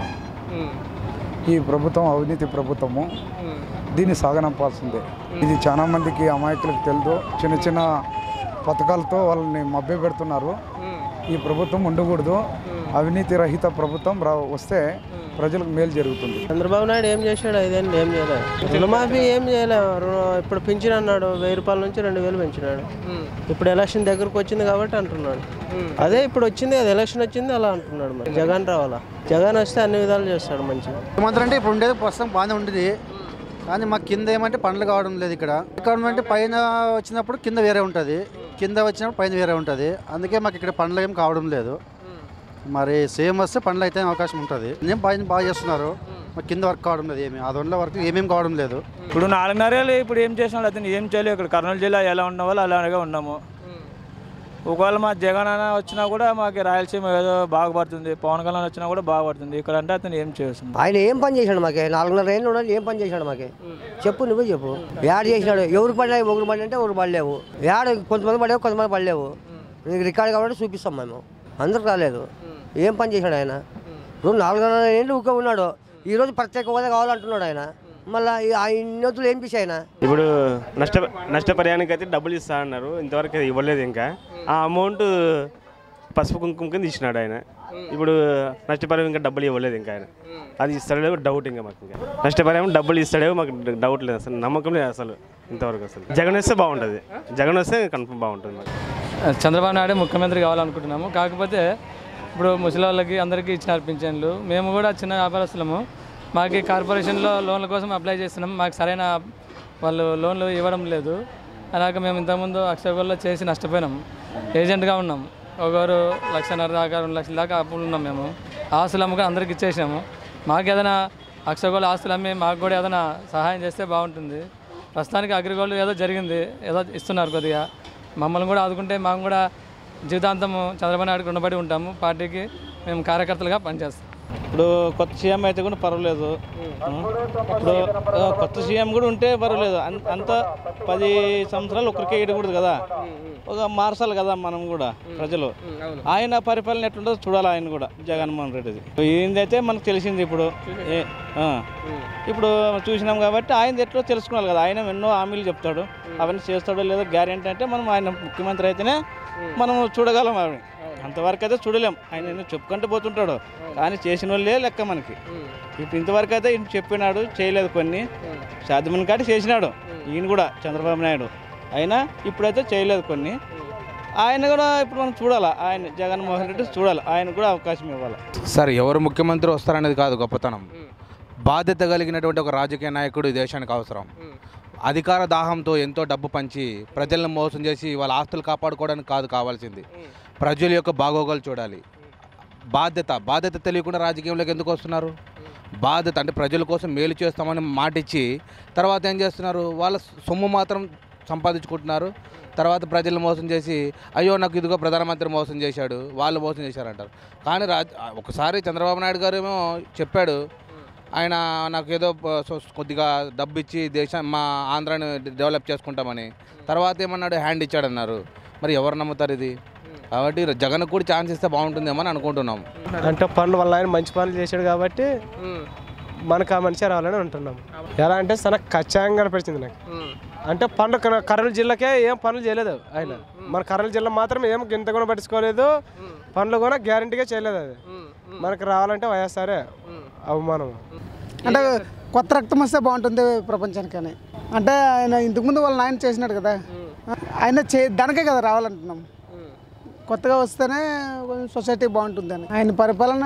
ఈ ప్రభుత్వం అవినీతి ప్రభుత్వము, దీన్ని సాగనంపాల్సిందే. ఇది చాలా మందికి అమాయకులకు తెలియదు. చిన్న చిన్న పథకాలతో వాళ్ళని మభ్య పెడుతున్నారు. ఈ ప్రభుత్వం ఉండకూడదు. అవినీతి రహిత ప్రభుత్వం రా వస్తే ప్రజలకు మేలు జరుగుతుంది. చంద్రబాబు నాయుడు ఏం చేశాడు? ఐదేళ్ళు ఏం చేయలేదు. రుణమాఫీ ఏం చేయలేదు. ఇప్పుడు పెంచిన అన్నాడు, వెయ్యి రూపాయల నుంచి రెండు వేలు పెంచినాడు. ఇప్పుడు ఎలక్షన్ దగ్గరకు వచ్చింది కాబట్టి అంటున్నాడు. అదే ఇప్పుడు వచ్చింది, అది ఎలక్షన్ వచ్చింది అలా అంటున్నాడు. మరి జగన్ రావాలా? జగన్ వస్తే అన్ని విధాలు చేస్తాడు మంచిగా. ముఖ్యమంత్రి అంటే ఇప్పుడు ఉండేది ప్రస్తుతం బాగానే ఉండేది, కానీ మాకు కింద ఏమంటే పనులు కావడం లేదు. ఇక్కడ గవర్నమెంట్ పైన వచ్చినప్పుడు కింద వేరే ఉంటుంది, కింద వచ్చినప్పుడు పైన వేరే ఉంటుంది. అందుకే మాకు ఇక్కడ పనులు ఏం కావడం లేదు. మరి సేమ్ వస్తే పనులు అయితే అవకాశం ఉంటుంది. నేను బాగా బాగా చేస్తున్నారు, మాకు కింద వర్క్ కావడం లేదు. ఏమి అదొంట్లో వర్క్ ఏమేమి కావడం లేదు. ఇప్పుడు నాలుగున్నరేళ్ళు ఇప్పుడు ఏం చేసినాడు అతను, ఏం చేయలేదు. ఇక్కడ కర్నూలు జిల్లా ఎలా ఉన్న వాళ్ళు అలాగే ఉన్నాము. ఒకవేళ మా జగన్ అన్న వచ్చినా కూడా మాకు రాయలసీమ ఏదో బాగుపడుతుంది, పవన్ కళ్యాణ్ వచ్చినా కూడా బాగుపడుతుంది. ఇక్కడ అంటే అతను ఏం చేస్తుంది? ఆయన ఏం పని చేశాడు మాకే? నాలుగున్నర ఏళ్ళు ఉండాలి, ఏం పని చేశాడు మాకే? చెప్పు, నువ్వే చెప్పు. యాడ్ చేసినాడు. ఎవరు పడినాయి? ఒకరు పడి అంటే ఒకరు పడలేవు. యాడ్ కొంతమంది పడలేవు, కొంతమంది పడలేవు. నీకు రికార్డు కాబట్టి చూపిస్తాం మేము. అందరికి రాలేదు. ఏం పని చేశాడు ఆయన? ఇప్పుడు నాలుగున్నర ఏళ్ళు ఊకే ఉన్నాడు. ఈరోజు ప్రత్యేక హోదా కావాలంటున్నాడు ఆయన. మళ్ళీ ఆ ఇన్నోతులు ఏం పిచ్చి ఆయన? ఇప్పుడు నష్ట నష్టపరిహారానికి అయితే డబ్బులు ఇస్తా అన్నారు, ఇంతవరకు ఇవ్వలేదు. ఇంకా ఆ అమౌంట్ పసుపు కుంకుమ కింద ఇచ్చినాడు ఆయన. ఇప్పుడు నష్టపరిహారం ఇంకా డబ్బులు ఇవ్వలేదు. ఇంకా ఆయన అది ఇస్తాడో డౌట్. ఇంకా మాకు ఇంకా నష్టపరిహారం డబ్బులు ఇస్తాడేమో మాకు డౌట్ లేదు, అసలు నమ్మకం లేదు అసలు ఇంతవరకు. అసలు జగన్ వస్తే బాగుంటుంది, జగన్ వస్తే కన్ఫర్మ్ బాగుంటుంది. మాకు చంద్రబాబు నాయుడు ముఖ్యమంత్రి కావాలనుకుంటున్నాము. కాకపోతే ఇప్పుడు ముసలి వాళ్ళకి అందరికీ ఇచ్చినారు పింఛన్లు. మేము కూడా చిన్న వ్యాపారస్తులము. మాకు కార్పొరేషన్లో లోన్ల కోసం అప్లై చేస్తున్నాం. మాకు సరైన వాళ్ళు లోన్లు ఇవ్వడం లేదు. అలాగే మేము ఇంతకుముందు అక్షయగోల్లో చేసి నష్టపోయినాం. ఏజెంట్గా ఉన్నాం. ఒకరు లక్షన్నర దాకా రెండు లక్షల దాకా అప్పులు ఉన్నాం. మేము ఆస్తులు అమ్ముకొని అందరికి ఇచ్చేసాము. మాకు ఏదైనా అక్షయగోళ్ళు ఆస్తులు అమ్మి మాకు కూడా ఏదైనా సహాయం చేస్తే బాగుంటుంది. ప్రస్తుతానికి అగ్రిగోల్డ్ ఏదో జరిగింది, ఏదో ఇస్తున్నారు కొద్దిగా. మమ్మల్ని కూడా ఆదుకుంటే మాకు కూడా జీవితాంతము చంద్రబాబు నాయుడుకి రుణపడి ఉంటాము. పార్టీకి మేము కార్యకర్తలుగా పనిచేస్తాం. ఇప్పుడు కొత్త సీఎం అయితే కూడా పర్వాలేదు. ఇప్పుడు కొత్త సీఎం కూడా ఉంటే పర్వాలేదు. అంత పది సంవత్సరాలు ఒకరికే వేయకూడదు కదా, ఒక మార్చాలి కదా మనం కూడా ప్రజలు. ఆయన పరిపాలన ఎట్లుంటుందో చూడాలి. ఆయన కూడా జగన్మోహన్ రెడ్డిది ఏందైతే మనకు తెలిసింది. ఇప్పుడు ఇప్పుడు చూసినాం కాబట్టి ఆయన ఎట్లా తెలుసుకోవాలి కదా. ఆయన ఎన్నో హామీలు చెప్తాడు, అవన్నీ చేస్తాడో లేదో గ్యారెంటీ అంటే మనం ఆయన ముఖ్యమంత్రి అయితేనే మనం చూడగలం. అవి అంతవరకు అయితే చూడలేం. ఆయన ఎన్నో చెప్పుకుంటూ పోతుంటాడు, కానీ చేసిన వాళ్ళే లెక్క మనకి. ఇప్పుడు ఇంతవరకు అయితే ఈయన చెప్పినాడు, చేయలేదు. కొన్ని సాధ్యమైన కాటి చేసినాడు ఈయన కూడా చంద్రబాబు నాయుడు. అయినా ఇప్పుడైతే చేయలేదు కొన్ని. ఆయన కూడా ఇప్పుడు మనం చూడాలి. ఆయన జగన్మోహన్ రెడ్డి చూడాలి, ఆయన కూడా అవకాశం ఇవ్వాలి. సార్ ఎవరు ముఖ్యమంత్రి వస్తారనేది కాదు గొప్పతనం, బాధ్యత కలిగినటువంటి ఒక రాజకీయ నాయకుడు ఈ దేశానికి అవసరం. అధికార దాహంతో ఎంతో డబ్బు పంచి ప్రజలను మోసం చేసి వాళ్ళ ఆస్తులు కాపాడుకోవడానికి కాదు కావాల్సింది, ప్రజల యొక్క బాగోగులు చూడాలి. బాధ్యత బాధ్యత తెలియకుండా రాజకీయంలోకి ఎందుకు వస్తున్నారు? బాధ్యత అంటే ప్రజల కోసం మేలు చేస్తామని మాట ఇచ్చి తర్వాత ఏం చేస్తున్నారు? వాళ్ళ సొమ్ము మాత్రం సంపాదించుకుంటున్నారు. తర్వాత ప్రజలను మోసం చేసి అయ్యో నాకు ఇదిగో ప్రధానమంత్రి మోసం చేశాడు, వాళ్ళు మోసం చేశారంటారు. కానీ రాజ ఒకసారి చంద్రబాబు నాయుడు గారు ఏమో చెప్పాడు, ఆయన నాకు ఏదో కొద్దిగా డబ్బు ఇచ్చి దేశం మా ఆంధ్రాని డెవలప్ చేసుకుంటామని. తర్వాత ఏమన్నాడు? హ్యాండ్ ఇచ్చాడన్నారు. మరి ఎవరు నమ్ముతారు ఇది? కాబట్టి జగన్ కూడా ఛాన్స్ ఇస్తే బాగుంటుందేమో అని అనుకుంటున్నాం. అంటే పనుల వల్ల ఆయన మంచి పనులు చేశాడు కాబట్టి మనకు ఆ మనిషి రావాలని అంటున్నాం. ఎలా అంటే చాలా ఖచ్చితంగా కనిపించింది నాకు. అంటే పనులు కర్నూలు జిల్లాకే ఏం పనులు చేయలేదు ఆయన. మన కర్నూలు జిల్లా మాత్రం ఏం గింత కూడా పట్టించుకోలేదు, పనులు కూడా గ్యారంటీగా చేయలేదు. అది మనకు రావాలంటే వైఎస్ఆరే అవమానం. అంటే కొత్త రక్తం వస్తే బాగుంటుంది ప్రపంచానికని. అంటే ఆయన ఇంతకుముందు వాళ్ళ నాయన చేసినాడు కదా, ఆయన చే దానికే కదా రావాలంటున్నాం. కొత్తగా వస్తేనే కొంచెం సొసైటీ బాగుంటుందని ఆయన పరిపాలన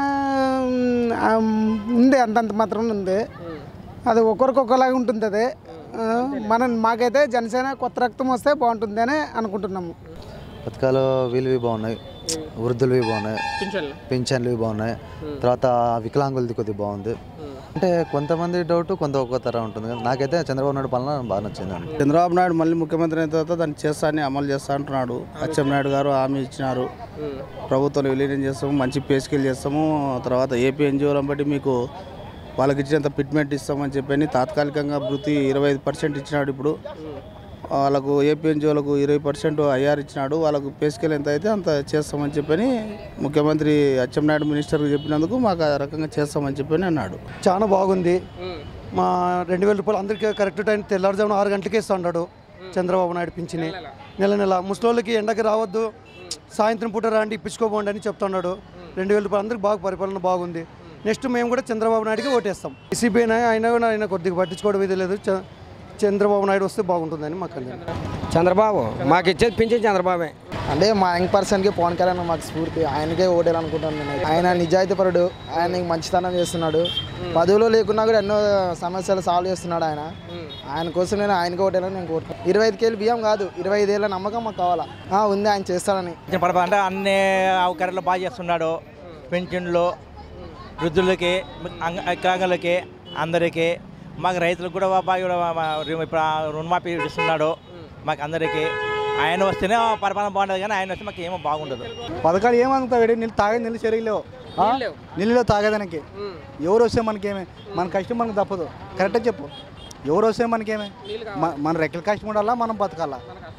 ఉంది, అంతంత మాత్రం ఉంది. అది ఒకరికొకలాగా ఉంటుంది. అదే మనం మాకైతే జనసేన కొత్త రక్తం వస్తే బాగుంటుంది అని అనుకుంటున్నాము. పథకాలు వీళ్ళవి బాగున్నాయి, వృద్ధులవి బాగున్నాయి, పింఛన్లు బాగున్నాయి. తర్వాత వికలాంగులది కొద్దిగా బాగుంది. అంటే కొంతమంది డౌట్ కొంత ఒక్కో తర ఉంటుంది కదా. నాకైతే చంద్రబాబు నాయుడు పాలన బాగా నచ్చిందండి. చంద్రబాబు నాయుడు మళ్ళీ ముఖ్యమంత్రి అయిన తర్వాత దాన్ని చేస్తానని అమలు చేస్తా అంటున్నాడు. అచ్చెన్నాయుడు గారు హామీ ఇచ్చినారు, ప్రభుత్వం విలీనం చేస్తాము, మంచి పే స్కేల్ చేస్తాము, తర్వాత ఏపీ ఎన్జిఓలను బట్టి మీకు వాళ్ళకి ఇచ్చినంత ఫిట్మెంట్ ఇస్తామని చెప్పని తాత్కాలికంగా వృత్తి ఇరవై ఐదు పర్సెంట్ ఇచ్చినాడు. ఇప్పుడు వాళ్ళకు ఏపీ ఎన్జిఓలకు ఇరవై పర్సెంట్ ఐఆర్ ఇచ్చినాడు. వాళ్ళకు పే స్కేల్ ఎంత అయితే అంత చేస్తామని చెప్పని ముఖ్యమంత్రి అచ్చెన్నాయుడు మినిస్టర్కి చెప్పినందుకు మాకు ఆ రకంగా చేస్తామని చెప్పని అన్నాడు. చాలా బాగుంది. మా రెండు వేల రూపాయలు అందరికీ కరెక్ట్ టైం తెల్లారుజామున ఆరు గంటలకే ఇస్తున్నాడు చంద్రబాబు నాయుడు పింఛని. నెల నెల ముసలోళ్ళకి ఎండకి రావద్దు, సాయంత్రం పూట రాండి ఇప్పించుకోబోండి అని చెప్తున్నాడు. రెండు వేల రూపాయలు అందరికి బాగా పరిపాలన బాగుంది. నెక్స్ట్ మేము కూడా చంద్రబాబు నాయుడుకి ఓటేస్తాం. వైసీపీ అయినా కూడా ఆయన కొద్దిగా పట్టించుకోవడం ఇది లేదు. చంద్రబాబు నాయుడు వస్తే బాగుంటుందని మాకు చంద్రబాబు మాకు ఇచ్చేది పింఛన్ చంద్రబాబే. అంటే మా యంగ్ పర్సన్కి పవన్ కళ్యాణ్ మాకు స్ఫూర్తి, ఆయనకే ఓటేయాలనుకుంటాను నేను. ఆయన నిజాయితీపరుడు, ఆయన మంచితనం చేస్తున్నాడు. పదవిలో లేకున్నా కూడా ఎన్నో సమస్యలు సాల్వ్ చేస్తున్నాడు ఆయన. ఆయన కోసం నేను ఆయనకే ఓటేయాలని నేను కోరుకుంటాను. ఇరవై ఐదు కేలు బియ్యం కాదు, ఇరవై ఐదేళ్ళ నమ్మకం మాకు కావాలా ఉంది, ఆయన చేస్తాడని. అంటే అన్ని అవకాశాలు బాగా చేస్తున్నాడు. పెన్షన్లు వృద్ధులకి, వికలాంగులకి, అందరికీ, మాకు రైతులకు కూడా బాగా రుణమాఫీ ఇస్తున్నాడు మాకు అందరికీ. ఆయన వస్తేనే పరిపాలన బాగుంటుంది, కానీ ఆయన వస్తే మాకు ఏమో బాగుండదు. పథకాలు ఏమనుకుంటావు? నీళ్ళు తాగే నీళ్ళు చెరిగిలేవు, నీళ్ళు తాగేదానికి. ఎవరు వస్తే మనకేమే, మన కష్టం మనకు తప్పదు. కరెక్ట్గా చెప్పు, ఎవరు వస్తే మనకేమే, మన రెక్కల కష్టం ఉండాలా, మనం బతకాలా.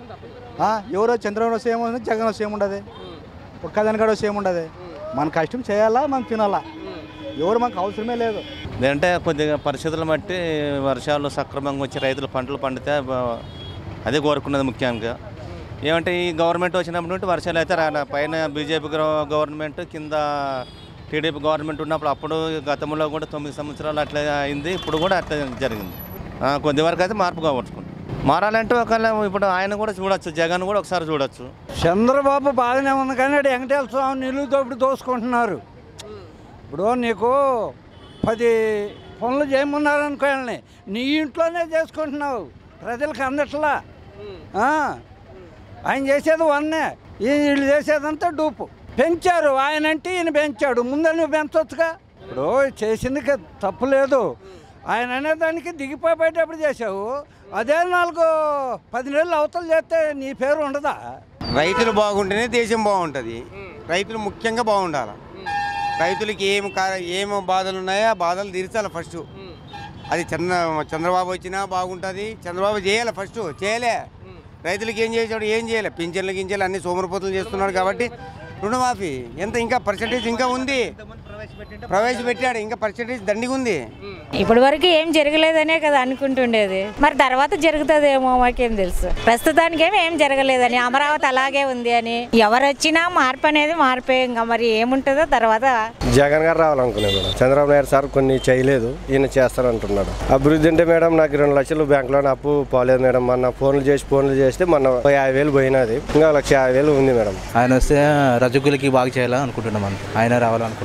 ఎవరో చంద్రబాబు వస్తే ఏముంది, జగన్ వస్తే ఏముండదు, ఒక్కదానికాడ వస్తే ఏముండదు. మన కష్టం చేయాలా, మనం తినాలా. ఎవరు మనకు అవసరమే లేదు. లేదంటే కొద్దిగా పరిస్థితులను బట్టి వర్షాలు సక్రమంగా వచ్చి రైతులు పంటలు పండితే అదే కోరుకున్నది ముఖ్యంగా. ఏమంటే ఈ గవర్నమెంట్ వచ్చినప్పుడు వర్షాలు అయితే రాలే. పైన బీజేపీ గవర్నమెంట్, కింద టీడీపీ గవర్నమెంట్ ఉన్నప్పుడు అప్పుడు గతంలో కూడా తొమ్మిది సంవత్సరాలు అట్లా అయింది, ఇప్పుడు కూడా అట్లా జరిగింది. కొద్ది వరకు అయితే మార్పు కావచ్చుకుంది. మారాలంటే ఒకవేళ ఇప్పుడు ఆయన కూడా చూడొచ్చు, జగన్ కూడా ఒకసారి చూడొచ్చు. చంద్రబాబు బాగానే ఉంది, కానీ వెంకటేశ్వర స్వామి నిలువు దోపిడి దోసుకుంటున్నారు. ఇప్పుడు నీకు పది పనులు చేయమన్నారనుకోవాలని నీ ఇంట్లోనే చేసుకుంటున్నావు, ప్రజలకు అందట్లా. ఆయన చేసేది వన్నే, వీళ్ళు చేసేదంతా డూపు. పెంచారు ఆయన అంటే ఈయన పెంచాడు, ముందే నువ్వు పెంచవచ్చుగా. ఇప్పుడు చేసింది తప్పు లేదు, ఆయన అనేదానికి దిగిపోయేటప్పుడు చేసావు. అదే నాలుగు పది నెలలు అవతలు చేస్తే నీ పేరు ఉండదా? రైతులు బాగుంటేనే దేశం బాగుంటుంది. రైతులు ముఖ్యంగా బాగుండాలి. రైతులకి ఏం ఏం బాధలు ఉన్నాయో ఆ బాధలు తీర్చాలి ఫస్ట్. అది చంద్ర చంద్రబాబు వచ్చినా బాగుంటుంది. చంద్రబాబు చేయాలి ఫస్ట్, చేయలే. రైతులకి ఏం చేసాడు, ఏం చేయలే. పింఛన్లు గింజలు అన్ని సోమరపోతులు చేస్తున్నాడు. కాబట్టి రుణమాఫీ ఎంత ఇంకా పర్సెంటేజ్ ఇంకా ఉంది, ప్రవేశపెట్టాడు, ఇంకా పర్సెంటేజ్ దండిగా ఉంది. ఇప్పటి వరకు ఏం జరగలేదనే కదా అనుకుంటుండేది, మరి తర్వాత జరుగుతుందేమో మాకేం తెలుసు. ప్రస్తుతానికి ఏమి ఏం జరగలేదని, అమరావతి అలాగే ఉంది అని. ఎవరు వచ్చినా మార్పు అనేది మార్పే, ఇంకా మరి ఏముంటుందో తర్వాత. జగన్ గారు రావాలనుకున్నాను మేడం. చంద్రబాబు నాయుడు సార్ కొన్ని చేయలేదు, ఈయన చేస్తారంటున్నాడు. అభివృద్ధి అంటే మేడం నాకు రెండు లక్షలు బ్యాంకులో అప్పు పోలేదు మేడం. మొన్న ఫోన్లు చేసి ఫోన్లు చేస్తే మొన్న యాభై వేలు పోయినది, ఇంకా లక్ష యాభై వేలు ఉంది మేడం. ఆయన వస్తే రజకులకి బాగా చేయాలని అనుకుంటున్నాం, ఆయన రావాలనుకుంటాం. మన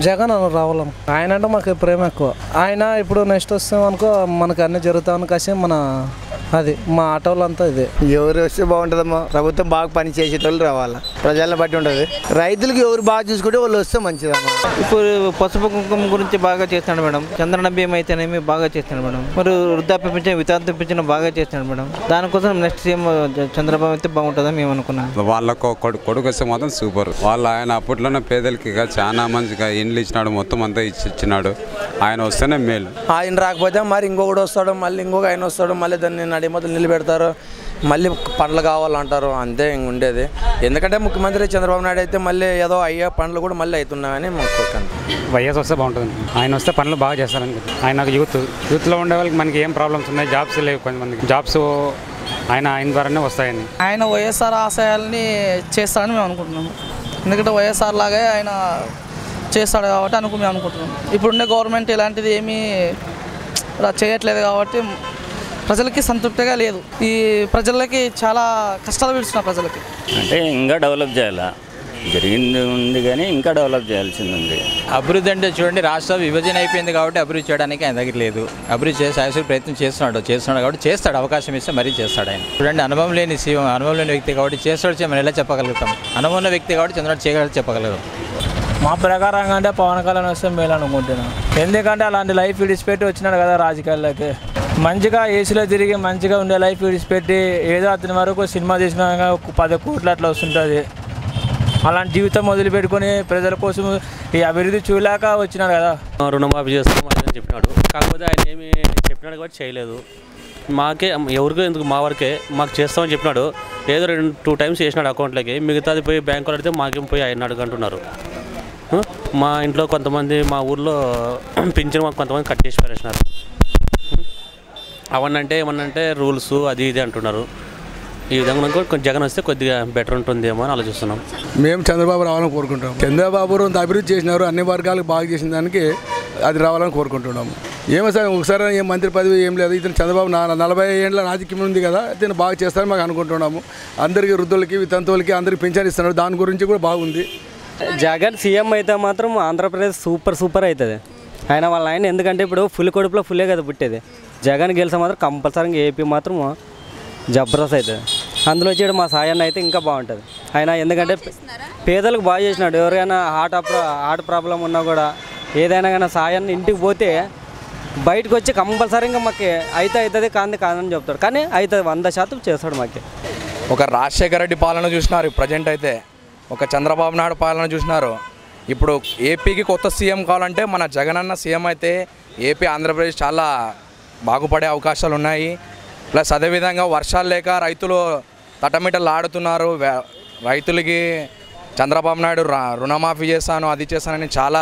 జగన్ రావాలను ఆయన అంటే మాకు ప్రేమ ఎక్కువ. ఆయన ఇప్పుడు నెక్స్ట్ వస్తాం అనుకో మనకు అన్నీ జరుగుతామని కాసి మన అది మా ఆటోలంతా ఇదే. ఎవరు వస్తే బాగుంటుందమ్మా, ప్రభుత్వం బాగా పని చేసేటోళ్ళు రావాలా, ప్రజలను బట్టి ఉంటుంది. రైతులకు ఎవరు బాగా చూసుకుంటే వాళ్ళు వస్తే మంచిదమ్మా. ఇప్పుడు పసుపు కుంకుమ గురించి బాగా చేస్తున్నాడు మేడం. చంద్రన బీమా అయితేనేమి బాగా చేస్తున్నాడు మేడం. మరి వృద్ధాప్య పింఛన్ వితాంత పింఛన్ బాగా చేస్తున్నాడు మేడం. దానికోసం నెక్స్ట్ సీఎం చంద్రబాబు అయితే బాగుంటుందని మేము అనుకున్నాం. వాళ్ళకు కొడుకు వస్తే మాత్రం సూపర్. వాళ్ళు ఆయన అప్పట్లోనే పేదలకి చాలా మంచిగా ఇండ్లు ఇచ్చినాడు, మొత్తం అంతా ఇచ్చి ఇచ్చినాడు. ఆయన వస్తేనే మేలు. ఆయన రాకపోతే మరి ఇంకొకటి వస్తాడు, మళ్ళీ ఇంకొక ఆయన వస్తాడు, మళ్ళీ దాన్ని నడి మొదలు నిలబెడతారు, మళ్ళీ పండ్లు కావాలంటారు. అంతే ఇంక ఉండేది. ఎందుకంటే ముఖ్యమంత్రి చంద్రబాబు నాయుడు అయితే మళ్ళీ ఏదో అయ్యే పనులు కూడా మళ్ళీ అవుతున్నాయని మొక్కుకుంటాను. వైఎస్ వస్తే బాగుంటుంది. ఆయన వస్తే పనులు బాగా చేస్తారని. ఆయన యూత్ యూత్లో ఉండే వాళ్ళకి మనకి ఏం ప్రాబ్లమ్స్ ఉన్నాయి, జాబ్స్ లేవు, కొంతమందికి జాబ్స్ ఆయన ఆయన ద్వారానే వస్తాయని. ఆయన వైఎస్ఆర్ ఆశయాల్ని చేస్తాడని మేము అనుకుంటున్నాము. ఎందుకంటే వైఎస్ఆర్ లాగే ఆయన చేస్తాడు కాబట్టి అనుకు మేము అనుకుంటున్నాం. ఇప్పుడుండే గవర్నమెంట్ ఇలాంటిది ఏమీ చేయట్లేదు కాబట్టి ప్రజలకి సంతృప్తిగా లేదు. ఈ ప్రజలకి చాలా కష్టాలు పెడుతున్నారు ప్రజలకి. అంటే ఇంకా డెవలప్ చేయాలా, జరిగింది ఉంది కానీ ఇంకా డెవలప్ చేయాల్సింది ఉంది. అభివృద్ధి అంటే చూడండి, రాష్ట్ర విభజన అయిపోయింది కాబట్టి అభివృద్ధి చేయడానికి ఆయన దగ్గర లేదు. అభివృద్ధి చేసే ఆయన ప్రయత్నం చేస్తున్నాడు చేస్తున్నాడు కాబట్టి చేస్తాడు, అవకాశం ఇస్తే మరీ చేస్తాడు ఆయన. చూడండి, అనుభవం లేని సీఎం, అనుభవం లేని వ్యక్తి కాబట్టి చేస్తాడు మనం ఎలా చెప్పగలుగుతాం. అనుభవం ఉన్న వ్యక్తి కాబట్టి చంద్రబాబు చేయగల చెప్పగలరు. మా ప్రకారంగా అంటే పవన్ కళ్యాణ్ వస్తే మేలు అనుకుంటున్నాను. ఎందుకంటే అలాంటి లైఫ్ విడిచిపెట్టి వచ్చినాడు కదా రాజకీయాల్లోకి. మంచిగా ఏసీలో తిరిగి మంచిగా ఉండే లైఫ్ విడిచిపెట్టి ఏదో అతని వరకు సినిమా తీసినాక పది కోట్లు అట్లా వస్తుంటుంది. అలాంటి జీవితం వదిలిపెట్టుకొని ప్రజల కోసం ఈ అభివృద్ధి చూడలేక వచ్చినాడు కదా. రుణమాఫీ చేస్తాం అని చెప్పినాడు, కాకపోతే ఆయన ఏమి చెప్పినాడు కాబట్టి చేయలేదు. మాకే ఎవరికో ఎందుకు మా వరకే మాకు చేస్తామని చెప్పినాడు. ఏదో రెండు టూ టైమ్స్ చేసినాడు అకౌంట్లోకి, మిగతాది పోయి బ్యాంకులో అడిగితే మాకేం పోయి ఆయన అడుగుంటున్నారు. మా ఇంట్లో కొంతమంది మా ఊర్లో పింఛన్ మాకు కొంతమంది కట్ చేసి పారేసినారు. అవన్నంటే ఏమన్నంటే రూల్స్ అది ఇది అంటున్నారు. ఈ విధంగా కొంచెం జగన్ వస్తే కొద్దిగా బెటర్ ఉంటుందేమో అని ఆలోచిస్తున్నాం. మేము చంద్రబాబు రావాలని కోరుకుంటాం. చంద్రబాబు అంత అభివృద్ధి చేసినారు, అన్ని వర్గాలకు బాగా చేసిన దానికి అది రావాలని కోరుకుంటున్నాము. ఏమో సార్ ఒకసారి ఏం మంత్రి పదవి ఏం లేదు. ఇతను చంద్రబాబు నా నలభై ఏళ్ళ రాజకీయం ఉంది కదా, ఇతను బాగా చేస్తారని మాకు అనుకుంటున్నాము. అందరికీ వృద్ధులకి వితంతువులకి అందరికీ పింఛన్ ఇస్తున్నారు, దాని గురించి కూడా బాగుంది. జగన్ సీఎం అయితే మాత్రం ఆంధ్రప్రదేశ్ సూపర్ సూపర్ అవుతుంది. ఆయన వాళ్ళ ఆయన ఎందుకంటే ఇప్పుడు ఫుల్ కొడుపులో ఫుల్లే కదా పుట్టేది. జగన్ గెలిస్తే మాత్రం కంపల్సరీగా ఏపీ మాత్రం జబర్దస్త్ అవుతుంది. అందులో వచ్చేది మా సాయన్న అయితే ఇంకా బాగుంటుంది. ఆయన ఎందుకంటే పేదలకు బాగా చేసినాడు. ఎవరికైనా హార్ట్ హార్ట్ ప్రాబ్లం ఉన్నా కూడా ఏదైనా కానీ సాయన్న ఇంటికి పోతే బయటకు వచ్చి కంపల్సరీగా మాకు అయితే అవుతుంది కాంది కాదని చెప్తాడు, కానీ అవుతుంది వంద శాతం చేస్తాడు మాకు. ఒక రాజశేఖర రెడ్డి పాలన చూసినారు, ప్రజెంట్ అయితే ఒక చంద్రబాబు నాయుడు పాలన చూసినారు. ఇప్పుడు ఏపీకి కొత్త సీఎం కావాలంటే మన జగనన్న సీఎం అయితే ఏపీ ఆంధ్రప్రదేశ్ చాలా బాగుపడే అవకాశాలు ఉన్నాయి. ప్లస్ అదేవిధంగా వర్షాలు లేక రైతులు తటమిటలు ఆడుతున్నారు. రైతులకి చంద్రబాబు నాయుడు రుణమాఫీ చేస్తాను అది చేస్తానని చాలా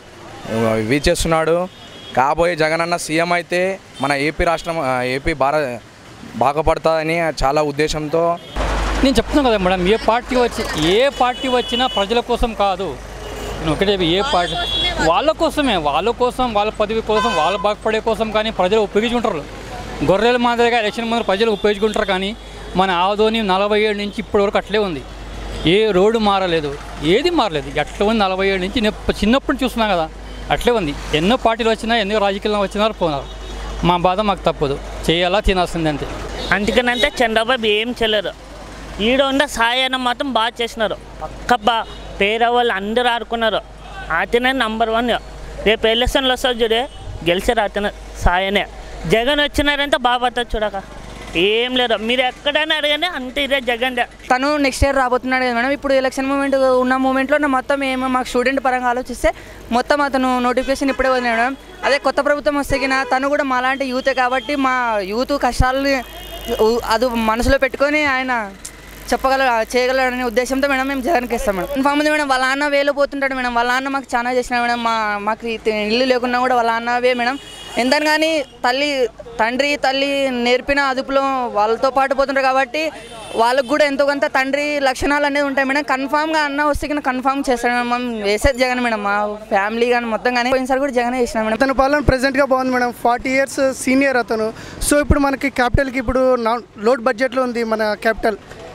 ఇవి చేస్తున్నాడు. కాబోయే జగనన్న సీఎం అయితే మన ఏపీ రాష్ట్రం ఏపీ భారత బాగుపడుతుందని చాలా ఉద్దేశంతో నేను చెప్తున్నాను కదా మేడం, ఏ పార్టీ వచ్చి ఏ పార్టీ వచ్చినా ప్రజల కోసం కాదు. నేను ఒకటే, ఏ పార్టీ వాళ్ళ కోసమే, వాళ్ళ కోసం వాళ్ళ పదవి కోసం వాళ్ళ బాగుపడే కోసం కానీ ప్రజలు ఉపయోగించుకుంటారు. గొర్రెల మాదిరిగా ఎలక్షన్ ముందు ప్రజలు ఉపయోగించుకుంటారు. కానీ మన ఆదోని నలభై ఏడు నుంచి ఇప్పటి వరకు అట్లే ఉంది. ఏ రోడ్డు మారలేదు, ఏది మారలేదు, ఎట్లా ఉంది. నలభై ఏడు నుంచి నేను చిన్నప్పుడు చూస్తున్నాం కదా, అట్లే ఉంది. ఎన్నో పార్టీలు వచ్చినా ఎన్నో రాజకీయాలు వచ్చినారు పోనారు. మా బాధ మాకు తప్పదు, చేయాలా తినాల్సింది అంతే. అందుకనంటే చంద్రబాబు ఏం చేయలేరు. ఈడ ఉన్న సాయన మాత్రం బాగా చేసినారు. పక్క బా పేదవాళ్ళు అందరూ ఆడుకున్నారు. అతనే నంబర్ వన్. రేపు ఎలక్షన్లు వస్తారు చూడే, గెలిచారు అతను సాయనే. జగన్ వచ్చినారంటే బాగా పడుతుంది చూడక, ఏం లేదు. మీరు ఎక్కడైనా అడగండి అంతే, ఇదే జగన్. తను నెక్స్ట్ ఇయర్ రాబోతున్నాడు కదా మేడం. ఇప్పుడు ఎలక్షన్ మూమెంట్ ఉన్న మూమెంట్లో మొత్తం ఏమో మాకు స్టూడెంట్ పరంగా ఆలోచిస్తే మొత్తం అతను నోటిఫికేషన్ ఇప్పుడే వదిలేడు మేడం. అదే కొత్త ప్రభుత్వం వస్తే తను కూడా మాలాంటి యూతే కాబట్టి మా యూత్ కష్టాలని అది మనసులో పెట్టుకొని ఆయన చెప్పగల చేయగలడనే ఉద్దేశంతో మేడం మేము జగన్కి ఇస్తాం మేడం. కన్ఫామ్ ఉంది మేడం. వాళ్ళ అన్న వేలు పోతుంటాడు మేడం. వాళ్ళ అన్న మాకు చాలా చేసిన మేడం. మా మాకు ఇల్లు లేకున్నా కూడా వాళ్ళ అన్నవే మేడం. ఎంతని కానీ తల్లి తండ్రి తల్లి నేర్పిన అదుపులో వాళ్ళతో పాటు పోతుంటారు కాబట్టి వాళ్ళకు కూడా ఎంతో కొంత తండ్రి లక్షణాలు అనేది ఉంటాయి మేడం. కన్ఫామ్గా అన్న వస్తే కానీ కన్ఫామ్ చేస్తాడు మేడం. మనం వేసేది జగన్ మేడం. మా ఫ్యామిలీ కానీ మొత్తం కానీ పోయినసారి కూడా జగనే చేసినా మేడం. అతని పాలన ప్రెజెంట్గా బాగుంది మేడం. ఫార్టీ ఇయర్స్ సీనియర్ అతను. సో ఇప్పుడు మనకి క్యాపిటల్కి ఇప్పుడు లోడ్ బడ్జెట్లో ఉంది మన క్యాపిటల్.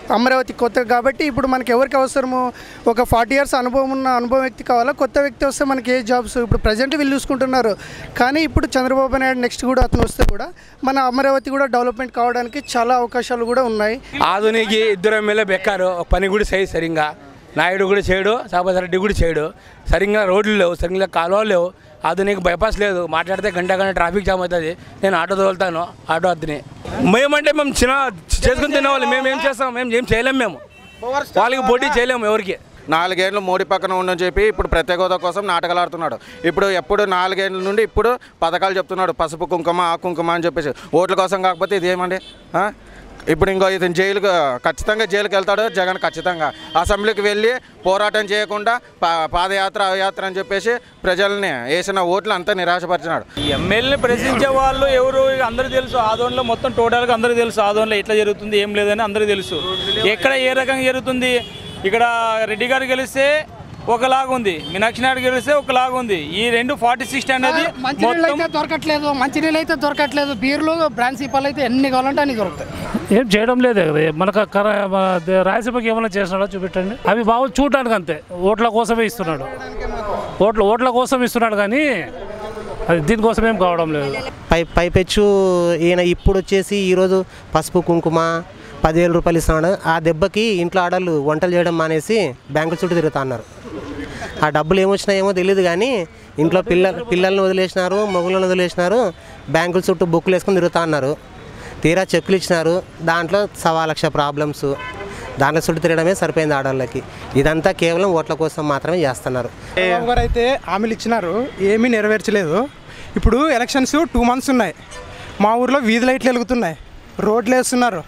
అమరావతి కొత్త కాబట్టి ఇప్పుడు మనకి ఎవరికి అవసరము ఒక ఫార్టీ ఇయర్స్ అనుభవం ఉన్న అనుభవం వ్యక్తి కావాలా, కొత్త వ్యక్తి వస్తే మనకి ఏ జాబ్స్ ఇప్పుడు ప్రజెంట్ వీళ్ళు చూసుకుంటున్నారు. కానీ ఇప్పుడు చంద్రబాబు నాయుడు నెక్స్ట్ కూడా అతను వస్తే కూడా మన అమరావతి కూడా డెవలప్మెంట్ కావడానికి చాలా అవకాశాలు కూడా ఉన్నాయి. ఆధునికి ఇద్దరు ఎమ్మెల్యే బెక్కారు, పని కూడా చేయి సరిగ్గా, నాయుడు కూడా చేయడు, సాబాస్ రెడ్డి కూడా చేయడు, సరిగ్గా రోడ్లు లేవు, సరిగ్గా కాలువలు లేవు, ఆధునిక బైపాస్ లేదు, మాట్లాడితే గంట గంట ట్రాఫిక్ జామ్ అవుతుంది. నేను ఆటో తోలుతాను, ఆటో అతని మేమంటే మేము చిన్న చేసుకుని తినేవాళ్ళు, మేము ఏం చేస్తాం, మేము ఏం చేయలేము, మేము వాళ్ళకి పోటీ చేయలేము ఎవరికి. నాలుగేళ్ళు మోడీ పక్కన ఉండని చెప్పి ఇప్పుడు ప్రత్యేక హోదా కోసం నాటకాలు ఆడుతున్నాడు. ఇప్పుడు ఎప్పుడు నాలుగేళ్ళ నుండి ఇప్పుడు పథకాలు చెప్తున్నాడు, పసుపు కుంకుమ ఆ కుంకుమ అని చెప్పేసి. ఓట్ల కోసం కాకపోతే ఇదేమండి? ఇప్పుడు ఇంకో ఇతను జైలుకు ఖచ్చితంగా జైలుకి వెళ్తాడు జగన్, ఖచ్చితంగా అసెంబ్లీకి వెళ్ళి పోరాటం చేయకుండా పా పాదయాత్ర అవయాత్ర అని చెప్పేసి ప్రజల్ని వేసిన ఓట్లు అంతా నిరాశపరిచినాడు. ఎమ్మెల్యేని ప్రశ్నించే వాళ్ళు ఎవరు అందరూ తెలుసు. ఆదోన్లో మొత్తం టోటల్గా అందరూ తెలుసు, ఆదోన్లో ఎట్లా జరుగుతుంది ఏం లేదని అందరూ తెలుసు. ఎక్కడ ఏ రకంగా జరుగుతుంది, ఇక్కడ రెడ్డి గారు గెలిస్తే ఒకలాగా ఉంది, మీనాక్షి నాయుడు గెలిస్తే ఒకలాగా ఉంది. ఈ రెండు ఫార్టీ సిక్స్ అనేది మంచినీళ్ళు అయితే దొరకట్లేదు, మంచినీళ్ళు అయితే దొరకట్లేదు, బీర్లు బ్రాండ్ సీపాలు అయితే ఎన్ని కావాలంటే అన్ని దొరుకుతాయి. ఏం చేయడం లేదు కదా మనకు. రాయలసీమకి ఏమైనా చేస్తున్నాడో చూపెట్టండి. అవి బాగా చూడటానికి అంతే, ఓట్ల కోసమే ఇస్తున్నాడు, ఓట్ల ఓట్ల కోసం ఇస్తున్నాడు కానీ అది దీనికోసం ఏం కావడం లేదు. పై పైపెచ్చు ఈయన ఇప్పుడు వచ్చేసి ఈరోజు పసుపు కుంకుమ పదివేల రూపాయలు ఇస్తున్నాడు. ఆ దెబ్బకి ఇంట్లో ఆడళ్ళు వంటలు చేయడం మానేసి బ్యాంకుల చుట్టూ తిరుగుతా అన్నారు. ఆ డబ్బులు ఏమొచ్చినాయేమో తెలియదు కానీ ఇంట్లో పిల్ల పిల్లల్ని వదిలేసినారు, మొగులను వదిలేసినారు, బ్యాంకుల చుట్టూ బుక్కులు వేసుకొని తిరుగుతా అన్నారు. తీరా చెక్కులు ఇచ్చినారు, దాంట్లో సవా లక్ష ప్రాబ్లమ్స్, దాంట్లో చుట్టూ తిరగడమే సరిపోయింది ఆడవాళ్ళకి. ఇదంతా కేవలం ఓట్ల కోసం మాత్రమే చేస్తున్నారు. గారు అయితే హామీలు ఇచ్చినారు, ఏమీ నెరవేర్చలేదు. ఇప్పుడు ఎలక్షన్స్ టూ మంత్స్ ఉన్నాయి, మా ఊర్లో వీధి లైట్లు వెలుగుతున్నాయి, రోడ్లు వేస్తున్నారు,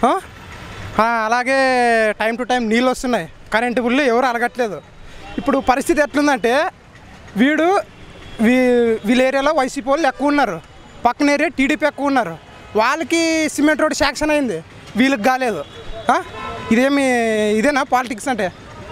అలాగే టైం టు టైం నీళ్ళు వస్తున్నాయి, కరెంటు బిల్లు ఎవరు అలగట్లేదు. ఇప్పుడు పరిస్థితి ఎట్లుందంటే వీడు వీ వీళ్ళ ఏరియాలో వైసీపీ వాళ్ళు ఎక్కువ ఉన్నారు, పక్కన ఏరియా టీడీపీ ఎక్కువ ఉన్నారు. వాళ్ళకి సిమెంట్ రోడ్ శాంక్షన్ అయింది, వీళ్ళకి కాలేదు. ఇదేమి ఇదేనా పాలిటిక్స్ అంటే?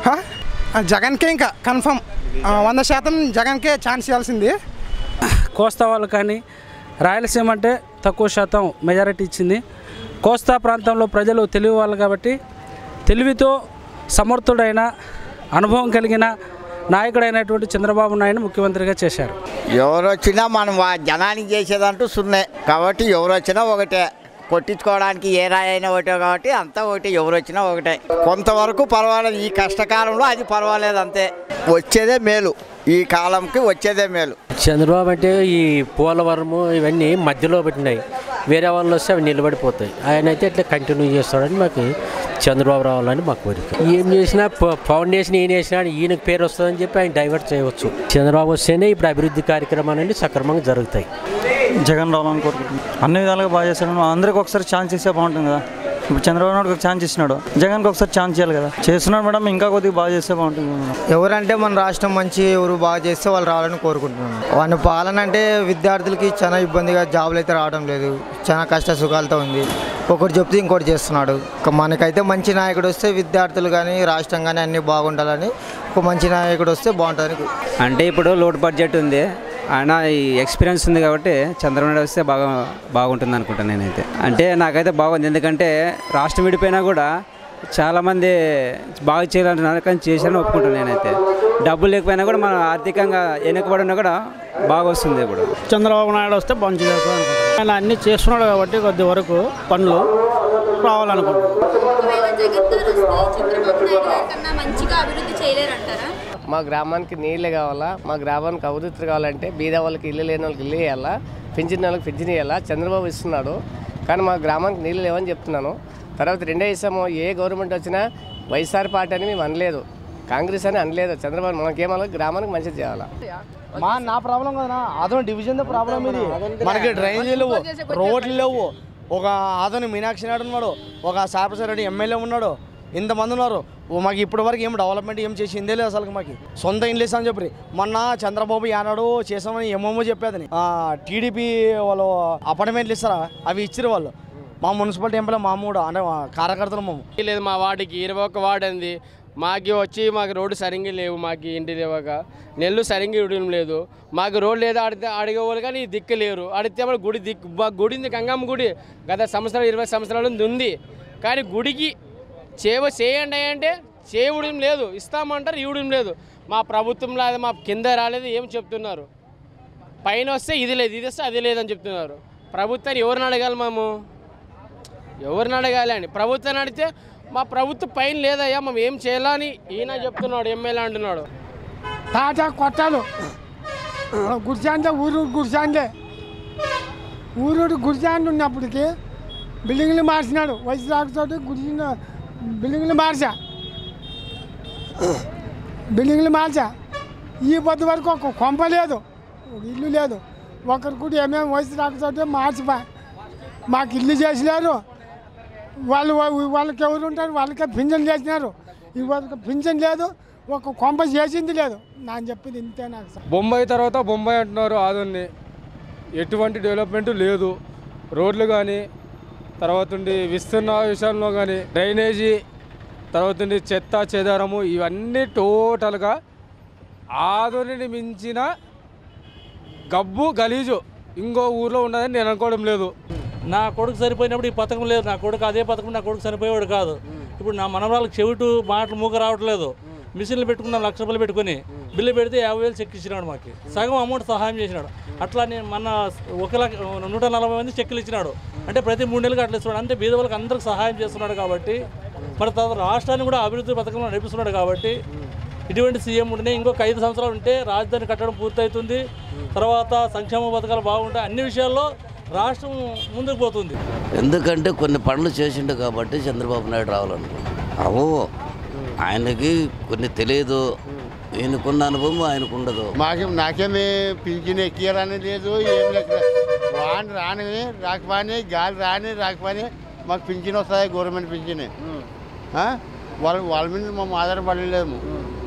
జగన్కే ఇంకా కన్ఫర్మ్ వంద శాతం జగన్కే ఛాన్స్ ఇవ్వాల్సింది. కోస్తా వాళ్ళు కానీ రాయలసీమ అంటే తక్కువ శాతం మెజారిటీ ఇచ్చింది. కోస్తా ప్రాంతంలో ప్రజలు తెలివి వాళ్ళు కాబట్టి తెలివితో సమర్థుడైన అనుభవం కలిగిన నాయకుడైనటువంటి చంద్రబాబు నాయుడు ముఖ్యమంత్రిగా చేశారు. ఎవరు వచ్చినా మనం జనానికి చేసేదంటూ సున్నే కాబట్టి ఎవరు వచ్చినా ఒకటే, కొట్టించుకోవడానికి ఏ రాయి అయినా ఒకటే కాబట్టి అంతా ఒకటి, ఎవరు వచ్చినా ఒకటే. కొంతవరకు పర్వాలేదు, ఈ కష్టకాలంలో అది పర్వాలేదు, అంతే. వచ్చేదే మేలు, ఈ కాలంకి వచ్చేదే మేలు. చంద్రబాబు అంటే ఈ పోలవరము ఇవన్నీ మధ్యలో పెట్టినాయి, వేరే వాళ్ళు వస్తే అవి నిలబడిపోతాయి. ఆయన అయితే ఇట్లా కంటిన్యూ చేస్తాడని మాకు చంద్రబాబు రావాలని మాకు కోరిక. ఏం చేసినా ఫౌండేషన్ ఈయన వేసినా ఈయనకు పేరు వస్తుందని చెప్పి ఆయన డైవర్ట్ చేయవచ్చు. చంద్రబాబు వస్తేనే ఇప్పుడు అభివృద్ధి కార్యక్రమాలన్నీ సక్రమంగా జరుగుతాయి. జగన్ రావాలని కోరుకుంటున్నాం, అన్ని విధాలుగా బాగా చేస్తాడు. అందరికి ఒకసారి ఛాన్స్ ఇస్తే బాగుంటుంది కదా. ఇప్పుడు చంద్రబాబు నాయుడు ఒక ఛాన్స్ ఇచ్చినాడు, జగన్కి ఒకసారి ఛాన్స్ ఇవ్వాలి కదా. చేస్తున్నాడు మేడం, ఇంకా కొద్దిగా బాగా చేస్తే బాగుంటుంది. ఎవరంటే మన రాష్ట్రం మంచి ఎవరు బాగా చేస్తే వాళ్ళు రావాలని కోరుకుంటున్నాను. వాళ్ళ పాలన అంటే విద్యార్థులకి చాలా ఇబ్బందిగా, జాబులు అయితే రావడం లేదు, చాలా కష్ట సుఖాలతో ఉంది. ఒకటి చెప్తే ఇంకోటి చేస్తున్నాడు. మనకైతే మంచి నాయకుడు వస్తే విద్యార్థులు కానీ రాష్ట్రం కానీ అన్నీ బాగుండాలని, ఒక మంచి నాయకుడు వస్తే బాగుంటుంది. అంటే ఇప్పుడు లోటు బడ్జెట్ ఉంది, ఆయన ఈ ఎక్స్పీరియన్స్ ఉంది కాబట్టి చంద్రబాబు నాయుడు వస్తే బాగా బాగుంటుంది అనుకుంటాను నేనైతే. అంటే నాకైతే బాగుంది, ఎందుకంటే రాష్ట్రం విడిపోయినా కూడా చాలామంది బాగా చేయాలంటున్నారు కానీ చేశారని ఒప్పుకుంటాను నేనైతే. డబ్బులు లేకపోయినా కూడా మనం ఆర్థికంగా వెనుకబడి ఉన్నా కూడా బాగా వస్తుంది. ఇప్పుడు చంద్రబాబు నాయుడు వస్తే మంచి చేస్తాం అనుకుంటున్నాను. ఆయన అన్నీ చేస్తున్నాడు కాబట్టి కొద్ది వరకు పనులు రావాలనుకుంటున్నాను. మా గ్రామానికి నీళ్ళే కావాలా, మా గ్రామానికి అభివృద్ధి కావాలంటే బీద వాళ్ళకి ఇల్లు లేని వాళ్ళకి ఇల్లు వేయాలా, పింఛన్ వాళ్ళకి పింఛన్ ఇవ్వాలా. చంద్రబాబు ఇస్తున్నాడు కానీ మా గ్రామానికి నీళ్ళు లేవని చెప్తున్నాను. తర్వాత రెండో విషయము, ఏ గవర్నమెంట్ వచ్చినా వైఎస్ఆర్ పార్టీ అని మేము అనలేదు, కాంగ్రెస్ అని అనలేదు. చంద్రబాబు మనకేమో గ్రామానికి మంచిది చేయాలా. మా నా ప్రాబ్లం కదా, అదో డివిజన్ ప్రాబ్లం ఇది. మనకి డ్రైనేజీలు లేవు, రోడ్లు లేవు. ఒక అతను మీనాక్షి నాయుడు ఉన్నాడు, ఒక సాపసర్ రెడ్డి ఎమ్మెల్యే ఉన్నాడు, ఇంతమంది ఉన్నారు. మాకు ఇప్పటి వరకు ఏం డెవలప్మెంట్ ఏం చేసిందే లేదు అసలు. మాకు సొంత ఇండ్లు ఇస్తామని చెప్పి మొన్న చంద్రబాబు యానాడు చేసామని ఏమేమో చెప్పేదని. టీడీపీ వాళ్ళు అపార్ట్మెంట్లు ఇస్తారా, అవి ఇచ్చారు వాళ్ళు. మా మున్సిపాలిటీ ఎంపీలో మా మూడు అంటే కార్యకర్తలు మేము లేదు. మా వార్డుకి ఇరవై ఒక్క వార్డు అంది, మాకు వచ్చి మాకు రోడ్డు సరిగ్గా లేవు, మాకు ఇంటి లేవక నెల్లు సరిగ్గా ఇవ్వడం లేదు. మాకు రోడ్డు లేదా అడితే అడిగేవాళ్ళు కానీ దిక్కు లేరు. అడిగితే మన గుడి దిక్కు గుడి ఉంది, గంగమ్మ గుడి గత సంవత్సరాలు ఇరవై సంవత్సరాల నుంచి ఉంది కానీ గుడికి చేవ చేయండి అంటే చేయడం లేదు, ఇస్తామంటారు ఇవ్వడం లేదు. మా ప్రభుత్వంలో అది మా కింద రాలేదు ఏం చెప్తున్నారు, పైన వస్తే ఇది లేదు ఇది వస్తే అది లేదని చెప్తున్నారు. ప్రభుత్వాన్ని ఎవరిని అడగాలి మేము, ఎవరిని అడగాలి అని ప్రభుత్వాన్ని అడిగితే మా ప్రభుత్వం పైన లేదయ్యా మేము ఏం చేయాలని ఈయన చెప్తున్నాడు, ఎమ్మెల్యే అంటున్నాడు. తాజా కొట్టాలు గుడిచాండే ఊరు గుడిచాండే ఊరు గుడిచాండి ఉన్నప్పటికీ బిల్డింగ్లు మార్చినాడు. వయసు రాకతోటి గుడి బిల్డింగ్లు మార్చా బిల్డింగ్లు మార్చా ఈ పొద్దు వరకు ఒక కొంప లేదు, ఒక ఇల్లు లేదు. ఒకరు కూడా ఏమేమి వయసు రాకతోటి మార్చిపా మాకు ఇల్లు చేసినారు. వాళ్ళు వాళ్ళకి ఎవరు ఉంటారు, వాళ్ళకే పింఛన్ చేసినారు. ఈ వాళ్ళకి పింఛన్ లేదు, ఒక కొంప చేసింది లేదు. నాకు చెప్పింది ఇంతే. నాకు బొంబాయి తర్వాత బొంబాయి అంటున్నారు. ఆదోని ఎటువంటి డెవలప్మెంట్ లేదు. రోడ్లు కానీ, తర్వాత ఉండి విస్తరణ విషయంలో కానీ, డ్రైనేజీ, తర్వాత ఉండి చెత్త చెదారము, ఇవన్నీ టోటల్గా ఆదోనిని మించిన గబ్బు గలీజు ఇంకో ఊర్లో ఉండదని నేను అనుకోవడం లేదు. నా కొడుకు సరిపోయినప్పుడు ఈ పథకం లేదు, నా కొడుకు అదే పథకం నా కొడుకు సరిపోయేవాడు కాదు. ఇప్పుడు నా మనవరాలకు చెవిటు మాటలు మూగ రావట్లేదు. మిషన్లు పెట్టుకున్నాం లక్ష రూపాయలు పెట్టుకుని, బిల్లు పెడితే యాభై వేలు చెక్ ఇచ్చినాడు, మాకు సగం అమౌంట్ సహాయం చేసినాడు. అట్లా నేను మన ఒక లక్ష నూట నలభై మంది చెక్కులు ఇచ్చినాడు, అంటే ప్రతి మూడు నెలలకు అట్లా ఇస్తున్నాడు. అంటే బీద వాళ్ళకి అందరికి సహాయం చేస్తున్నాడు కాబట్టి, మరి తర్వాత రాష్ట్రాన్ని కూడా అభివృద్ధి పథకంలో నడిపిస్తున్నాడు కాబట్టి, ఇటువంటి సీఎం ఉంటే ఇంకొక ఐదు సంవత్సరాలు ఉంటే రాజధాని కట్టడం పూర్తవుతుంది. తర్వాత సంక్షేమ పథకాలు బాగుంటాయి, అన్ని విషయాల్లో రాష్ట్రం ముందుకు పోతుంది. ఎందుకంటే కొన్ని పనులు చేసిండు కాబట్టి చంద్రబాబు నాయుడు రావాలనుకుంటున్నాను. అవో ఆయనకి కొన్ని తెలియదు, ఈయనకున్న అనుభవం ఆయనకు ఉండదు. మాకేం నాకేమి పింఛన్ ఎక్కియాలని లేదు, ఏం లేక వాని రాని రాకపోని గాలి రాని రాకపోని మాకు పింఛన్ వస్తుంది, గవర్నమెంట్ పింఛన్. వాళ్ళ వాళ్ళ మీద మేము ఆధారపడలేము.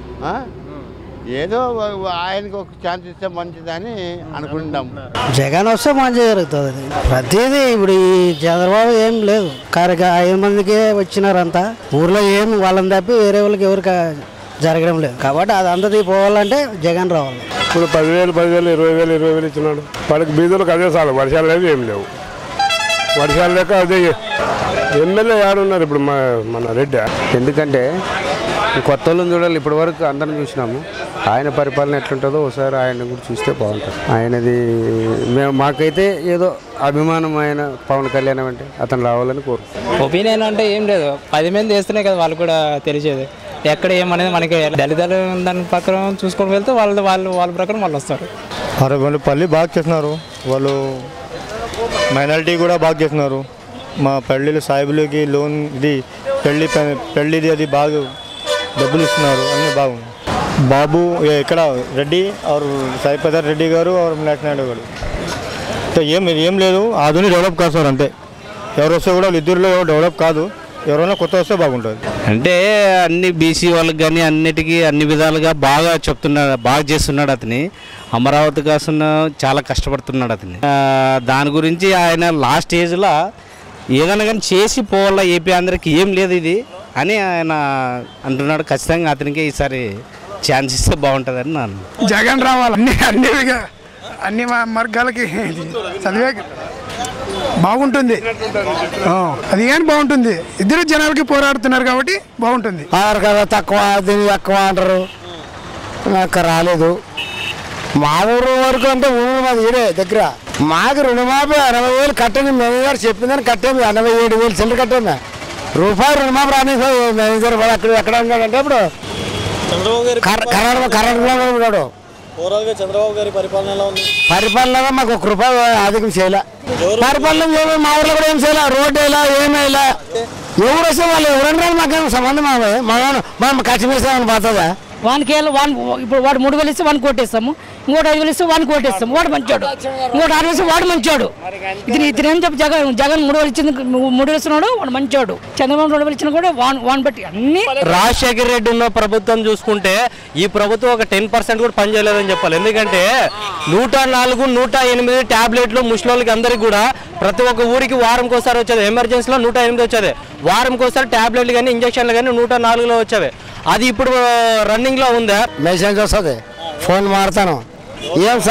ఏదో ఆయనకి ఒక ఛాన్స్ ఇస్తే మంచిదని అనుకుంటాం. జగన్ వస్తే మంచిగా జరుగుతుంది. ప్రతిదీ ఇప్పుడు ఈ చంద్రబాబు ఏం లేదు, కరెక్ట్ ఐదు మందికే వచ్చినారంతా. ఊర్లో ఏం వాళ్ళని తప్పి వేరే వాళ్ళకి ఎవరికి జరగడం లేదు. కాబట్టి అది అందరికీ పోవాలంటే జగన్ రావాలి. ఇప్పుడు పదివేలు పదివేలు ఇరవై వేలు ఇరవై వేలు ఇచ్చినాడు. వాళ్ళకి బీదలకు అదే చాలు, వర్షాలు లేవు ఏం లేవు. వర్షాలు లేక అదే ఎమ్మెల్యే ఎవరున్నారు ఇప్పుడు మా మన రెడ్డి. ఎందుకంటే కొత్త వాళ్ళని చూడాలి. ఇప్పటి వరకు అందరం చూసినాము, ఆయన పరిపాలన ఎట్లుంటుందో ఒకసారి ఆయన కూడా చూస్తే బాగుంటుంది. ఆయనది మేము మాకైతే ఏదో అభిమానం, ఆయన పవన్ కళ్యాణ్ అంటే అతను రావాలని కోరుకుంటున్నాం. ఒపీనియన్ అంటే ఏం లేదు, పది మంది వేస్తేనే కదా వాళ్ళు కూడా తెలిసేది. ఎక్కడ ఏమనేది మనకి దళితులు దాని ప్రకారం చూసుకొని వెళ్తే వాళ్ళు వాళ్ళు వాళ్ళ ప్రకారం వాళ్ళు వస్తారు. అరే వాళ్ళు పల్లి బాగా చేస్తున్నారు, వాళ్ళు మైనారిటీ కూడా బాగా చేస్తున్నారు. మా పెళ్ళిళ్ళు సాయిబులకి లోన్ ఇది పెళ్ళి పెళ్ళిది అది బాగా డబ్బులు ఇస్తున్నారు, అన్నీ బాగుంది. బాబు ఇక్కడ రెడ్డి ఆరు సాయిప్రసాద్ రెడ్డి గారు ఆరు మీనాక్షి నాయుడు గారు ఏం ఏం లేదు. ఆధుని డెవలప్ కాదు సార్, అంతే. ఎవరు వస్తే కూడా ఇద్దరులో ఎవరు డెవలప్ కాదు, ఎవరైనా కొత్త వస్తే బాగుంటుంది. అంటే అన్ని బీసీ వాళ్ళకి కానీ అన్నిటికీ అన్ని విధాలుగా బాగా చెప్తున్నాడు, బాగా చేస్తున్నాడు. అతని అమరావతి కోసం చాలా కష్టపడుతున్నాడు అతని. దాని గురించి ఆయన లాస్ట్ ఏజ్లో ఏదైనా కానీ చేసి పోవాలా ఏపీ అందరికి ఏం లేదు ఇది అని ఆయన అంటున్నాడు. ఖచ్చితంగా అతనికి ఈసారి ఛాన్స్ ఇస్తే బాగుంటుందని నాన్న. జగన్ రావాలి, అన్ని అన్ని అన్ని మార్గాలకి చదివే బాగుంటుంది. అది కానీ బాగుంటుంది. ఇద్దరు జనాలకి పోరాడుతున్నారు కాబట్టి బాగుంటుంది. కదా తక్కువ దీన్ని ఎక్కువ అంటారు, నాకు రాలేదు. మా ఊరు వరకు అంటే ఊరు మాది ఈడే దగ్గర. మాకు రుణమాఫీ ఎనభై వేలు కట్టండి, మేనేజర్ చెప్పిందని కట్టాము. ఎనభై ఏడు వేలు చిల్లర కట్టాము. రూపాయి రుణమాఫీ రాని మేనేజర్ అక్కడ ఎక్కడ ఉన్నాడంటే ఇప్పుడు కర్ణాటక కర్ణాటకలో ఉన్నాడు. చంద్రబాబు గారి పరిపాలన ఎలా ఉంది? పరిపాలన మాకు ఒక రూపాయి అధికం చేయలే. పరిపాలన ఏమో మా ఊర్లో కూడా ఏం చేయలే, రోడ్డు వేయలే, ఏమేలా. ఎవరు వస్తే వాళ్ళు ఎవరన్నా మాకేం సంబంధం మనం కచ్చిమేస్తామని పోతుందా? వానికి వాన్ ఇప్పుడు వాడు మూడు వేలు ఇస్తే వాడిని కొట్టేస్తాము, ఇంకోటి ఐదు వేలు ఇస్తే వాడిని కొట్టేస్తాము. వాడు మంచోడు, ఇంకోటి ఆరు వేలు ఇస్తే వాడు మంచోడు. ఇది ఇతను ఏం చెప్పి జగన్ జగన్ మూడు వేలు ఇచ్చింది, మూడు వేలు ఇస్తున్నాడు వాడు మంచోడు. చంద్రబాబు రెండు వేలు ఇచ్చినా కూడా వాన్ వాన్ బట్టి అన్ని. రాజశేఖర రెడ్డి ఉన్న ప్రభుత్వం చూసుకుంటే ఈ ప్రభుత్వం ఒక టెన్ పర్సెంట్ కూడా పనిచేయలేదని చెప్పాలి. ఎందుకంటే నూట నాలుగు నూట ఎనిమిది ట్యాబ్లెట్లు ముసలోళ్ళకి అందరికి కూడా ప్రతి ఒక్క ఊరికి వారంకి ఒకసారి వచ్చేది. ఎమర్జెన్సీలో నూట ఎనిమిది వచ్చేది, వారంకి ఒకసారి ట్యాబ్లెట్లు కానీ ఇంజక్షన్లు కానీ నూట నాలుగులో వచ్చేవి. అది ఇప్పుడు రన్నింగ్ లో ఉందా? మెసేజ్ వస్తుంది, ఫోన్ మారుతాను. ఏం సార్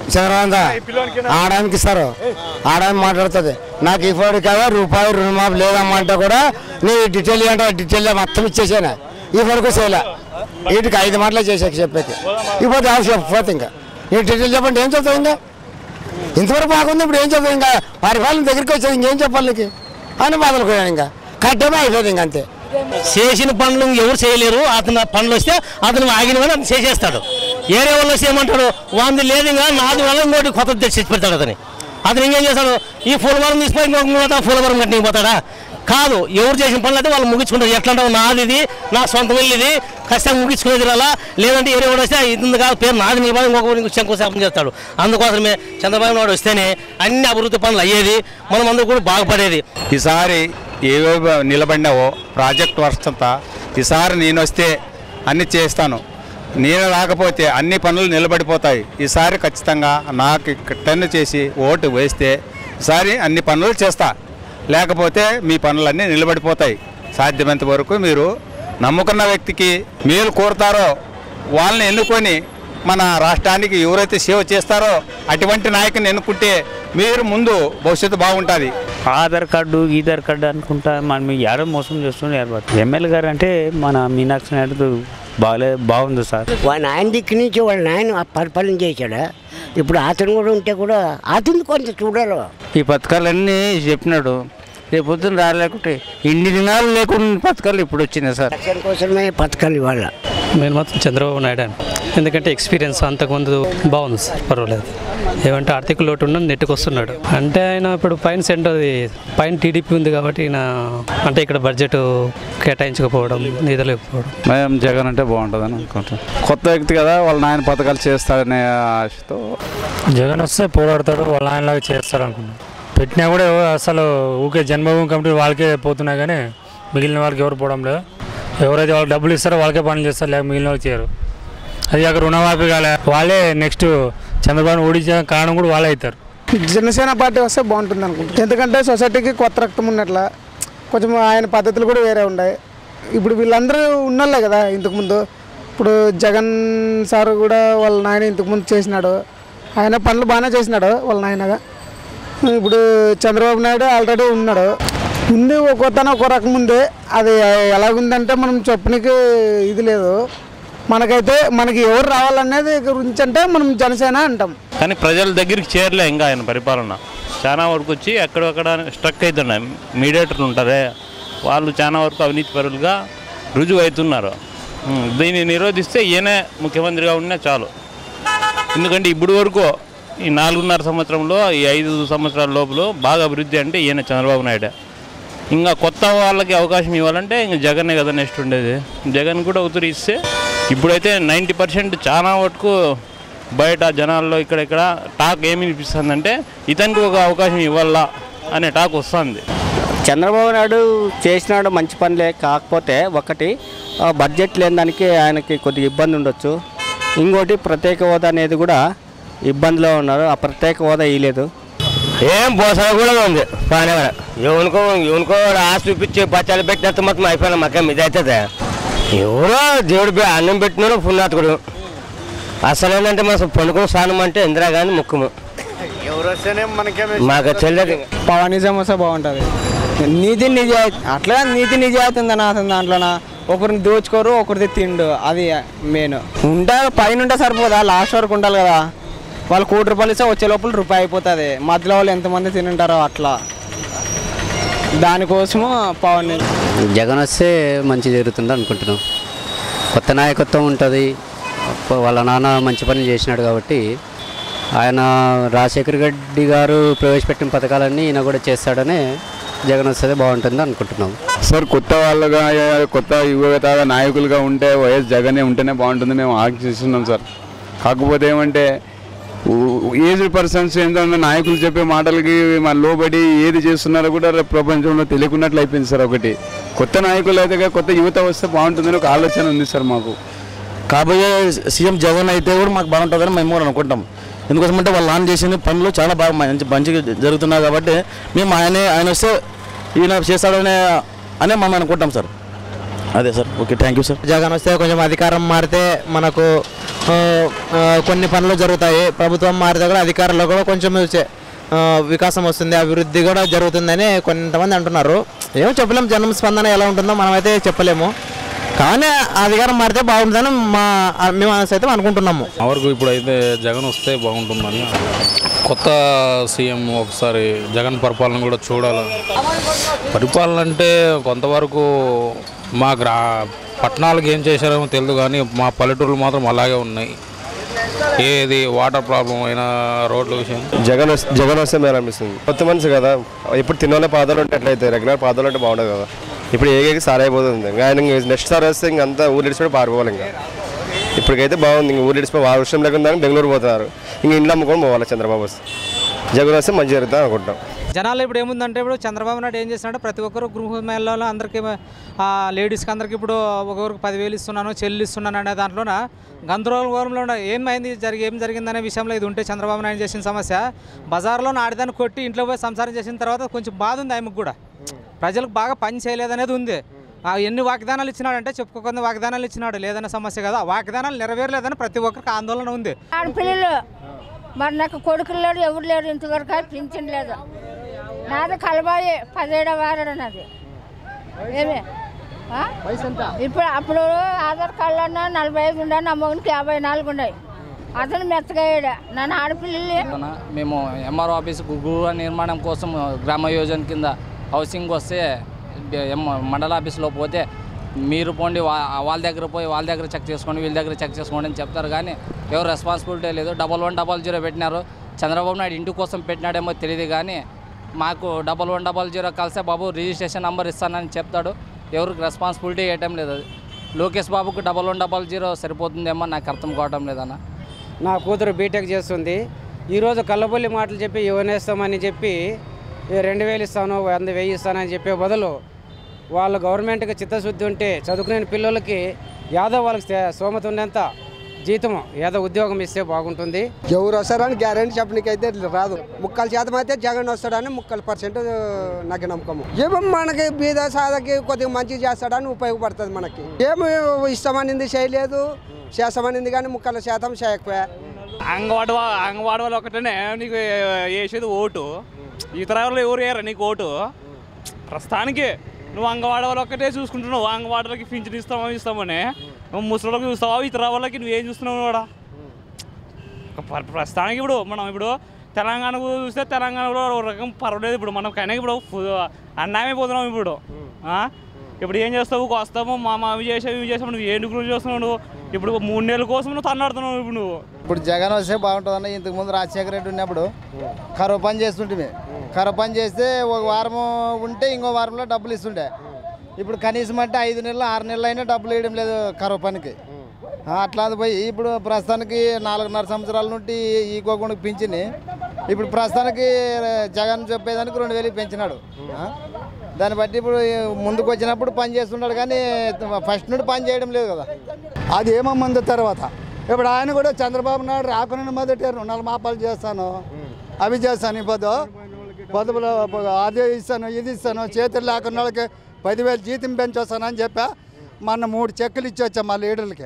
చంద్రబాబు ఆడానికి ఇస్తారు ఆడని మాట్లాడుతుంది నాకు ఇప్పుడు కదా రూపాయి రుణమాఫీ లేదమ్మంటే కూడా నీ డీటెయిల్ అంటే డీటెయిల్ మొత్తం ఇచ్చేసాను ఈ వరకు చేయలే వీటికి ఐదు మాటలు చేసాక చెప్పేది ఇప్పుడు చెప్పకపోతే ఇంకా నీ డీటెయిల్ చెప్పండి ఏం చెప్తావు ఇంకా ఇంతవరకు బాగుంది ఇప్పుడు ఏం చెప్తావు ఇంకా పరిపాలన దగ్గరికి వచ్చేది ఇంకేం చెప్పాలి నీకు అని బాధలు పోయాను ఇంకా కట్టమే అయిపోతుంది ఇంక అంతే చేసిన పనులు ఎవరు చేయలేరు అతను పనులు వస్తే అతను ఆగిన వాళ్ళు అతను చేసేస్తాడు ఏరే వాళ్ళు వస్తే ఏమంటాడు వాంది లేదు ఇంకా నాది వల్ల ఇంకోటి కొత్త తెచ్చి పెడతాడు అతని అతను ఇంకేం చేస్తాడు ఈ పూలవరం తీసుకుని ఇంకొక పూలవరం కట్టిన పోతాడా కాదు ఎవరు చేసిన పనులు అయితే వాళ్ళు ముగించుకుంటారు ఎట్లా అంటావు నాది ఇది నా సొంత వెళ్ళి ఇది ఖచ్చితంగా ముగించుకునేది అలా లేదంటే ఏరే వాడు వస్తే ఇది కాదు పేరు నాది నీ బాధ ఇంకొక శంకుశాపం చేస్తాడు అందుకోసమే చంద్రబాబు నాయుడు వస్తేనే అన్ని అభివృద్ధి పనులు అయ్యేది మనం అందరూ కూడా బాగుపడేది ఈసారి ఏవేవో నిలబడినావో ప్రాజెక్ట్ వర్క్స్ అంతా ఈసారి నేను వస్తే అన్ని చేస్తాను నేను రాకపోతే అన్ని పనులు నిలబడిపోతాయి ఈసారి ఖచ్చితంగా నాకు టెన్ చేసి ఓటు వేస్తే ఈసారి అన్ని పనులు చేస్తా లేకపోతే మీ పనులన్నీ నిలబడిపోతాయి సాధ్యమైనంత వరకు మీరు నమ్ముకున్న వ్యక్తికి మేలు కోరుతారో వాళ్ళని ఎన్నుకొని మన రాష్ట్రానికి ఎవరైతే సేవ చేస్తారో అటువంటి నాయకుని ఎన్నుకుంటే మీరు ముందు భవిష్యత్తు బాగుంటుంది ఆధార్ కార్డు ఈధార్ కార్డు అనుకుంటా మనం ఎవరో మోసం చేస్తున్నారు ఎమ్మెల్యే గారు అంటే మన మీనాక్షి నాయుడు బాగాలే బాగుంది సార్ వాళ్ళ ఆయన దిక్కు నుంచి వాళ్ళ నాయన పరిపాలన చేశాడా ఇప్పుడు అతను కూడా ఉంటే కూడా అతను కొంత చూడాలి ఈ పథకాలన్నీ చెప్పినాడు రేపు పొద్దున్న రాలేకుంటే ఇన్ని దినాలు లేకుండా పథకాలు ఇప్పుడు వచ్చినాయి సార్ కోసమే పథకాలు ఇవాళ నేను మాత్రం చంద్రబాబు నాయుడు అని ఎందుకంటే ఎక్స్పీరియన్స్ అంతకుముందు బాగుంది సార్ పర్వాలేదు ఏమంటే ఆర్థిక లోటు ఉన్న నెట్టుకు వస్తున్నాడు అంటే ఆయన ఇప్పుడు పైన సెంటర్ పైన టీడీపీ ఉంది కాబట్టి ఈయన అంటే ఇక్కడ బడ్జెట్ కేటాయించకపోవడం నిధులేకపోవడం మేము జగన్ అంటే బాగుంటుందని అనుకుంటాం కొత్త వ్యక్తి కదా వాళ్ళ నాయన పథకాలు చేస్తాడనే ఆశతో జగన్ వస్తే పోరాడతాడు వాళ్ళ ఆయనలాగా చేస్తాడు అనుకున్నాం పెట్టినా కూడా అసలు ఊకే జన్మభూమి కమిటీ వాళ్ళకే పోతున్నాయి కానీ మిగిలిన వాళ్ళకి ఎవరు పోవడం లేదు ఎవరైతే వాళ్ళకి డబ్బులు ఇస్తారో వాళ్ళకే పనులు చేస్తారు లేక మిగిలిన వాళ్ళకి చేయరు అది అక్కడ రుణమాఫీ కాలే వాళ్ళే నెక్స్ట్ చంద్రబాబు ఓడించిన కారణం కూడా వాళ్ళే అవుతారు జనసేన పార్టీ వస్తే బాగుంటుంది అనుకుంటా ఎందుకంటే సొసైటీకి కొత్త రక్తం ఉన్నట్ల కొంచెం ఆయన పద్ధతులు కూడా వేరే ఉన్నాయి ఇప్పుడు వీళ్ళందరూ ఉన్నోళ్ళే కదా ఇంతకుముందు ఇప్పుడు జగన్ సార్ కూడా వాళ్ళ నాయన ఇంతకుముందు చేసినాడు ఆయన పనులు బాగానే చేసినాడు వాళ్ళ నాయనగా ఇప్పుడు చంద్రబాబు నాయుడు ఆల్రెడీ ఉన్నాడు ఉంది ఒక్కొత్తన ఒక రకం ఉంది అది ఎలాగుందంటే మనం చెప్పనికి ఇది లేదు మనకైతే మనకి ఎవరు రావాలనేది గురించి అంటే మనం జనసేన అంటాం కానీ ప్రజల దగ్గరికి చేరలే ఇంకా ఆయన పరిపాలన చాలా వరకు వచ్చి ఎక్కడక్కడ స్ట్రక్ అవుతున్నాయి మీడియేటర్లు ఉంటారే వాళ్ళు చాలా వరకు అవినీతి పరులుగా రుజువు అవుతున్నారు దీన్ని నిరోధిస్తే ఈయనే ముఖ్యమంత్రిగా ఉన్నా చాలు ఎందుకంటే ఇప్పుడు వరకు ఈ నాలుగున్నర సంవత్సరంలో ఈ ఐదు సంవత్సరాల లోపల బాగా అభివృద్ధి అంటే ఈయన చంద్రబాబు నాయుడు ఇంకా కొత్త వాళ్ళకి అవకాశం ఇవ్వాలంటే ఇంకా జగన్నే కదా నెక్స్ట్ ఉండేది జగన్ కూడా ఉత్తరి ఇస్తే ఇప్పుడైతే నైంటీ పర్సెంట్ చాలా వరకు బయట జనాల్లో ఇక్కడెక్కడ టాక్ ఏమి వినిపిస్తుందంటే ఇతనికి ఒక అవకాశం ఇవ్వాలా అనే టాక్ వస్తుంది చంద్రబాబు నాయుడు చేసినాడు మంచి పనులే కాకపోతే ఒకటి బడ్జెట్ లేని దానికి ఆయనకి కొద్దిగా ఇబ్బంది ఉండొచ్చు ఇంకోటి ప్రత్యేక హోదా అనేది కూడా ఇబ్బందిలో ఉన్నారు ఆ ప్రత్యేక హోదా ఇవ్వలేదు ఏం పోసా కూడా ఉంది బాగానే ఎవరికో ఎవరికో ఆశ చూపించి బచ్చాలు పెట్టినంత మొత్తం అయిపోయినా మాకేం ఇది అవుతుంది ఎవరో దేవుడు అన్నం పెట్టినాడు పుణ్యాత్కుడు అసలు ఏంటంటే మా పండుకున్న స్నానం అంటే ఇందిరాగాంధీ ముఖ్యము మాకు తెలియదు పవనిజం వస్తే బాగుంటుంది నీతి నిజాయితీ అట్లా నీతి నిజాయితీ ఉందని అతను దాంట్లోన ఒకరిని దోచుకోరు ఒకరిది తిండు అది మెయిన్ ఉంటారు పైన ఉంటే సరిపోదా లాస్ట్ వరకు ఉండాలి కదా వాళ్ళు కోటి రూపాయలు ఇస్తే వచ్చే లోపల రూపాయి అయిపోతుంది మధ్యలో వాళ్ళు ఎంతమంది తింటారో అట్లా దానికోసము పవన్ జగన్ వస్తే మంచి జరుగుతుంది అనుకుంటున్నాం కొత్త నాయకత్వం ఉంటుంది వాళ్ళ నాన్న మంచి పని చేసినాడు కాబట్టి ఆయన రాజశేఖర్ రెడ్డి గారు ప్రవేశపెట్టిన పథకాలన్నీ ఈయన కూడా చేస్తాడని జగన్ వస్తే బాగుంటుంది అనుకుంటున్నాం సార్ కొత్త వాళ్ళగా కొత్త యువత నాయకులుగా ఉంటే వైఎస్ జగనే ఉంటేనే బాగుంటుంది మేము ఆశిస్తున్నాం సార్ కాకపోతే ఏమంటే ఏజ్ పర్సన్స్ ఏంటంటే నాయకులు చెప్పే మాటలకి మన లోబడి ఏది చేస్తున్నారో కూడా ప్రపంచంలో తెలియకున్నట్లు అయిపోయింది సార్ ఒకటి కొత్త నాయకులు అయితే కొత్త యువత వస్తే బాగుంటుందని ఒక ఆలోచన ఉంది సార్ మాకు కాబోయే సీఎం జగన్ అయితే కూడా మాకు బాగుంటుందని మేము కూడా అనుకుంటాం ఎందుకోసమంటే వాళ్ళు నాన్న చేసిన పనులు చాలా బాగా మంచి మంచిగా జరుగుతున్నాయి కాబట్టి మేము ఆయనే ఆయన వస్తే ఈయన చేస్తాడనే అనే మనం అనుకుంటాం సార్ అదే sir okay thank you sir Jagan వస్తే కొంచెం అధికారం మారితే మనకు కొన్ని పనులు జరుగుతాయి. ప్రభుత్వం మారితే కూడా అధికారుల్లో కూడా కొంచెం వికాసం వస్తుంది, అభివృద్ధి కూడా జరుగుతుందని కొంతమంది అంటున్నారు. ఏమో చెప్పలేము, జనం స్పందన ఎలా ఉంటుందో మనమైతే చెప్పలేము. కానీ అధికారం మారితే బాగుంటుందని మా మేము అయితే అనుకుంటున్నాము. వరకు ఇప్పుడు అయితే జగన్ వస్తే బాగుంటుందని, కొత్త సీఎం ఒకసారి జగన్ పరిపాలన కూడా చూడాలి. పరిపాలన అంటే కొంతవరకు మా గ్రా పట్టణాలకు ఏం చేశారేమో తెలియదు, కానీ మా పల్లెటూరులు మాత్రం అలాగే ఉన్నాయి. ఏది వాటర్ ప్రాబ్లం అయినా రోడ్ల విషయం జగన్ జగన్ వస్తే మేలు అనిపిస్తుంది. కొత్త మనిషి కదా, ఇప్పుడు తినోళ్ళే పాదాలు ఉంటే ఎట్లయితే రెగ్యులర్ పాదాలు అంటే బాగుండదు కదా. ఇప్పుడు ఏకేకి సార్ అయిపోతుంది. ఇంకా ఆయన నెక్స్ట్ సార్ వస్తే ఇంకంతా ఊరు ఇడిచిపోయి పారిపోవాలి. ఇంకా ఇప్పటికైతే బాగుంది. ఇంక ఊరు ఇడిచిపోయి వారు విషయం లేకుండా బెంగళూరు పోతున్నారు. ఇంక ఇంట్లో అమ్ముకొని పోవాలి. చంద్రబాబు వస్తే జగన్ వస్తే మంచి జరుగుతుంది అనుకుంటాం. జనాలు ఇప్పుడు ఏముందంటే ఇప్పుడు చంద్రబాబు నాయుడు ఏం చేస్తున్నాడు, ప్రతి ఒక్కరు గృహ మహిళల్లో అందరికీ లేడీస్కి అందరికీ ఇప్పుడు ఒకరికి పదివేలు ఇస్తున్నాను, చెల్లి ఇస్తున్నాను అనే దాంట్లోన గందరగోళంలో ఉండే ఏమైంది జరిగి ఏం జరిగిందనే విషయంలో ఇది ఉంటే చంద్రబాబు నాయుడు చేసిన సమస్య బజార్లో ఆడదాన్ని కొట్టి ఇంట్లో పోయి సంసారం చేసిన తర్వాత కొంచెం బాధ ఉంది ఆయనకు కూడా. ప్రజలకు బాగా పని చేయలేదనేది ఉంది. ఎన్ని వాగ్దానాలు ఇచ్చినాడంటే చెప్పుకోకుండా వాగ్దానాలు ఇచ్చినాడు, లేదనే సమస్య కదా. వాగ్దానాలు నెరవేరలేదని ప్రతి ఒక్కరికి ఆందోళన ఉంది. ఆడపిల్లలు మరి నాకు కొడుకులు లేడు, ఎవరు లేరు, ఇంతవరకు పింఛన్ లేదు. నాది కలబాయి పదిహేడవ వారడు నాది. ఏమి ఇప్పుడు అప్పుడు ఆధార్ కార్డులో నలభై ఐదు ఉండే, నా మొగునికి యాభై నాలుగు ఉన్నాయి. అతను మెత్తగాయాడు. నన్ను ఆడపిల్లలు మేము ఎంఆర్ఓ ఆఫీస్ గృహ నిర్మాణం కోసం గ్రామ యోజన కింద హౌసింగ్ వస్తే మండల ఆఫీస్లో పోతే మీరు పోండి వాళ్ళ దగ్గర పోయి వాళ్ళ దగ్గర చెక్ చేసుకోండి, వీళ్ళ దగ్గర చెక్ చేసుకోండి అని చెప్తారు. కానీ ఎవరు రెస్పాన్సిబిలిటీ లేదు. డబల్ వన్ డబల్ జీరో పెట్టినారు. చంద్రబాబు నాయుడు ఇంటి కోసం పెట్టినాడేమో తెలియదు, కానీ మాకు డబల్ వన్ డబల్ జీరో కలిసే బాబు రిజిస్ట్రేషన్ నెంబర్ ఇస్తానని చెప్తాడు. ఎవరికి రెస్పాన్సిబిలిటీ వేయటం లేదు. అది లోకేష్ బాబుకు డబల్ వన్ డబల్ జీరో సరిపోతుందేమో నాకు అర్థం కావటం లేదన్న. నా కూతురు బీటెక్ చేస్తుంది. ఈరోజు కళ్ళబొల్లి మాటలు చెప్పి ఇవ్వనేస్తామని చెప్పి రెండు వేలు ఇస్తాను, వంద వెయ్యి ఇస్తానని చెప్పే బదులు వాళ్ళు గవర్నమెంట్కి చిత్తశుద్ధి ఉంటే చదువుకునే పిల్లలకి యాదో వాళ్ళకి సోమత ఉండేంత జీతం ఏదో ఉద్యోగం ఇస్తే బాగుంటుంది. ఎవరు వస్తారని గ్యారెంటీ చెప్పడానికైతే రాదు. ముక్కల శాతం అయితే జగన్ వస్తాడని ముక్కల పర్సెంట్ నాకు నమ్మకము. ఏమో మనకి బీద సాధకి కొద్దిగా మంచి చేస్తాడని ఉపయోగపడుతుంది. మనకి ఏమి ఇష్టమనింది చేయలేదు, చేస్తామనింది కానీ ముక్కల శాతం చేయకపోయా. అంగవాడ అంగవాడ వాళ్ళు ఒకటేనే నీకు వేసేది ఓటు, ఇతర వాళ్ళు ఎవరు వేయరా నీకు ఓటు. ప్రస్తుతానికి నువ్వు అంగవాడ వాళ్ళు ఒక్కటే చూసుకుంటున్నావు. అంగవాడలకి పింఛన్ ఇస్తామో ఇస్తామని నువ్వు ముసలికి చూస్తావా, ఇతర వాళ్ళకి నువ్వేం చూస్తున్నావు కూడా. ప్రస్తుతానికి ఇప్పుడు మనం ఇప్పుడు తెలంగాణకు చూస్తే తెలంగాణలో ఒక రకం పర్వాలేదు. ఇప్పుడు మనం కైనా ఇప్పుడు అన్నామే పోతున్నాం. ఇప్పుడు ఇప్పుడు ఏం చేస్తావు, వస్తాము మా మా అవి చేసావు ఇవి చేసావు, నువ్వు ఏంటి గురించి చూస్తున్నావు. నువ్వు ఇప్పుడు మూడు నెలల కోసం నువ్వు తన్నాడుతున్నావు. ఇప్పుడు నువ్వు ఇప్పుడు జగన్ వస్తే బాగుంటుందన్న. ఇంతకుముందు రాజశేఖర రెడ్డి ఉన్నప్పుడు కరువు పని చేస్తుంటే కరువు పని చేస్తే ఒక వారం ఉంటే ఇంకో వారంలో డబ్బులు ఇస్తుండే. ఇప్పుడు కనీసం అంటే ఐదు నెలలు ఆరు నెలలు అయినా డబ్బులు వేయడం లేదు కరువు పనికి. అట్లా పోయి ఇప్పుడు ప్రస్తుతానికి నాలుగున్నర సంవత్సరాల నుండి ఈ గోగుండకు పింఛని ఇప్పుడు ప్రస్తుతానికి జగన్ చెప్పేదానికి రెండు వేలు పెంచినాడు. దాన్ని బట్టి ఇప్పుడు ముందుకు వచ్చినప్పుడు పని చేస్తున్నాడు, కానీ ఫస్ట్ నుండి పని చేయడం లేదు కదా. అది ఏమో ముందు తర్వాత ఇప్పుడు ఆయన కూడా చంద్రబాబు నాయుడు రాకుండా మొదటి రుణాలు మాపాలు చేస్తాను, అవి చేస్తాను, ఇప్పుడు పొదుపులో అదే ఇస్తాను, ఇది ఇస్తాను, చేతులు లేకున్న వాళ్ళకి పదివేలు జీతం పెంచొస్తాను అని చెప్పా. మొన్న మూడు చెక్కులు ఇచ్చి వచ్చా మా లీడర్లకి.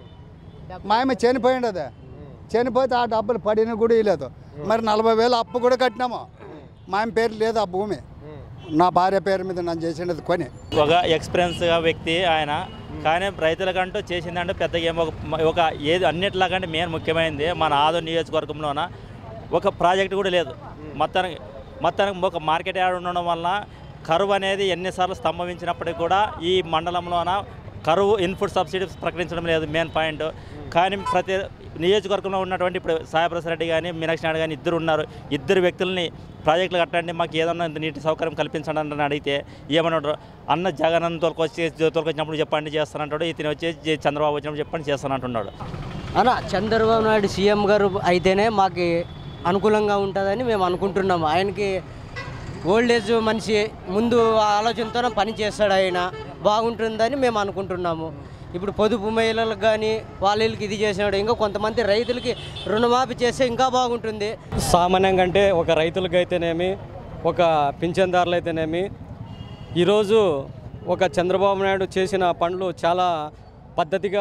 మా ఆమె చనిపోయింది, అదే చనిపోతే ఆ డబ్బులు పడిన కూడా ఇవ్వలేదు. మరి నలభై వేలు అప్పు కూడా కట్టినాము. మా ఆమె పేరు లేదు ఆ భూమి, నా భార్య పేరు మీద నన్ను చేసినది కొని. ఒక ఎక్స్పీరియన్స్గా వ్యక్తి ఆయన, కానీ రైతులకంటూ చేసిందంటే పెద్దగా ఏమో ఒక ఏది అన్నిటిలాగంటే మెయిన్ ముఖ్యమైనది మన ఆదోని నియోజకవర్గంలోన ఒక ప్రాజెక్ట్ కూడా లేదు. మొత్తానికి మొత్తానికి ఒక మార్కెట్ యార్డ్ ఉండడం వలన కరువు అనేది ఎన్నిసార్లు స్తంభవించినప్పటికీ కూడా ఈ మండలంలోన కరువు ఇన్పుట్ సబ్సిడీస్ ప్రకటించడం లేదు మెయిన్ పాయింట్. కానీ ప్రతి నియోజకవర్గంలో ఉన్నటువంటి ఇప్పుడు సాయిప్రసాద్ రెడ్డి కానీ మీనాక్షి నాయుడు కానీ ఇద్దరు ఉన్నారు. ఇద్దరు వ్యక్తులని ప్రాజెక్టులు కట్టండి, మాకు ఏదన్నా నీటి సౌకర్యం కల్పించండి అని అడిగితే ఏమన్నాడు, అన్న జగన్ తోలుకొచ్చి తోలుకొచ్చినప్పుడు చెప్పండి చేస్తానంటాడు, ఇతను వచ్చి చంద్రబాబు వచ్చినప్పుడు చెప్పండి చేస్తానంటున్నాడు. అన్న చంద్రబాబు నాయుడు సీఎం గారు అయితేనే మాకు అనుకూలంగా ఉంటుందని మేము అనుకుంటున్నాము. ఆయనకి ఓల్డ్ ఏజ్ మనిషి, ముందు ఆలోచనతో పని చేస్తాడు, ఆయన బాగుంటుందని మేము అనుకుంటున్నాము. ఇప్పుడు పొదుపు మహిళలకు కానీ వాళ్ళకి ఇది చేసినాడు, ఇంకా కొంతమంది రైతులకి రుణమాఫీ చేస్తే ఇంకా బాగుంటుంది. సామాన్యంగా అంటే ఒక రైతులకు అయితేనేమి, ఒక పింఛన్దారులు అయితేనేమి, ఈరోజు ఒక చంద్రబాబు నాయుడు చేసిన పనులు చాలా పద్ధతిగా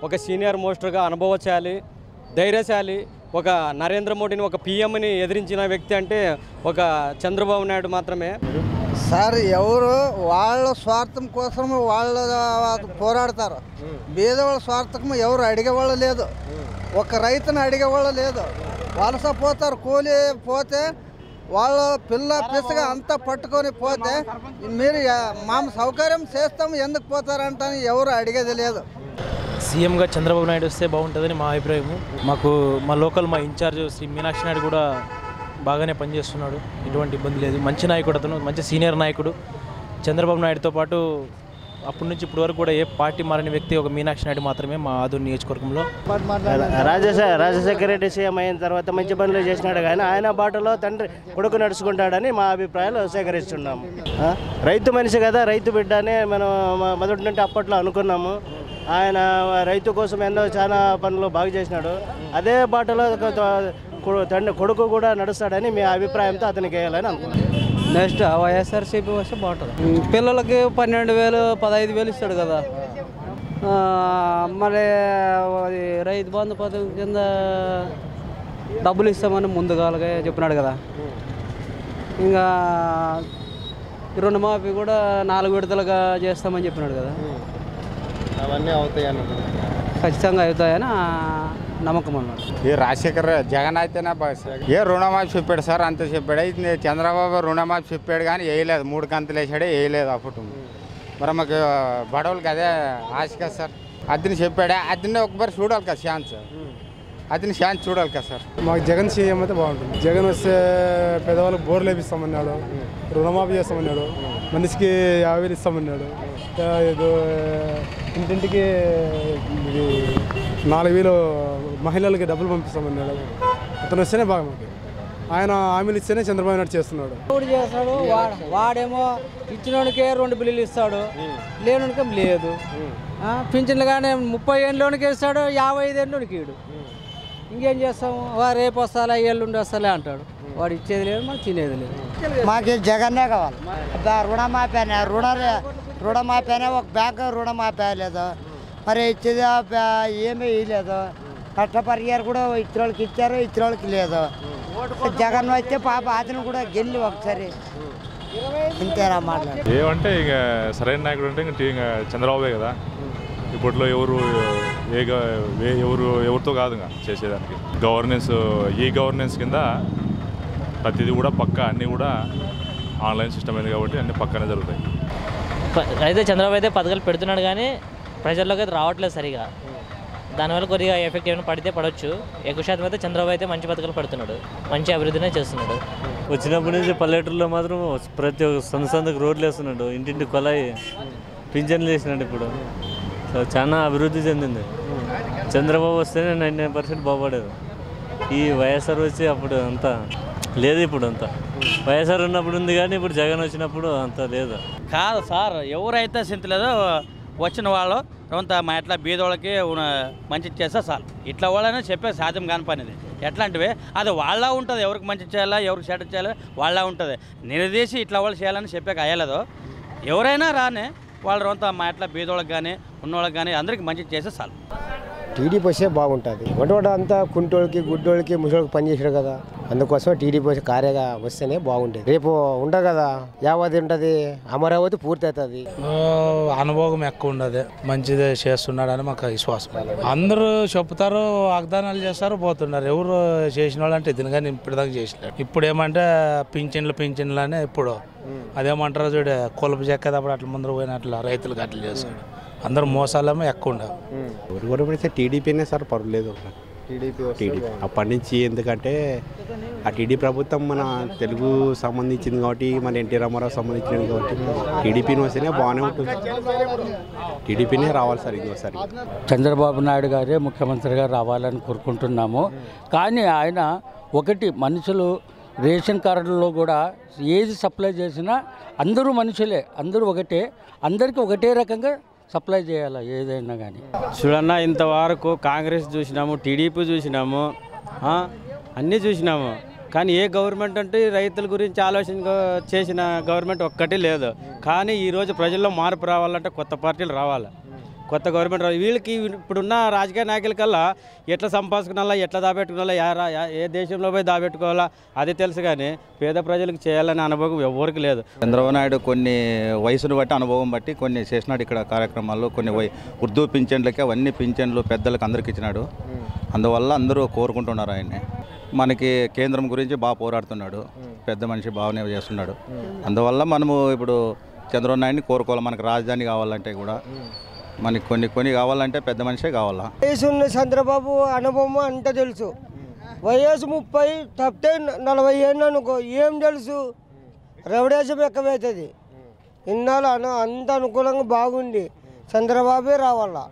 ఒక సీనియర్ మోస్టర్గా అనుభవశాలి, ధైర్యశాలి, ఒక నరేంద్ర మోడీని ఒక పీఎంని ఎదిరించిన వ్యక్తి అంటే ఒక చంద్రబాబు నాయుడు మాత్రమే. సార్ ఎవరు వాళ్ళ స్వార్థం కోసం వాళ్ళ పోరాడతారు. బీదవాళ్ళ స్వార్థం ఎవరు అడిగేవాళ్ళు లేదు, ఒక రైతుని అడిగేవాళ్ళు లేదు. వలస పోతారు, కూలి పోతే వాళ్ళ పిల్ల పిసగా అంతా పట్టుకొని పోతే మీరు మా సౌకర్యం చేస్తాం ఎందుకు పోతారంటని ఎవరు అడిగేది లేదు. సీఎంగా చంద్రబాబు నాయుడు వస్తే బాగుంటుందని మా అభిప్రాయము. మాకు మా లోకల్ మా ఇన్ఛార్జ్ శ్రీ మీనాక్షి నాయుడు కూడా బాగానే పనిచేస్తున్నాడు, ఎటువంటి ఇబ్బంది లేదు. మంచి నాయకుడు అతను, మంచి సీనియర్ నాయకుడు. చంద్రబాబు నాయుడుతో పాటు అప్పటి నుంచి ఇప్పటి వరకు కూడా ఏ పార్టీ మారని వ్యక్తి ఒక మీనాక్షి నాయుడు మాత్రమే మా ఆదోని నియోజకవర్గంలో. రాజశేఖర రాజశేఖర రెడ్డి సీఎం అయిన తర్వాత మంచి పనులు చేసినాడు, కానీ ఆయన బాటలో తండ్రి కొడుకు నడుచుకుంటాడని మా అభిప్రాయాలు సేకరిస్తున్నాము. రైతు మనిషి కదా, రైతు బిడ్డ అని మనం మొదటి నుండి అప్పట్లో అనుకున్నాము. ఆయన రైతు కోసం ఎన్నో చాలా పనులు బాగా చేసినాడు. అదే బాటలో తండ్రి కొడుకు కూడా నడుస్తాడని మీ అభిప్రాయంతో అతనికి వేయాలని అనుకున్నాను. నెక్స్ట్ వైఎస్ఆర్సీపీ వస్తే బాగుంటుంది. పిల్లలకి పన్నెండు వేలు పదహైదు వేలు ఇస్తాడు కదా, మరి రైతు బంధు పథకం కింద డబ్బులు ఇస్తామని ముందుగాలుగా చెప్పినాడు కదా. ఇంకా రుణమాఫీ కూడా నాలుగు విడతలుగా చేస్తామని చెప్పినాడు కదా. అవన్నీ అవుతాయి అన్నది ఖచ్చితంగా అవుతాయని నమ్మకం అన్నమాట. ఏ రాజశేఖర్ జగన్ అయితేనే బాగా సార్. ఏ రుణమాఫీ చెప్పాడు సార్, అంత చెప్పాడు. అయితే చంద్రబాబు రుణమాఫీ చెప్పాడు కానీ వేయలేదు, మూడు కంతులు వేసాడే వేయలేదు అప్పుడు. మరి మాకు బడవలకి అదే ఆశ కదా సార్. అదిని చెప్పాడే, అదిని ఒకసారి చూడాలి కదా ఛాన్స్, అదిని ఛాన్స్ చూడాలి కదా సార్. మాకు జగన్ సీఎం అయితే బాగుంటుంది. జగన్ వస్తే పెద్దవాళ్ళకి బోర్లు వేపిస్తామన్నాడు, రుణమాఫీ చేస్తామన్నాడు, మనిషికి యాభై వేలు ఇస్తామన్నాడు, ఏదో ఇంటింటికి నాలుగు వేలు మహిళలకి డబ్బులు పంపిస్తామన్నాడు. అతను వస్తేనే బాగా మాకు. ఆయన హామీలు ఇస్తేనే చంద్రబాబు నాయుడు చేస్తున్నాడు. చేస్తాడు వాడేమో ఇచ్చినోనికే రెండు బిల్లులు ఇస్తాడు, లేనునికే లేదు. పింఛన్లు కానీ ముప్పై ఏళ్ళలోనికి ఇస్తాడు, యాభై ఐదు ఏళ్ళలోనికి ఇడు. ఇంకేం చేస్తాము, వాడు రేపు వస్తాలే ఎల్లుండి వస్తాలే అంటాడు. వాడు ఇచ్చేది లేదు, మాకు తినేది లేదు. మాకు జగన్నే కావాలి. రుణమాఫీ అనే రుణ రుణమాఫీ అనే ఒక బ్యాంకు రుణమాఫీ లేదు, మరి ఇచ్చేది ఏమీ ఇవ్వలేదు. కష్టపరిగారు కూడా ఇచ్చిన వాళ్ళకి ఇచ్చారు, ఇచ్చిన వాళ్ళకి లేదు. జగన్ అయితే పాప అతను కూడా గెల్లి ఒకసారి ఇంతేనా మాట్లాడు. ఏమంటే ఇక సరైన నాయకుడు అంటే ఇంక ఇంకా చంద్రబాబే కదా. ఇప్పట్లో ఎవరు ఏ ఎవరు ఎవరితో కాదు ఇంకా చేసేదానికి. గవర్నెన్స్ ఈ గవర్నెన్స్ కింద ప్రతిదీ కూడా పక్క అన్నీ కూడా ఆన్లైన్ సిస్టమ్ అయింది కాబట్టి అన్నీ పక్కనే జరుగుతాయి. అయితే చంద్రబాబు అయితే పథకాలు పెడుతున్నాడు కానీ ప్రజల్లోకి అయితే రావట్లేదు సరిగా. దానివల్ల కొద్దిగా ఎఫెక్ట్ ఏమైనా పడితే పడవచ్చు. ఎక్కువ శాతం అయితే చంద్రబాబు అయితే మంచి పథకాలు పెడుతున్నాడు, మంచి అభివృద్ధినే చేస్తున్నాడు. వచ్చినప్పటి నుంచి పల్లెటూరులో మాత్రం ప్రతి ఒక్క సొంత సొంతకు రోడ్లు వేస్తున్నాడు, ఇంటింటి కొలాయి పింఛన్లు వేసినాడు. ఇప్పుడు చాలా అభివృద్ధి చెందింది. చంద్రబాబు వస్తేనే నైంటీ నైన్ పర్సెంట్ బాగుపడేది. ఈ వైఎస్ఆర్ వచ్చి అప్పుడు అంతా లేదు, ఇప్పుడు అంతా వైఎస్ఆర్ ఉన్నప్పుడు ఉంది కానీ ఇప్పుడు జగన్ వచ్చినప్పుడు అంత లేదు. కాదు సార్, ఎవరైతే చింతలేదో వచ్చిన వాళ్ళు కొంత మా ఎట్లా బీదోళ్ళకి మంచి చేస్తే చాలు. ఇట్లా వాళ్ళనే చెప్పే సాధ్యం కాని పనిది. ఎట్లాంటివి అది వాళ్ళ ఉంటుంది, ఎవరికి మంచి చేయాలా ఎవరికి చెడ్డ చేయాలా వాళ్ళ ఉంటుంది. నిలదీసి ఇట్లా వాళ్ళు చేయాలని చెప్పాక అయ్యలేదు. ఎవరైనా రానే వాళ్ళు కొంత మా ఎట్లా బీదోళ్ళకి కానీ ఉన్నోళ్ళకి కానీ అందరికీ మంచి చేస్తే చాలు. టీడీపీ వస్తే బాగుంటుంది. ఒకటి అంతా కుంటోళ్ళకి గుడ్డోళ్ళకి ముసలికి పనిచేసాడు కదా, అందుకోసం టీడీపీ వచ్చి కార్యగా వస్తేనే బాగుంటుంది. రేపు ఉండదు కదా, యావది ఉంటుంది, అమరావతి పూర్తి అవుతుంది. అనుభవం ఎక్కువ ఉండదు, మంచిదే చేస్తున్నాడని మాకు విశ్వాసం. అందరూ చెప్తారు, వాగ్దానాలు చేస్తారు, పోతున్నారు. ఎవరు చేసిన వాళ్ళు అంటే దీని కానీ ఇప్పటిదాకా చేసినారు. ఇప్పుడు ఏమంటే పింఛన్లు పింఛన్లు అని ఇప్పుడు అదేమంటారు చూడే కొలుపు చెక్కేటప్పుడు అట్లా ముందర పోయినట్లు రైతులకు అట్లా చేస్తారు. అందరూ మోసాలేమో ఎక్కువ ఉండవు. ఎవరు కూడా పెడితే టీడీపీనే సార్, పర్వాలేదు టీడీపీ టీడీపీ అప్పటి నుంచి. ఎందుకంటే ఆ టీడీ ప్రభుత్వం మన తెలుగు సంబంధించింది కాబట్టి, మన ఎన్టీ రామారావు సంబంధించింది కాబట్టి టీడీపీని వస్తేనే బాగానే ఉంటుంది. టీడీపీనే రావాలి సార్ ఇంకోసారి. చంద్రబాబు నాయుడు గారే ముఖ్యమంత్రిగా రావాలని కోరుకుంటున్నాము. కానీ ఆయన ఒకటి మనుషులు రేషన్ కార్డుల్లో కూడా ఏది సప్లై చేసినా అందరూ మనుషులే, అందరూ ఒకటే, అందరికీ ఒకటే రకంగా సప్లై చేయాలి ఏదైనా కానీ. చూడన్నా ఇంతవరకు కాంగ్రెస్ చూసినాము, టీడీపీ చూసినాము, అన్నీ చూసినాము. కానీ ఏ గవర్నమెంట్ అంటే రైతుల గురించి ఆలోచన చేసిన గవర్నమెంట్ ఒక్కటి లేదు. కానీ ఈరోజు ప్రజల్లో మార్పు రావాలంటే కొత్త పార్టీలు రావాలి. కొత్త గవర్నమెంట్ వీళ్ళకి ఇప్పుడున్న రాజకీయ నాయకులకల్లా ఎట్లా సంపాదించుకున్నా ఎట్లా దాబెట్టుకోవాలా ఏ దేశంలో పోయి దాబెట్టుకోవాలా అది తెలుసు కానీ పేద ప్రజలకు చేయాలనే అనుభవం ఎవరికి లేదు. చంద్రబాబు నాయుడు కొన్ని వయసును బట్టి అనుభవం బట్టి కొన్ని చేసినాడు ఇక్కడ కార్యక్రమాల్లో. కొన్ని ఉర్దూ పింఛన్లకి అవన్నీ పింఛన్లు పెద్దలకు అందరికి ఇచ్చినాడు. అందువల్ల అందరూ కోరుకుంటున్నారు ఆయన్ని. మనకి కేంద్రం గురించి బాగా పోరాడుతున్నాడు, పెద్ద మనిషి బాగానే చేస్తున్నాడు. అందువల్ల మనము ఇప్పుడు చంద్రబాబు నాయుడిని కోరుకోవాలి. మనకు రాజధాని కావాలంటే కూడా మనకి కొన్ని కొన్ని కావాలంటే పెద్ద మనిషే కావాలా. వయసు ఉన్న చంద్రబాబు అనుభవం అంత తెలుసు. వయసు ముప్పై తప్పితే నలభై ఏళ్ళు అనుకో ఏం తెలుసు, రవిడేశం ఎక్కువవుతుంది. ఇన్నాళ్ళు అను అంత అనుకూలంగా బాగుండి చంద్రబాబే రావాలా.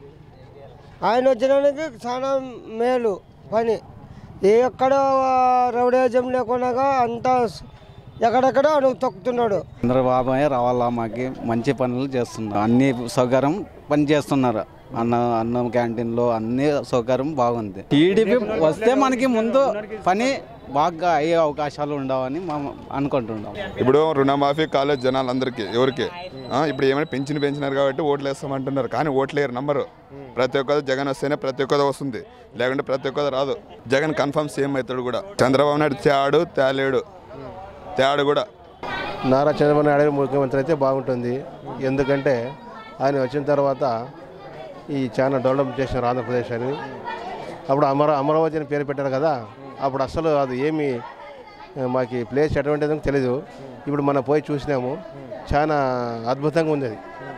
ఆయన వచ్చినానికి చాలా మేలు పని. ఎక్కడ రవిడేశం లేకుండా అంతా ఎక్కడెక్కడ అడుగు తొక్కుతున్నాడు. చంద్రబాబు రావాలా, మాకి మంచి పనులు చేస్తున్నారు, అన్ని సౌకర్యం పని చేస్తున్నారు. అన్న అన్నం క్యాంటీన్లో అన్ని సౌకర్యం బాగుంది. టీడీపీ వస్తే మనకి ముందు పని బాగా అయ్యే అవకాశాలు ఉండవని మనం అనుకుంటున్నాం. ఇప్పుడు రుణమాఫీ కాలేజ్ జనాలందరికీ ఎవరికి ఇప్పుడు ఏమైనా పెంచిన పెంచినారు కాబట్టి ఓట్లు వేస్తామంటున్నారు. కానీ ఓట్లేరు నంబరు. ప్రతి ఒక్కరు జగన్ వస్తేనే ప్రతి ఒక్కరు వస్తుంది, లేకుంటే ప్రతి ఒక్కరు రాదు. జగన్ కన్ఫర్మ్ సీఎం అవుతాడు కూడా. చంద్రబాబు నాయుడు తేడు తేలేడు తేడు కూడా. నారా చంద్రబాబు నాయుడు ముఖ్యమంత్రి అయితే బాగుంటుంది. ఎందుకంటే ఆయన వచ్చిన తర్వాత ఈ చాలా డెవలప్ చేసినారు ఆంధ్రప్రదేశ్ అని. అప్పుడు అమరా అమరావతి అని పేరు పెట్టారు కదా, అప్పుడు అసలు అది ఏమి మాకు ప్లేస్ ఎటువంటిదో తెలీదు. ఇప్పుడు మనం పోయి చూసినాము, చాలా అద్భుతంగా ఉంది అది.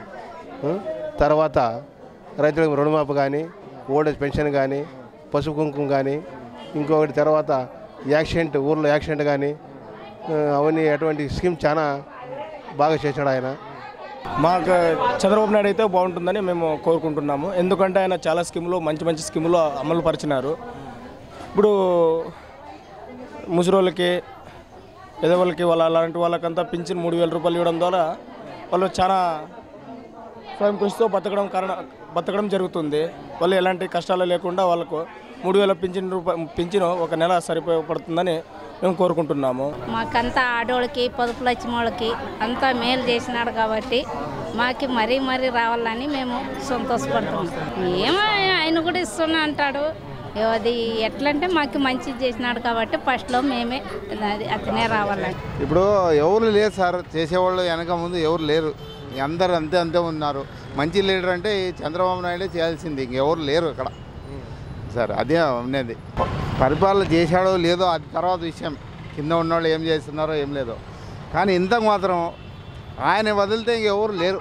తర్వాత రైతులకు రుణమాఫీ కానీ, ఓల్డ్ ఏజ్ పెన్షన్ కానీ, పసుపు కుంకుమ కానీ, ఇంకొకటి తర్వాత యాక్సిడెంట్ ఊర్లో యాక్సిడెంట్ కానీ అవన్నీ అటువంటి స్కీమ్ చాలా బాగా చేశాడు ఆయన. మాకు చంద్రబాబు నాయుడు అయితే బాగుంటుందని మేము కోరుకుంటున్నాము. ఎందుకంటే ఆయన చాలా స్కీములు మంచి మంచి స్కీములు అమలు పరిచినారు. ఇప్పుడు ముసలోళ్ళకి పెద్దవాళ్ళకి వాళ్ళ అలాంటి వాళ్ళకంతా పింఛన్ మూడు వేల రూపాయలు ఇవ్వడం ద్వారా వాళ్ళు చాలా స్వయం కృషితో బతకడం కారణ బతకడం జరుగుతుంది. వాళ్ళు ఎలాంటి కష్టాలు లేకుండా వాళ్ళకు మూడు వేల పింఛన్ రూపాయ పింఛను ఒక నెల సరిపడుతుందని మేము కోరుకుంటున్నాము. మాకంతా ఆడోళ్ళకి పొదుపులు వచ్చిన వాళ్ళకి అంతా మేలు చేసినాడు కాబట్టి మాకు మరీ మరీ రావాలని మేము సంతోషపడుతున్నాం. ఏమో ఆయన కూడా ఇస్తున్నా అంటాడు, అది ఎట్లంటే మాకు మంచిది చేసినాడు కాబట్టి ఫస్ట్లో మేమే అది అతనే రావాలని. ఇప్పుడు ఎవరు లేరు సార్, చేసేవాళ్ళు వెనక ముందు ఎవరు లేరు, అందరు అంతే అంతే ఉన్నారు. మంచి లీడర్ అంటే చంద్రబాబు నాయుడే చేయాల్సింది, ఇంకెవరు లేరు ఇక్కడ సార్. అదే ఉన్నది. పరిపాలన చేశాడో లేదో అది తర్వాత విషయం, కింద ఉన్నవాళ్ళు ఏం చేస్తున్నారో ఏం లేదో. కానీ ఇంతకు మాత్రం ఆయన వదిలితే ఇంకెవరు లేరు.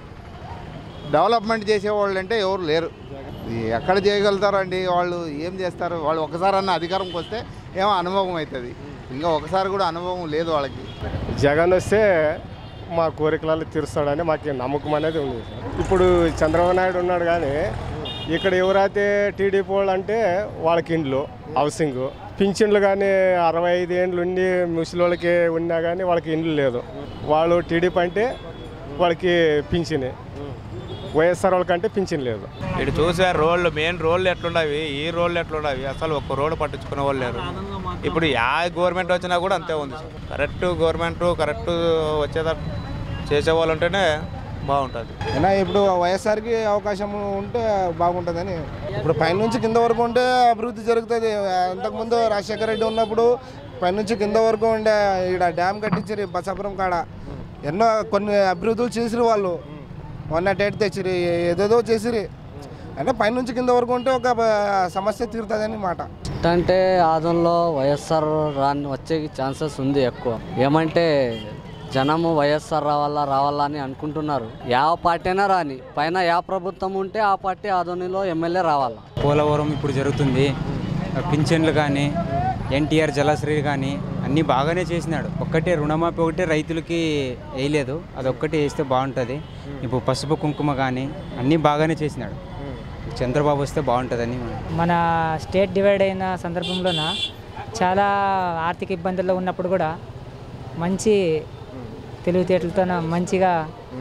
డెవలప్మెంట్ చేసేవాళ్ళు అంటే ఎవరు లేరు. ఎక్కడ చేయగలుగుతారండి వాళ్ళు, ఏం చేస్తారు వాళ్ళు? ఒకసారి అన్న అధికారంకి వస్తే ఏమో అనుభవం అవుతుంది, ఇంకా ఒకసారి కూడా అనుభవం లేదు వాళ్ళకి. జగన్ వస్తే మా కోరికలలో తీరుస్తాడని మాకు నమ్మకం అనేది ఉంది. ఇప్పుడు చంద్రబాబు నాయుడు ఉన్నాడు కానీ ఇక్కడ ఎవరైతే టీడీపీ వాళ్ళు అంటే వాళ్ళకి ఇండ్లు హౌసింగ్ పింఛన్లు కానీ అరవై ఐదు ఏండ్లు ఉండి ముసలిళ్ళకి ఉన్నా కానీ వాళ్ళకి ఇండ్లు లేదు. వాళ్ళు టీడీపీ అంటే వాళ్ళకి పింఛనే, వైఎస్ఆర్ వాళ్ళకంటే పింఛన్ లేదు. ఇటు చూసే రోడ్లు మెయిన్ రోడ్లు ఎట్లుండవి, ఈ రోడ్లు ఎట్లుండవి, అసలు ఒక్క రోడ్డు పట్టించుకునే వాళ్ళు లేరు. ఇప్పుడు యా గవర్నమెంట్ వచ్చినా కూడా అంతే ఉంది. కరెక్ట్ గవర్నమెంట్ కరెక్ట్ వచ్చేటట్టు చేసేవాళ్ళు ఉంటేనే బాగుంటుంది. అయినా ఇప్పుడు వైఎస్ఆర్కి అవకాశం ఉంటే బాగుంటుందని. ఇప్పుడు పైనుంచి కింద వరకు ఉంటే అభివృద్ధి జరుగుతుంది. ఇంతకుముందు రాజశేఖర రెడ్డి ఉన్నప్పుడు పైనుంచి కింద వరకు ఉండే ఇక్కడ డ్యామ్ కట్టించారు బసాపురం కాడ, ఎన్నో కొన్ని అభివృద్ధులు చేసిరు వాళ్ళు. వన్ నాట్ ఎయిట్ తెచ్చిరి, ఏదేదో చేసిరి. అంటే పైనుంచి కింద వరకు ఉంటే ఒక సమస్య తీరుతుందని మాట. అంటే ఆదంలో వైఎస్ఆర్ రాని వచ్చే ఛాన్సెస్ ఉంది ఎక్కువ. ఏమంటే జనము వైఎస్ఆర్ రావాలా రావాలా అని అనుకుంటున్నారు. యా పార్టీ అయినా రాని, పైన యా ప్రభుత్వం ఉంటే ఆ పార్టీ ఆదోనిలో ఎమ్మెల్యే రావాలా. పోలవరం ఇప్పుడు జరుగుతుంది, పింఛన్లు కానీ ఎన్టీఆర్ జలశ్రీ కానీ అన్నీ బాగానే చేసినాడు. ఒక్కటే రుణమాఫీ ఒకటే రైతులకి వేయలేదు, అదొక్కటి వేస్తే బాగుంటుంది. ఇప్పుడు పసుపు కుంకుమ కానీ అన్నీ బాగానే చేసినాడు. చంద్రబాబు వస్తే బాగుంటుందని. మన స్టేట్ డివైడ్ అయిన సందర్భంలోన చాలా ఆర్థిక ఇబ్బందుల్లో ఉన్నప్పుడు కూడా మంచి తెలివితేటలతో మంచిగా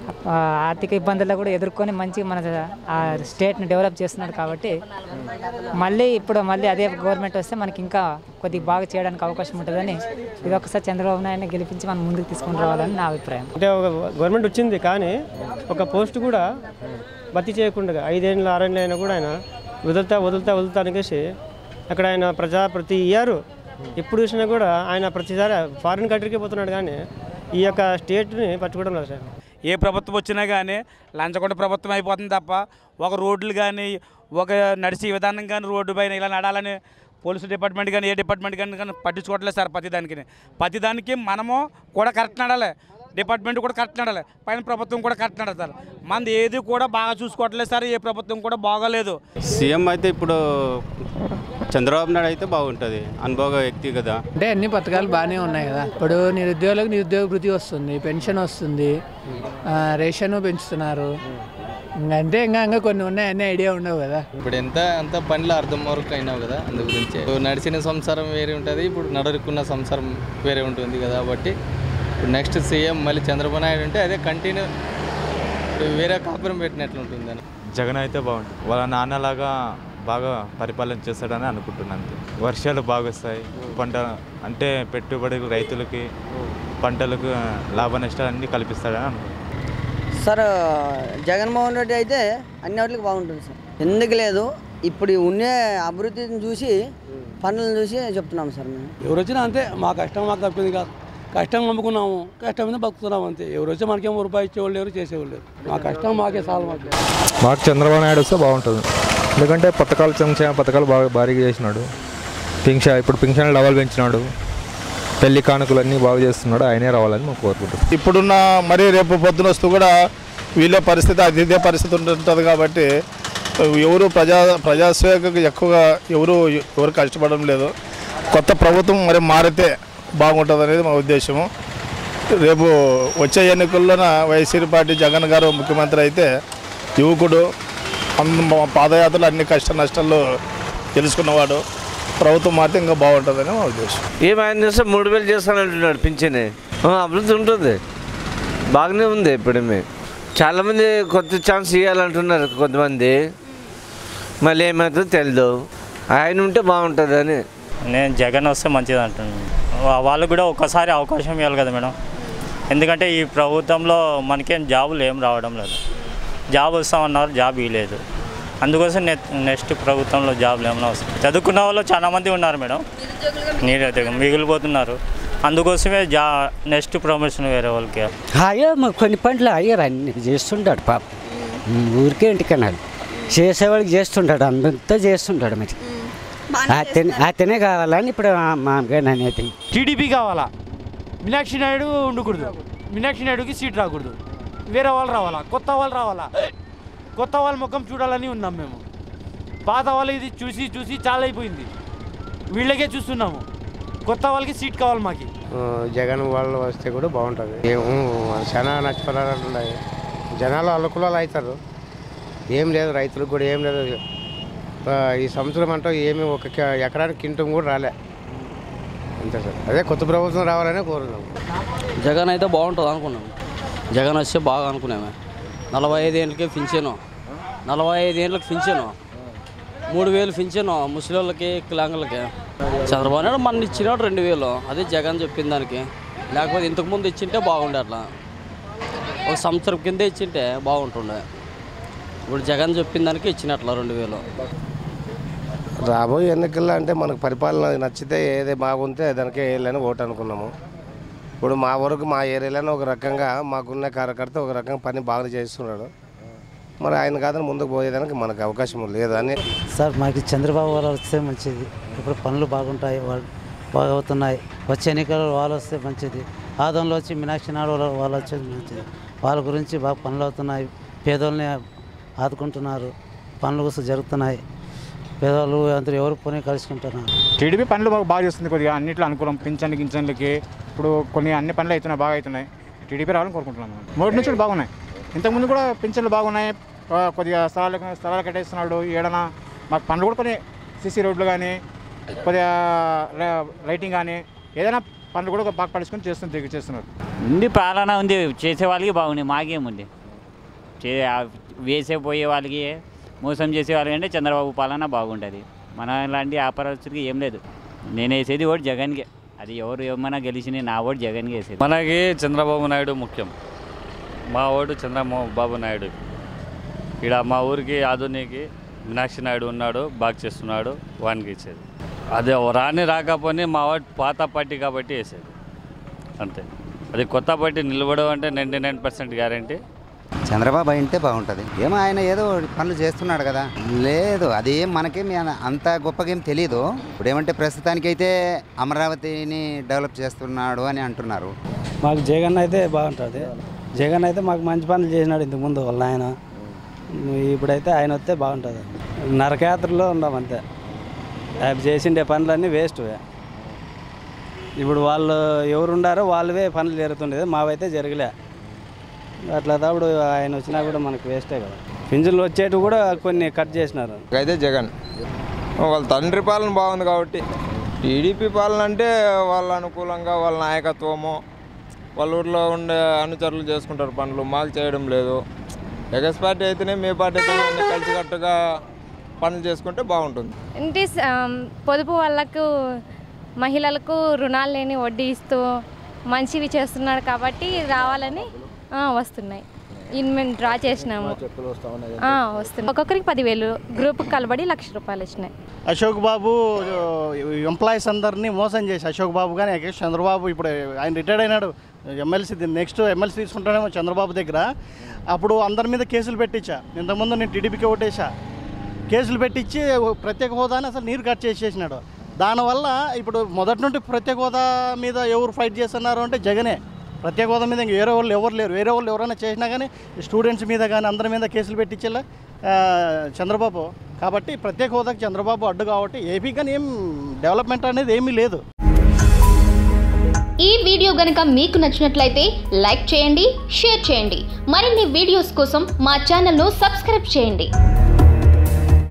ఆర్థిక ఇబ్బందుల్లో కూడా ఎదుర్కొని మంచి మన ఆ స్టేట్ని డెవలప్ చేస్తున్నాడు కాబట్టి మళ్ళీ ఇప్పుడు మళ్ళీ అదే గవర్నమెంట్ వస్తే మనకి ఇంకా కొద్దిగా బాగా చేయడానికి అవకాశం ఉంటుందని ఇది ఒకసారి చంద్రబాబు నాయుడిని గెలిపించి మనం ముందుకు తీసుకొని రావాలని నా అభిప్రాయం. అంటే ఒక గవర్నమెంట్ వచ్చింది కానీ ఒక పోస్ట్ కూడా భర్తీ చేయకుండా ఐదేళ్ళు ఆరేళ్ళు అయినా కూడా ఆయన వదులుతా వదులుతా వదులుతా అనేసి అక్కడ ఆయన ప్రజా ప్రతి ఇయర్ ఎప్పుడు చూసినా కూడా ఆయన ప్రతిసారి ఫారిన్ కంట్రీకి పోతున్నాడు కానీ ఈ యొక్క స్టేట్ని పట్టుకోవడం లేదు సార్. ఏ ప్రభుత్వం వచ్చినా కానీ లంచగొండ ప్రభుత్వం అయిపోతుంది తప్ప ఒక రోడ్లు కానీ ఒక నడిచే విధానం కానీ రోడ్డు పైన ఇలా నడాలని పోలీసు డిపార్ట్మెంట్ కానీ ఏ డిపార్ట్మెంట్ కానీ కానీ పట్టించుకోవట్లేదు సార్. ప్రతి దానికి ప్రతి దానికి మనము కూడా కరెక్ట్ నడాలి, డిపార్ట్మెంట్ కూడా కరెక్ట్ నడాలి, పైన ప్రభుత్వం కూడా కరెక్ట్ నడతారు. మనది ఏది కూడా బాగా చూసుకోవట్లేదు సార్. ఏ ప్రభుత్వం కూడా బాగోలేదు. సీఎం అయితే ఇప్పుడు చంద్రబాబు నాయుడు అయితే బాగుంటుంది, అనుభవ వ్యక్తి కదా. అంటే అన్ని పథకాలు బాగానే ఉన్నాయి కదా. ఇప్పుడు నిరుద్యోగులకు నిరుద్యోగ వృత్తి వస్తుంది, పెన్షన్ వస్తుంది, రేషన్ పెంచుతున్నారు. అంటే ఇంకా ఇంకా కొన్ని ఉన్నాయి, అన్ని ఐడియా ఉండవు కదా. ఇప్పుడు ఎంత అంత పనిలో అర్థం వరకు అయినావు కదా, అందు గురించి నడిచిన సంసారం వేరే ఉంటుంది, ఇప్పుడు నడురుకున్న సంసారం వేరే ఉంటుంది కదా. కాబట్టి ఇప్పుడు నెక్స్ట్ సీఎం మళ్ళీ చంద్రబాబు నాయుడు ఉంటే అదే కంటిన్యూ వేరే కాపురం పెట్టినట్లు ఉంటుందని. జగన్ అయితే బాగుంటుంది, వాళ్ళ నాన్నలాగా బాగా పరిపాలన చేస్తాడని అనుకుంటున్నాను. వర్షాలు బాగా వస్తాయి, పంట అంటే పెట్టుబడి రైతులకి పంటలకు లాభ నష్టాలు అన్నీ కల్పిస్తాడని అనుకుంటున్నాను. సార్ జగన్మోహన్ రెడ్డి అయితే అన్ని వాటికి బాగుంటుంది సార్. ఎందుకు లేదు, ఇప్పుడు ఉండే అభివృద్ధిని చూసి పనులను చూసి చెప్తున్నాము సార్. మేము ఎవరు వచ్చినా అంతే, మా కష్టం మాకు తప్పింది కాదు. కష్టం నమ్ముకున్నాము, కష్టం మీద బతుకుతున్నాము అంతే. ఎవరు వచ్చి మనకేమో రూపాయి ఇచ్చేవాళ్ళు లేరు, చేసేవాళ్ళు లేరు. మా కష్టం మాకే సార్. మాకు మాకు చంద్రబాబు నాయుడు వస్తే బాగుంటుంది. ఎందుకంటే పథకాలు సంక్షేమ పథకాలు బాగా భారీగా చేసినాడు. పింఛన్ ఇప్పుడు పింఛన్లు డబల్ పెంచినాడు, పెళ్లి కానుకలు అన్నీ బాగా చేస్తున్నాడు. ఆయనే రావాలని మాకు కోరుకుంటున్నాం. ఇప్పుడున్న మరి రేపు పొద్దున వస్తూ కూడా వీళ్ళ పరిస్థితి అది ఇదే పరిస్థితి ఉంటుంది కాబట్టి ఎవరు ప్రజా ప్రజాసేవకు ఎక్కువగా ఎవరు ఎవరు కష్టపడడం లేదు. కొత్త ప్రభుత్వం మరి మారితే బాగుంటుంది అనేది మా ఉద్దేశము. రేపు వచ్చే ఎన్నికల్లోన వైసీపీ పార్టీ జగన్ గారు ముఖ్యమంత్రి అయితే యువకుడు, పాదయాత్రలు అన్ని కష్ట నష్టాలు తెలుసుకున్నవాడు, ప్రభుత్వం మాత్రం ఇంకా బాగుంటుందని మా ఉద్దేశం. ఏమైనా చేస్తే మూడు వేలు చేస్తానంటున్నాడు పింఛన్. అభివృద్ధి ఉంటుంది, బాగానే ఉంది. ఇప్పుడు చాలామంది కొత్త ఛాన్స్ ఇవ్వాలంటున్నారు కొంతమంది, మళ్ళీ ఏమవుతుందో తెలియదు. ఆయన ఉంటే బాగుంటుందని. నేను జగన్ వస్తే మంచిది అంటున్నాను. వాళ్ళకు కూడా ఒక్కసారి అవకాశం ఇవ్వాలి కదా మేడం. ఎందుకంటే ఈ ప్రభుత్వంలో మనకేం జాబులు ఏం రావడం లేదు. జాబ్ వస్తామన్నారు, జాబ్ ఇవ్వలేదు. అందుకోసం నెక్స్ట్ ప్రభుత్వంలో జాబ్లు ఏమైనా వస్తాయి. చదువుకున్న వాళ్ళు చాలామంది ఉన్నారు మేడం, నిరుద్యోగం మిగిలిపోతున్నారు. అందుకోసమే జా నెక్స్ట్ ప్రమోషన్ వేరే వాళ్ళకి. అయ్యో మాకు కొన్ని పనులు అయ్యారు, అన్ని చేస్తుంటాడు పాప. ఊరికే ఇంటికన్నాడు, చేసేవాళ్ళకి చేస్తుంటాడు, అంతా చేస్తుంటాడు. మరి అతనే అతనే కావాలని ఇప్పుడు మామూలుగా అనేది టీడీపీ కావాలా, మీనాక్షి నాయుడు ఉండకూడదు, మీనాక్షి నాయుడుకి సీట్ రాకూడదు, వేరే వాళ్ళు రావాలా, కొత్త వాళ్ళు రావాలా. కొత్త వాళ్ళ ముఖం చూడాలని ఉన్నాం మేము. పాత వాళ్ళు ఇది చూసి చూసి చాలా అయిపోయింది, వీళ్ళకే చూస్తున్నాము. కొత్త వాళ్ళకి సీట్ కావాలి మాకు. జగన్ వాళ్ళు వస్తే కూడా బాగుంటుంది. చాలా నష్టపడాలు ఉన్నాయి, జనాలు అల్లకులాలు అవుతారు. ఏం లేదు, రైతులకు కూడా ఏం లేదు. ఈ సంవత్సరం అంటూ ఏమి ఒక ఎకరానికి కింటం కూడా రాలే, అంతే సార్. అదే కొత్త ప్రభుత్వం రావాలనే కోరున్నాం. జగన్ అయితే బాగుంటుంది అనుకున్నాం. జగన్ వస్తే బాగా అనుకున్నామే. నలభై ఐదు ఏళ్ళకే పింఛను, నలభై ఐదు ఏళ్ళకి పింఛను, మూడు వేలు పింఛను ముసలిళ్ళకి వికలాంగులకి. చంద్రబాబు నాయుడు మన ఇచ్చినాడు రెండు వేలు, అదే జగన్ చెప్పిన దానికి. లేకపోతే ఇంతకుముందు ఇచ్చింటే బాగుండే, అట్లా ఒక సంవత్సరం కింద ఇచ్చింటే బాగుంటుండే. ఇప్పుడు జగన్ చెప్పిన దానికి ఇచ్చినట్ల రెండు వేలు. రాబోయే ఎన్నికల్లో అంటే మనకు పరిపాలన నచ్చితే ఏది బాగుంటే దానికే వేయాలని ఓటు అనుకున్నాము. ఇప్పుడు మా వరకు మా ఏరియాలోనే ఒక రకంగా మాకున్న కార్యకర్త ఒక రకంగా పని బాగా చేస్తున్నాడు. మరి ఆయన కాదని ముందుకు పోయేదానికి మనకు అవకాశం లేదని. సార్ మాకు చంద్రబాబు వాళ్ళు వస్తే మంచిది. ఇప్పుడు పనులు బాగుంటాయి, వాళ్ళు బాగా అవుతున్నాయి. వచ్చే ఎన్నికల్లో వాళ్ళు వస్తే మంచిది. ఆదంలో వచ్చి మీనాక్షి నాయుడు వాళ్ళు వచ్చేది మంచిది. వాళ్ళ గురించి బాగా పనులు అవుతున్నాయి, పేదోళ్ళని ఆదుకుంటున్నారు, పనులు కూడా జరుగుతున్నాయి. పేదవాళ్ళు అందరూ ఎవరు పోనీ కలుసుకుంటున్నారు. టీడీపీ పనులు బాగా బాగా చేస్తుంది, కొద్దిగా అన్నింటిలో అనుకూలం. పింఛన్ గింఛన్లకి ఇప్పుడు కొన్ని అన్ని పనులు అవుతున్నాయి, బాగా అవుతున్నాయి. టీడీపీ రావాలని కోరుకుంటున్నాను. మొదటి నుంచి కూడా బాగున్నాయి. ఇంతకుముందు కూడా పింఛన్లు బాగున్నాయి, కొద్దిగా స్థలాలు స్థలాలు కట్టేస్తున్నాడు. ఏడన్నా మాకు పనులు కూడా కొన్ని సీసీ రోడ్లు కానీ కొద్దిగా లైటింగ్ కానీ ఏదైనా పనులు కూడా బాగా పడుచుకొని చేస్తుంది చేస్తున్నారు. ఉంది పాలన ఉంది, చేసే వాళ్ళకి బాగుంది, మాకేముంది. చే వేసే పోయే వాళ్ళకి మోసం చేసే వాళ్ళకి అంటే చంద్రబాబు పాలన బాగుంటుంది. మన లాంటి వ్యాపారస్తులకి ఏం లేదు. నేను వేసేది ఓటు జగన్కే. అది ఎవరు ఏమైనా గెలిచిన నా ఓటు జగన్కి వేసేది. మనకి చంద్రబాబు నాయుడు ముఖ్యం. మా ఓటు చంద్రబాబు నాయుడు. ఇక్కడ మా ఊరికి ఆధోనికి మీనాక్షి నాయుడు ఉన్నాడు, బాగా చేస్తున్నాడు, వానికి ఇచ్చేది. అదే రాని రాకపోని మా ఓటు పాత పార్టీ కాబట్టి వేసేది అంతే. అది కొత్త పార్టీ నిలబడం అంటే ninety nine percent guarantee. Chandrababu అయితే బాగుంటుంది. ఏమో ఆయన ఏదో పనులు చేస్తున్నాడు కదా. లేదు అది మనకేం అంత గొప్పగా ఏం తెలీదు. ఇప్పుడు ఏమంటే ప్రస్తుతానికైతే అమరావతిని డెవలప్ చేస్తున్నాడు అని అంటున్నారు. మాకు జగన్ అయితే బాగుంటుంది. జగన్ అయితే మాకు మంచి పనులు చేసినాడు ఇంతకుముందు వాళ్ళ ఆయన. ఇప్పుడైతే ఆయన వస్తే బాగుంటుంది. నరకయాత్రలో ఉన్నాం అంతే. ఆయన చేసిండే పనులన్నీ వేస్ట్. ఇప్పుడు వాళ్ళు ఎవరు ఉండారో వాళ్ళవే పనులు జరుగుతుండేది, మావైతే జరగలే. అట్లా తప్పుడు ఆయన వచ్చినా కూడా మనకు వేస్టే కదా. పింఛన్లు వచ్చేటి కూడా కొన్ని కట్ చేసినారు. అయితే జగన్ వాళ్ళ తండ్రి పాలన బాగుంది కాబట్టి. టీడీపీ పాలన అంటే వాళ్ళ అనుకూలంగా వాళ్ళ నాయకత్వము, వాళ్ళ ఊర్లో ఉండే అనుచరులు చేసుకుంటారు పనులు, మాకు చేయడం లేదు. ఎగస్ పార్టీ అయితేనే మీ పార్టీ అయితే కలిసికట్టుగా పనులు చేసుకుంటే బాగుంటుంది. అంటే పొదుపు వాళ్ళకు మహిళలకు రుణాలు లేని వడ్డీ ఇస్తూ మంచివి చేస్తున్నాడు కాబట్టి రావాలని వస్తున్నాయి. ఇన్ మేము డ్రా చేసినాము వస్తున్నాయి. ఒక్కొక్కరికి పదివేలు గ్రూప్ కలబడి లక్ష రూపాయలు వచ్చినాయి. అశోక్ బాబు ఎంప్లాయీస్ అందరినీ మోసం చేసి అశోక్ బాబు కానీ చంద్రబాబు ఇప్పుడు ఆయన రిటైర్డ్ అయినాడు. ఎమ్మెల్సీ నెక్స్ట్ ఎమ్మెల్సీ తీసుకుంటానేమో చంద్రబాబు దగ్గర. అప్పుడు అందరి మీద కేసులు పెట్టించా. ఇంతకుముందు నేను టీడీపీకి ఓటేసా. కేసులు పెట్టించి ప్రత్యేక హోదాని అసలు నీరు కట్ చేసేసినాడు. దానివల్ల ఇప్పుడు మొదటి నుండి ప్రత్యేక హోదా మీద ఎవరు ఫైట్ చేస్తున్నారు అంటే జగనే. ప్రత్యేక హోదా మీద ఇంక వేరే వాళ్ళు ఎవరు లేరు. వేరే వాళ్ళు ఎవరైనా చేసినా కానీ స్టూడెంట్స్ మీద కానీ అందరి మీద కేసులు పెట్టించేలా చంద్రబాబు. కాబట్టి ప్రత్యేక హోదాకి చంద్రబాబు అడ్డు కాబట్టి ఏపీ కానీ ఏం డెవలప్మెంట్ అనేది ఏమీ లేదు. ఈ వీడియో గనుక మీకు నచ్చినట్లయితే లైక్ చేయండి, షేర్ చేయండి. మరిన్ని వీడియోస్ కోసం మా ఛానల్ను సబ్స్క్రైబ్ చేయండి.